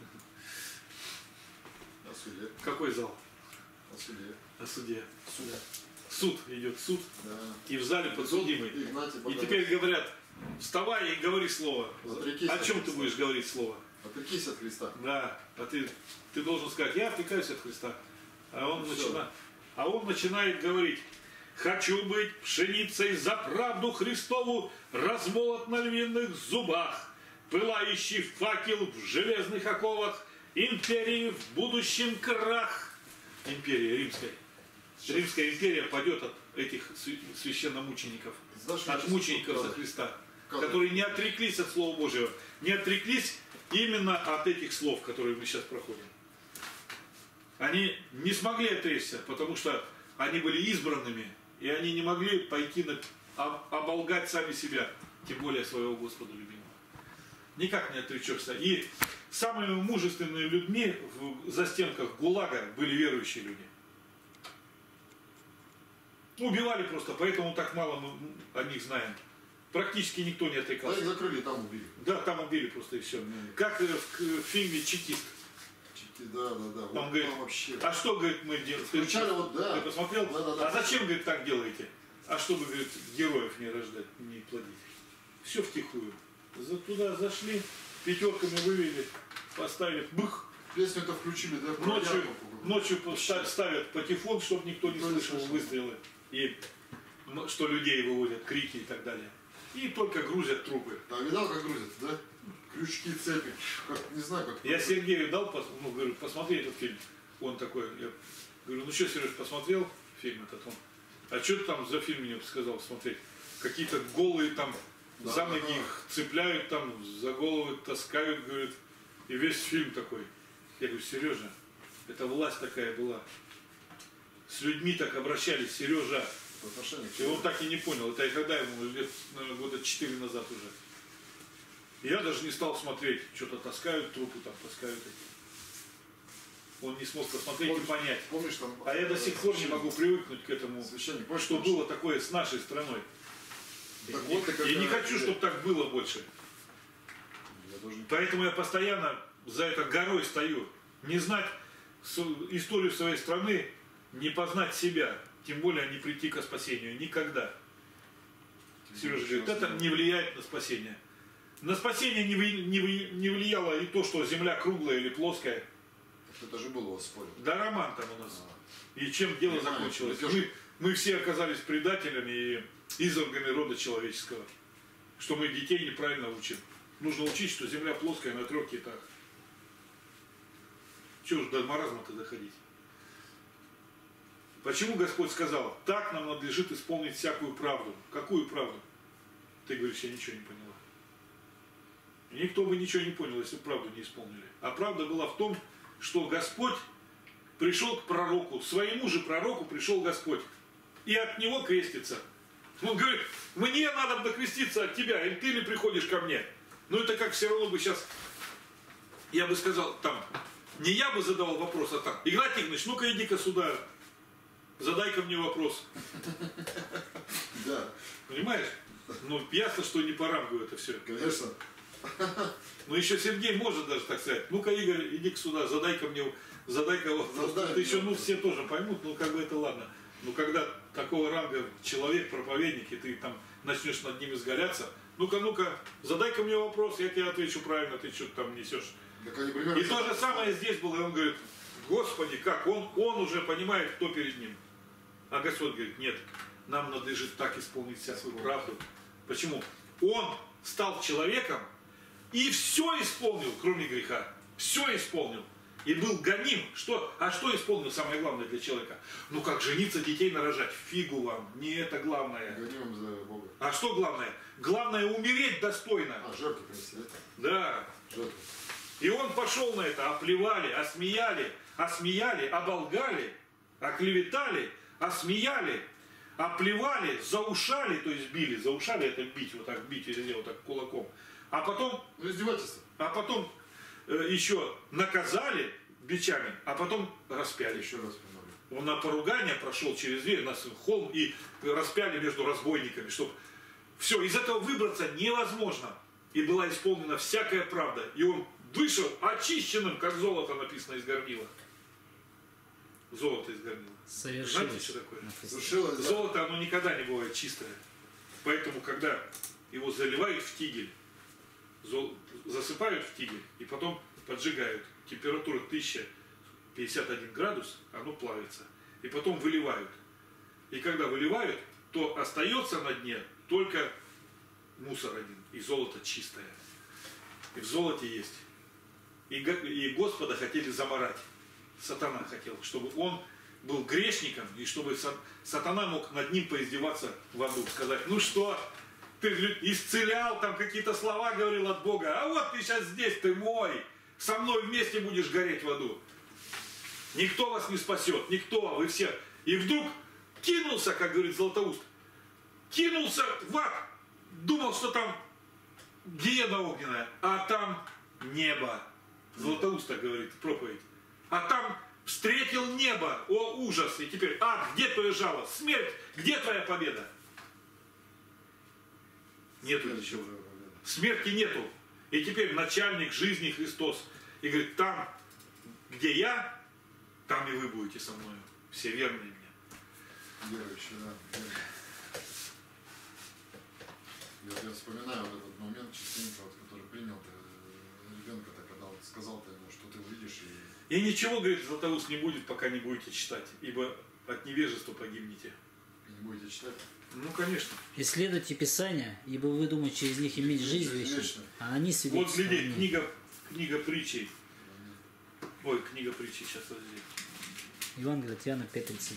О суде. Какой зал? О суде. О суде. Суд. Суд идет, суд. Да. И в зале подсудимый. Игнатий И Богданов. теперь говорят, вставай и говори слово. Отрекись О от чем ты Христа. будешь говорить слово? Отрекись от Христа. Да, а ты должен сказать, я отрекаюсь от Христа. А он, Всё. начинает говорить, хочу быть пшеницей за правду Христову, размолот на львиных зубах, пылающий факел в железных оковах, империи в будущем крах. Империя римская. Римская империя падет от этих священномучеников, от мучеников за Христа, которые не отреклись от Слова Божьего, не отреклись именно от этих слов, которые мы сейчас проходим. Они не смогли отречься, потому что они были избранными, и они не могли пойти оболгать сами себя, тем более своего Господа любимого. Никак не отречешься. И самыми мужественными людьми в застенках ГУЛАГа были верующие люди. Убивали просто, поэтому так мало мы о них знаем. Практически никто не Да, отрекался. их закрыли, там убили. Да, там убили просто и все. Как в фильме «Чекист». Да. Он Вот говорит, там вообще. а что, говорит, мы делаем? Включали, вот, да. Ты посмотрел? Да. А зачем, говорит, так делаете? А чтобы, говорит, героев не рождать, не плодить. Все втихую. Туда зашли, пятерками вывели, поставили, бых. Песню-то включили, да? про Ночью Якова. ставят патефон, чтобы никто не слышал выстрелы. И что людей выводят, крики и так далее. И только грузят трупы. А видал, как грузят, да? Крючки, цепи. Как, не знаю, как. Я Сергею дал, говорю, посмотри этот фильм. Он такой, я говорю, ну что, Сереж, посмотрел фильм этот? Он, а что ты там за фильм мне сказал смотреть? Какие-то голые там за ноги их цепляют, там за головы таскают, говорит. И весь фильм такой. Я говорю, Сережа, это власть такая была. С людьми так обращались, Сережа. И он так и не понял. Это я когда ему, лет, наверное, года 4 назад уже. И я даже не стал смотреть, что-то таскают, трупы там таскают. Он не смог посмотреть и понять. Помнишь, там, а я до сих пор не могу привыкнуть к этому, помнишь, что было такое с нашей страной. Так вот, Я не хочу, чтобы так было больше. Поэтому я постоянно за это горой стою. Не знать историю своей страны, не познать себя, тем более не прийти ко спасению. Никогда. Сережа говорит, это не влияет на спасение. На спасение не влияло и то, что земля круглая или плоская. Это же было у вас спорил. Да, роман там у нас. И чем дело закончилось? Мы все оказались предателями и извергами рода человеческого. Что мы детей неправильно учим. Нужно учить, что земля плоская на 3 китах. Чего ж до маразма-то доходить? Почему Господь сказал, так нам надлежит исполнить всякую правду? Какую правду? Ты говоришь, я ничего не поняла. Никто бы ничего не понял, если бы правду не исполнили. А правда была в том, что Господь пришел к пророку, своему же пророку пришел Господь. И от него крестится. Он говорит, мне надо докреститься от тебя, или ты ли приходишь ко мне? Ну это как все равно бы сейчас, я бы сказал, там, не я бы задавал вопрос, а так, Игнатий Игнатьевич, ну-ка иди-ка сюда, задай-ка мне вопрос. Да. Понимаешь? Ну ясно, что не по рангу это все. Конечно. Но еще Сергей может даже так сказать, ну-ка, Игорь, иди-ка сюда, задай-ка вопрос. Это еще, ну, все тоже поймут, ну, как бы это ладно. Но когда такого ранга человек, проповедник, и ты там начнешь над ним изгаляться, ну-ка, задай-ка мне вопрос, я тебе отвечу правильно, ты что-то там несешь. И то же самое здесь было, и он говорит, Господи, как, он уже понимает, кто перед ним. А Господь говорит, нет, нам надлежит так исполнить всякую правду. Почему? Он стал человеком и все исполнил, кроме греха. Все исполнил. И был гоним. А что исполнил самое главное для человека? Ну как жениться, детей нарожать? Фигу вам. Не это главное. Гонимым за Бога. А что главное? Главное умереть достойно. Жертву принести, да? Жертву. И он пошел на это. Оплевали, осмеяли, оболгали, оклеветали, осмеяли, оплевали, заушали, то есть били. Заушали это бить, вот так бить везде, вот так кулаком. А потом... издевательство. А потом еще наказали бичами, а потом распяли. Еще раз Он на поругание прошел через дверь, на холм и распяли между разбойниками, чтобы все, из этого выбраться невозможно. И была исполнена всякая правда. И он вышел очищенным, как золото написано из горнила. Золото из горнила. Знаете, что такое? Золото, оно никогда не бывает чистое. Поэтому, когда его заливают в тигель, засыпают в тигель и потом поджигают. Температура 1051 градус, оно плавится. И потом выливают. И когда выливают, то остается на дне только мусор один. И золото чистое. И в золоте есть и Господа хотели заморать. Сатана хотел, чтобы он был грешником, и чтобы сатана мог над ним поиздеваться в аду. Сказать, ну что, ты исцелял, там какие-то слова говорил от Бога, а вот ты сейчас здесь, ты мой, со мной вместе будешь гореть в аду. Никто вас не спасет, никто, вы все. И вдруг кинулся, как говорит Златоуст, кинулся в ад, думал, что там гиена огненная, а там небо. Златоуст так говорит, проповедь. А там встретил небо, о ужас, и теперь ад, где твоя жало? Смерть, где твоя победа? Нету ничего. Смерти нету. И теперь начальник жизни Христос. И говорит, там, где я, там и вы будете со мной. Все верные мне. Верующие, да. Я вспоминаю вот этот момент частенько, вот, который принял ребенка-то, когда вот сказал-то ему, что ты увидишь и... И ничего, говорит, Златоуст не будет, пока не будете читать, ибо от невежества погибнете. И не будете читать. Ну, конечно. Исследуйте Писания, ибо вы думаете через них иметь жизнь вечную, а они Вот свидетельствуют. глядеть, книга притчей. Ой, книга притчей, сейчас подожди. Евангелие от Иоанна 5:39.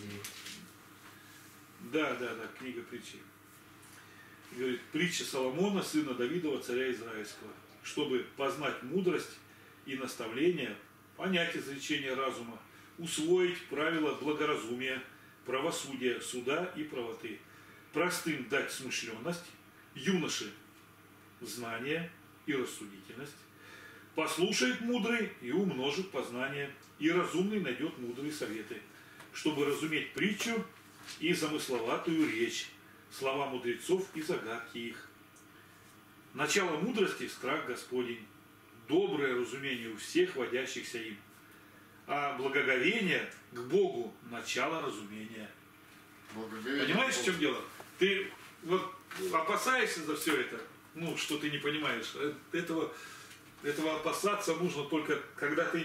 Да, книга притчей. Говорит, притча Соломона, сына Давидова, царя Израильского, чтобы познать мудрость и наставление, понять изречение разума, усвоить правила благоразумия, правосудия, суда и правоты, простым дать смышленность, юноше знание и рассудительность, послушает мудрый и умножит познание, и разумный найдет мудрые советы, чтобы разуметь притчу и замысловатую речь, слова мудрецов и загадки их. Начало мудрости – страх Господень, доброе разумение у всех, водящихся им, а благоговение к Богу – начало разумения. Понимаешь, в чем дело? Ты вот опасаешься за все это, ну, что ты не понимаешь. Этого опасаться нужно только, когда ты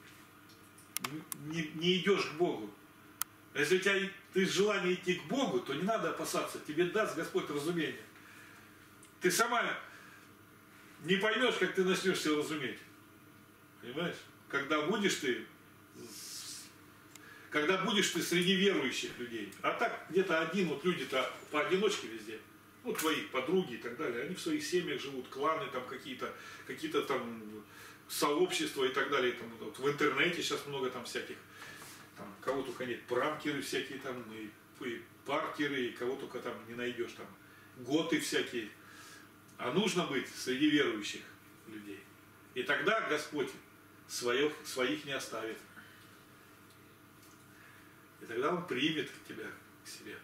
не идешь к Богу. Если у тебя есть желание идти к Богу, то не надо опасаться. Тебе даст Господь разумение. Ты сама не поймешь, как ты начнешь все разуметь. Понимаешь? Когда будешь ты среди верующих людей. А так где-то один, вот люди-то поодиночке везде. Ну, твои подруги и так далее. Они в своих семьях живут, кланы там какие-то там сообщества и так далее. Там, вот, в интернете сейчас много там всяких. Там, кого только нет, пранкеры всякие там, и паркеры, и кого только там не найдешь там. Готы всякие. А нужно быть среди верующих людей. И тогда Господь своих не оставит. И тогда Он примет тебя к себе.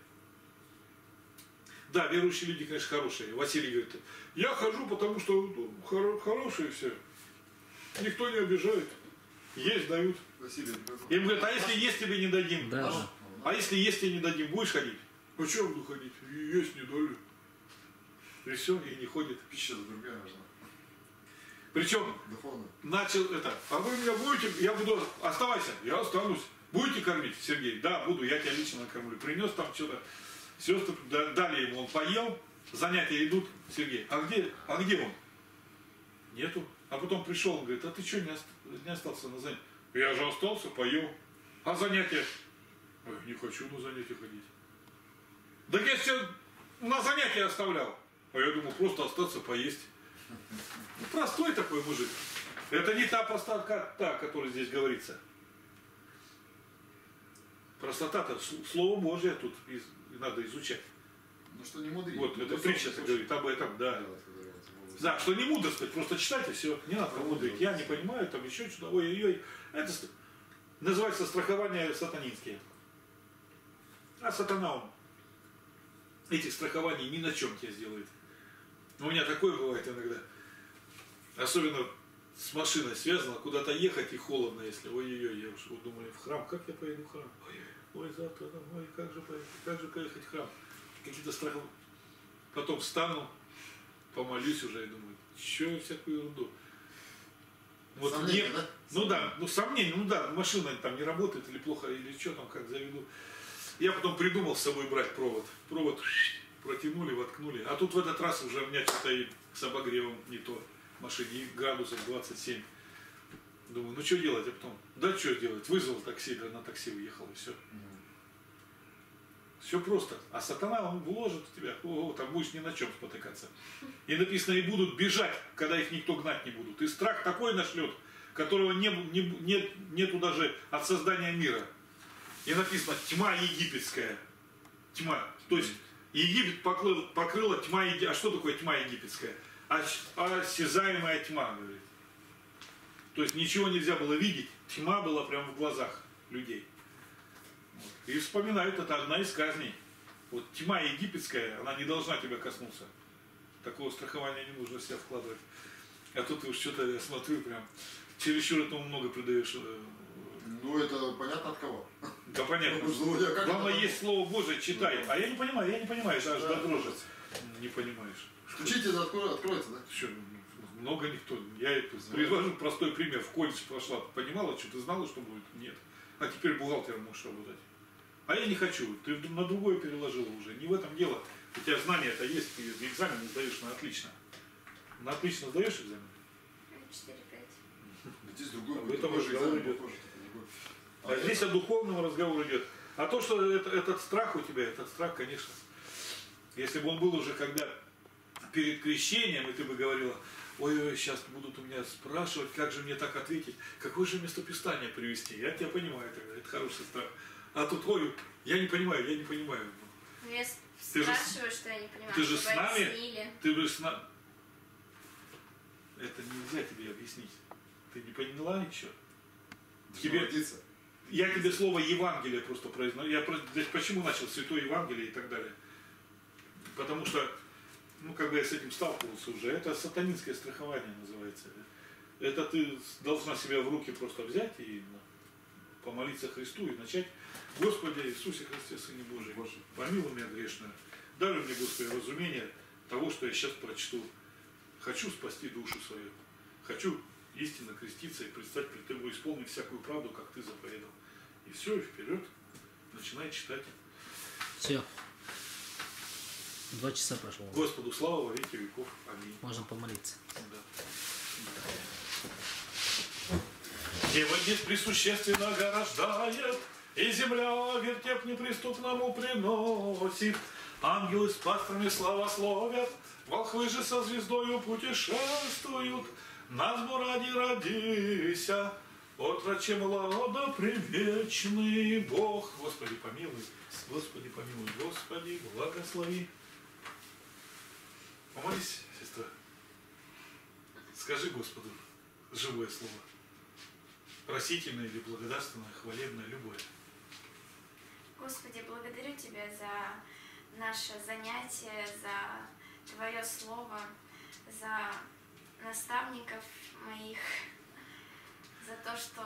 Да, верующие люди, конечно, хорошие. Василий говорит, я хожу, потому что хорошие все. Никто не обижает. Есть, дают. Василий, Им говорят, а если есть, тебе не дадим? Да. А если есть, тебе не дадим, будешь ходить? А что я буду ходить? Есть не дали. И все, и не ходит. пища другая нужна. Причем Духовно. начал это, а вы меня будете, я буду, оставайся, я останусь. Будете кормить, Сергей? Да, буду, я тебя лично накормлю. Принес там что-то, сестры дали ему, он поел, занятия идут, Сергей, а где он? Нету. А потом пришел, он говорит, а ты что не остался на занятии? Я же остался, поел. А занятия? Ой, не хочу на занятия ходить. Так я все на занятия оставлял. А я думал, просто остаться поесть. Простой такой мужик. Это не та простота, о которой здесь говорится. Простота-то, Слово Божие тут надо изучать. Ну что не мудрить. Вот, это притча говорит об этом, да. Да, что не мудрость, просто читайте, все, не надо мудрить. Я не понимаю, там еще что-то, ой-ой-ой. Это называется страхование сатанинские. А сатана, он этих страхований ни на чем тебя сделает. У меня такое бывает иногда. Особенно с машиной связано, куда-то ехать и холодно, если ой-ой-ой, я уж вот думаю, в храм, как я поеду в храм? Ой, завтра, ой, как же поехать в храм? Какие-то страхи. Потом встану, помолюсь уже и думаю, что я всякую ерунду. Вот сомнения, мне, да? ну да, ну сомнения, ну да, машина там не работает или плохо, или что там, как заведу. Я потом придумал с собой брать провод. Провод протянули, воткнули. А тут в этот раз уже у меня что-то и с обогревом не то. В машине и градусов 27. Думаю, ну что делать, а потом, да что делать, вызвал такси, да на такси уехал и все. Все просто. А сатана, он вложит в тебя, там будешь ни на чем спотыкаться. И написано, и будут бежать, когда их никто гнать не будут. И страх такой нашлет, которого нету даже от создания мира. И написано, тьма египетская. Тьма. То есть Египет покрыла тьма египетская. А что такое тьма египетская? Осязаемая тьма, говорит. То есть ничего нельзя было видеть. Тьма была прямо в глазах людей. И вспоминают, это одна из казней. Вот тьма египетская, она не должна тебя коснуться. Такого страхования не нужно в себя вкладывать. А тут уж что-то, я смотрю, прям чересчур этому много придаешь. Ну, это понятно от кого. Да понятно. Как Главное, это есть Слово Божие, читай. А я не понимаю, аж до дрожи. Не понимаешь. Включите, это откроется, да? Что, много никто. Я привожу простой пример. В колледж пошла, понимала, что ты знала, что будет? Нет. А теперь бухгалтером можешь работать. А я не хочу. Ты на другое переложила уже. Не в этом дело. У тебя знания-то есть, ты экзамен сдаешь на отлично. На отлично сдаешь экзамен? 4-5. Здесь другой. Об этом разговор идет. А здесь о духовном разговор идет. А то, что этот страх у тебя, этот страх, конечно. Если бы он был уже когда перед крещением, и ты бы говорила, ой, сейчас будут у меня спрашивать, как же мне так ответить, какое же местописание привести. Я тебя понимаю, это хороший страх. А тут, ой, я не понимаю. Ну, я спрашиваю, что я не понимаю. Ты же с нами? Объяснили. Ты же с нами? Это нельзя тебе объяснить. Ты не поняла еще? Я тебе слово Евангелие просто произношу. Почему начал Святое Евангелие и так далее? Потому что, я с этим сталкивался уже. Это сатанинское страхование называется. Это ты должна себя в руки просто взять и помолиться Христу и начать. Господи Иисусе Христе, Сыне Божий, помилуй меня грешную. Дай мне, Господи, разумение того, что я сейчас прочту. Хочу спасти душу свою. Хочу истинно креститься и предстать пред Тобой, исполнить всякую правду, как Ты заповедал. И все, и вперед. Начинай читать. Все. 2 часа прошло. Господу слава во веки веков. Аминь. Можно помолиться. Да. Дева днесь присущественно ограждает, и земля вертеп неприступному приносит. Ангелы с пастрами славословят, волхвы же со звездою путешествуют. Нас бы ради родися, отроче млада привечный Бог. Господи помилуй, Господи помилуй, Господи благослови. Помолись, сестра. Скажи Господу живое слово. Просительное или благодарственное, хвалебное, любое. Господи, благодарю Тебя за наше занятие, за Твое Слово, за наставников моих, за то, что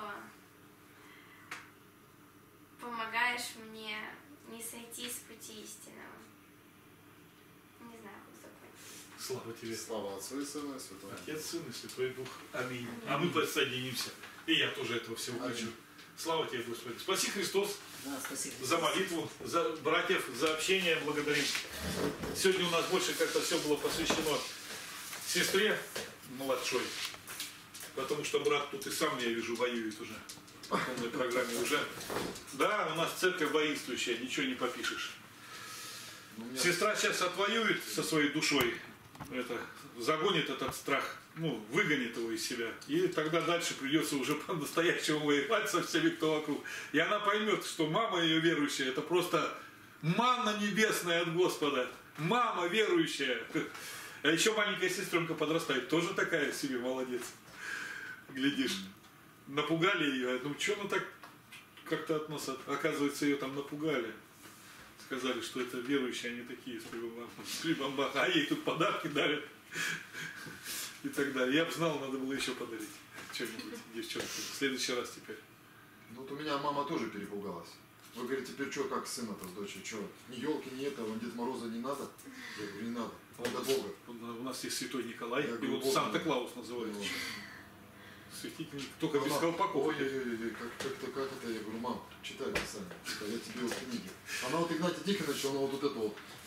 помогаешь мне не сойти с пути истинного. Не знаю, как закончить. Слава Тебе. Слава Отцу и Сыну и Святому. Отец, Сын и Святой Дух. Аминь. А мы подсоединимся. И я тоже этого всего хочу. Слава Тебе, Господи. Спаси Христос. Да, спасибо. За молитву, за братьев, за общение благодарим. Сегодня у нас больше как-то все было посвящено сестре младшой. Потому что брат тут и сам, я вижу, воюет уже. По полной программе уже. Да, у нас церковь воинствующая, ничего не попишешь. Сестра сейчас отвоюет со своей душой. Загонит этот страх. Выгонит его из себя. И тогда дальше придется уже по-настоящему воевать со всеми, кто вокруг. И она поймет, что мама ее верующая, это просто манна небесная от Господа. Мама верующая. А еще маленькая сестренка подрастает. Тоже такая себе молодец. Глядишь. Напугали ее. Что она так как-то от нас... Оказывается, ее там напугали. Сказали, что это верующие, они такие с прибамбах. А ей тут подарки дарят. И так далее. Я бы знал, надо было еще подарить что-нибудь девчонке. В следующий раз теперь. Вот у меня мама тоже перепугалась. Вы говорите, теперь что, как сын-то с дочерью? Что, ни елки, ни этого, Дед Мороза не надо? Я говорю, не надо. Надо Бога. У нас есть Святой Николай, Я и вот говорю, Санта-Клаус называется. Ну. Святитель, только без колпаков. Ой, как это? Я говорю, мам, читай Писание. Я тебе вот книги. Она вот Игнатия Тихоновича, она вот это вот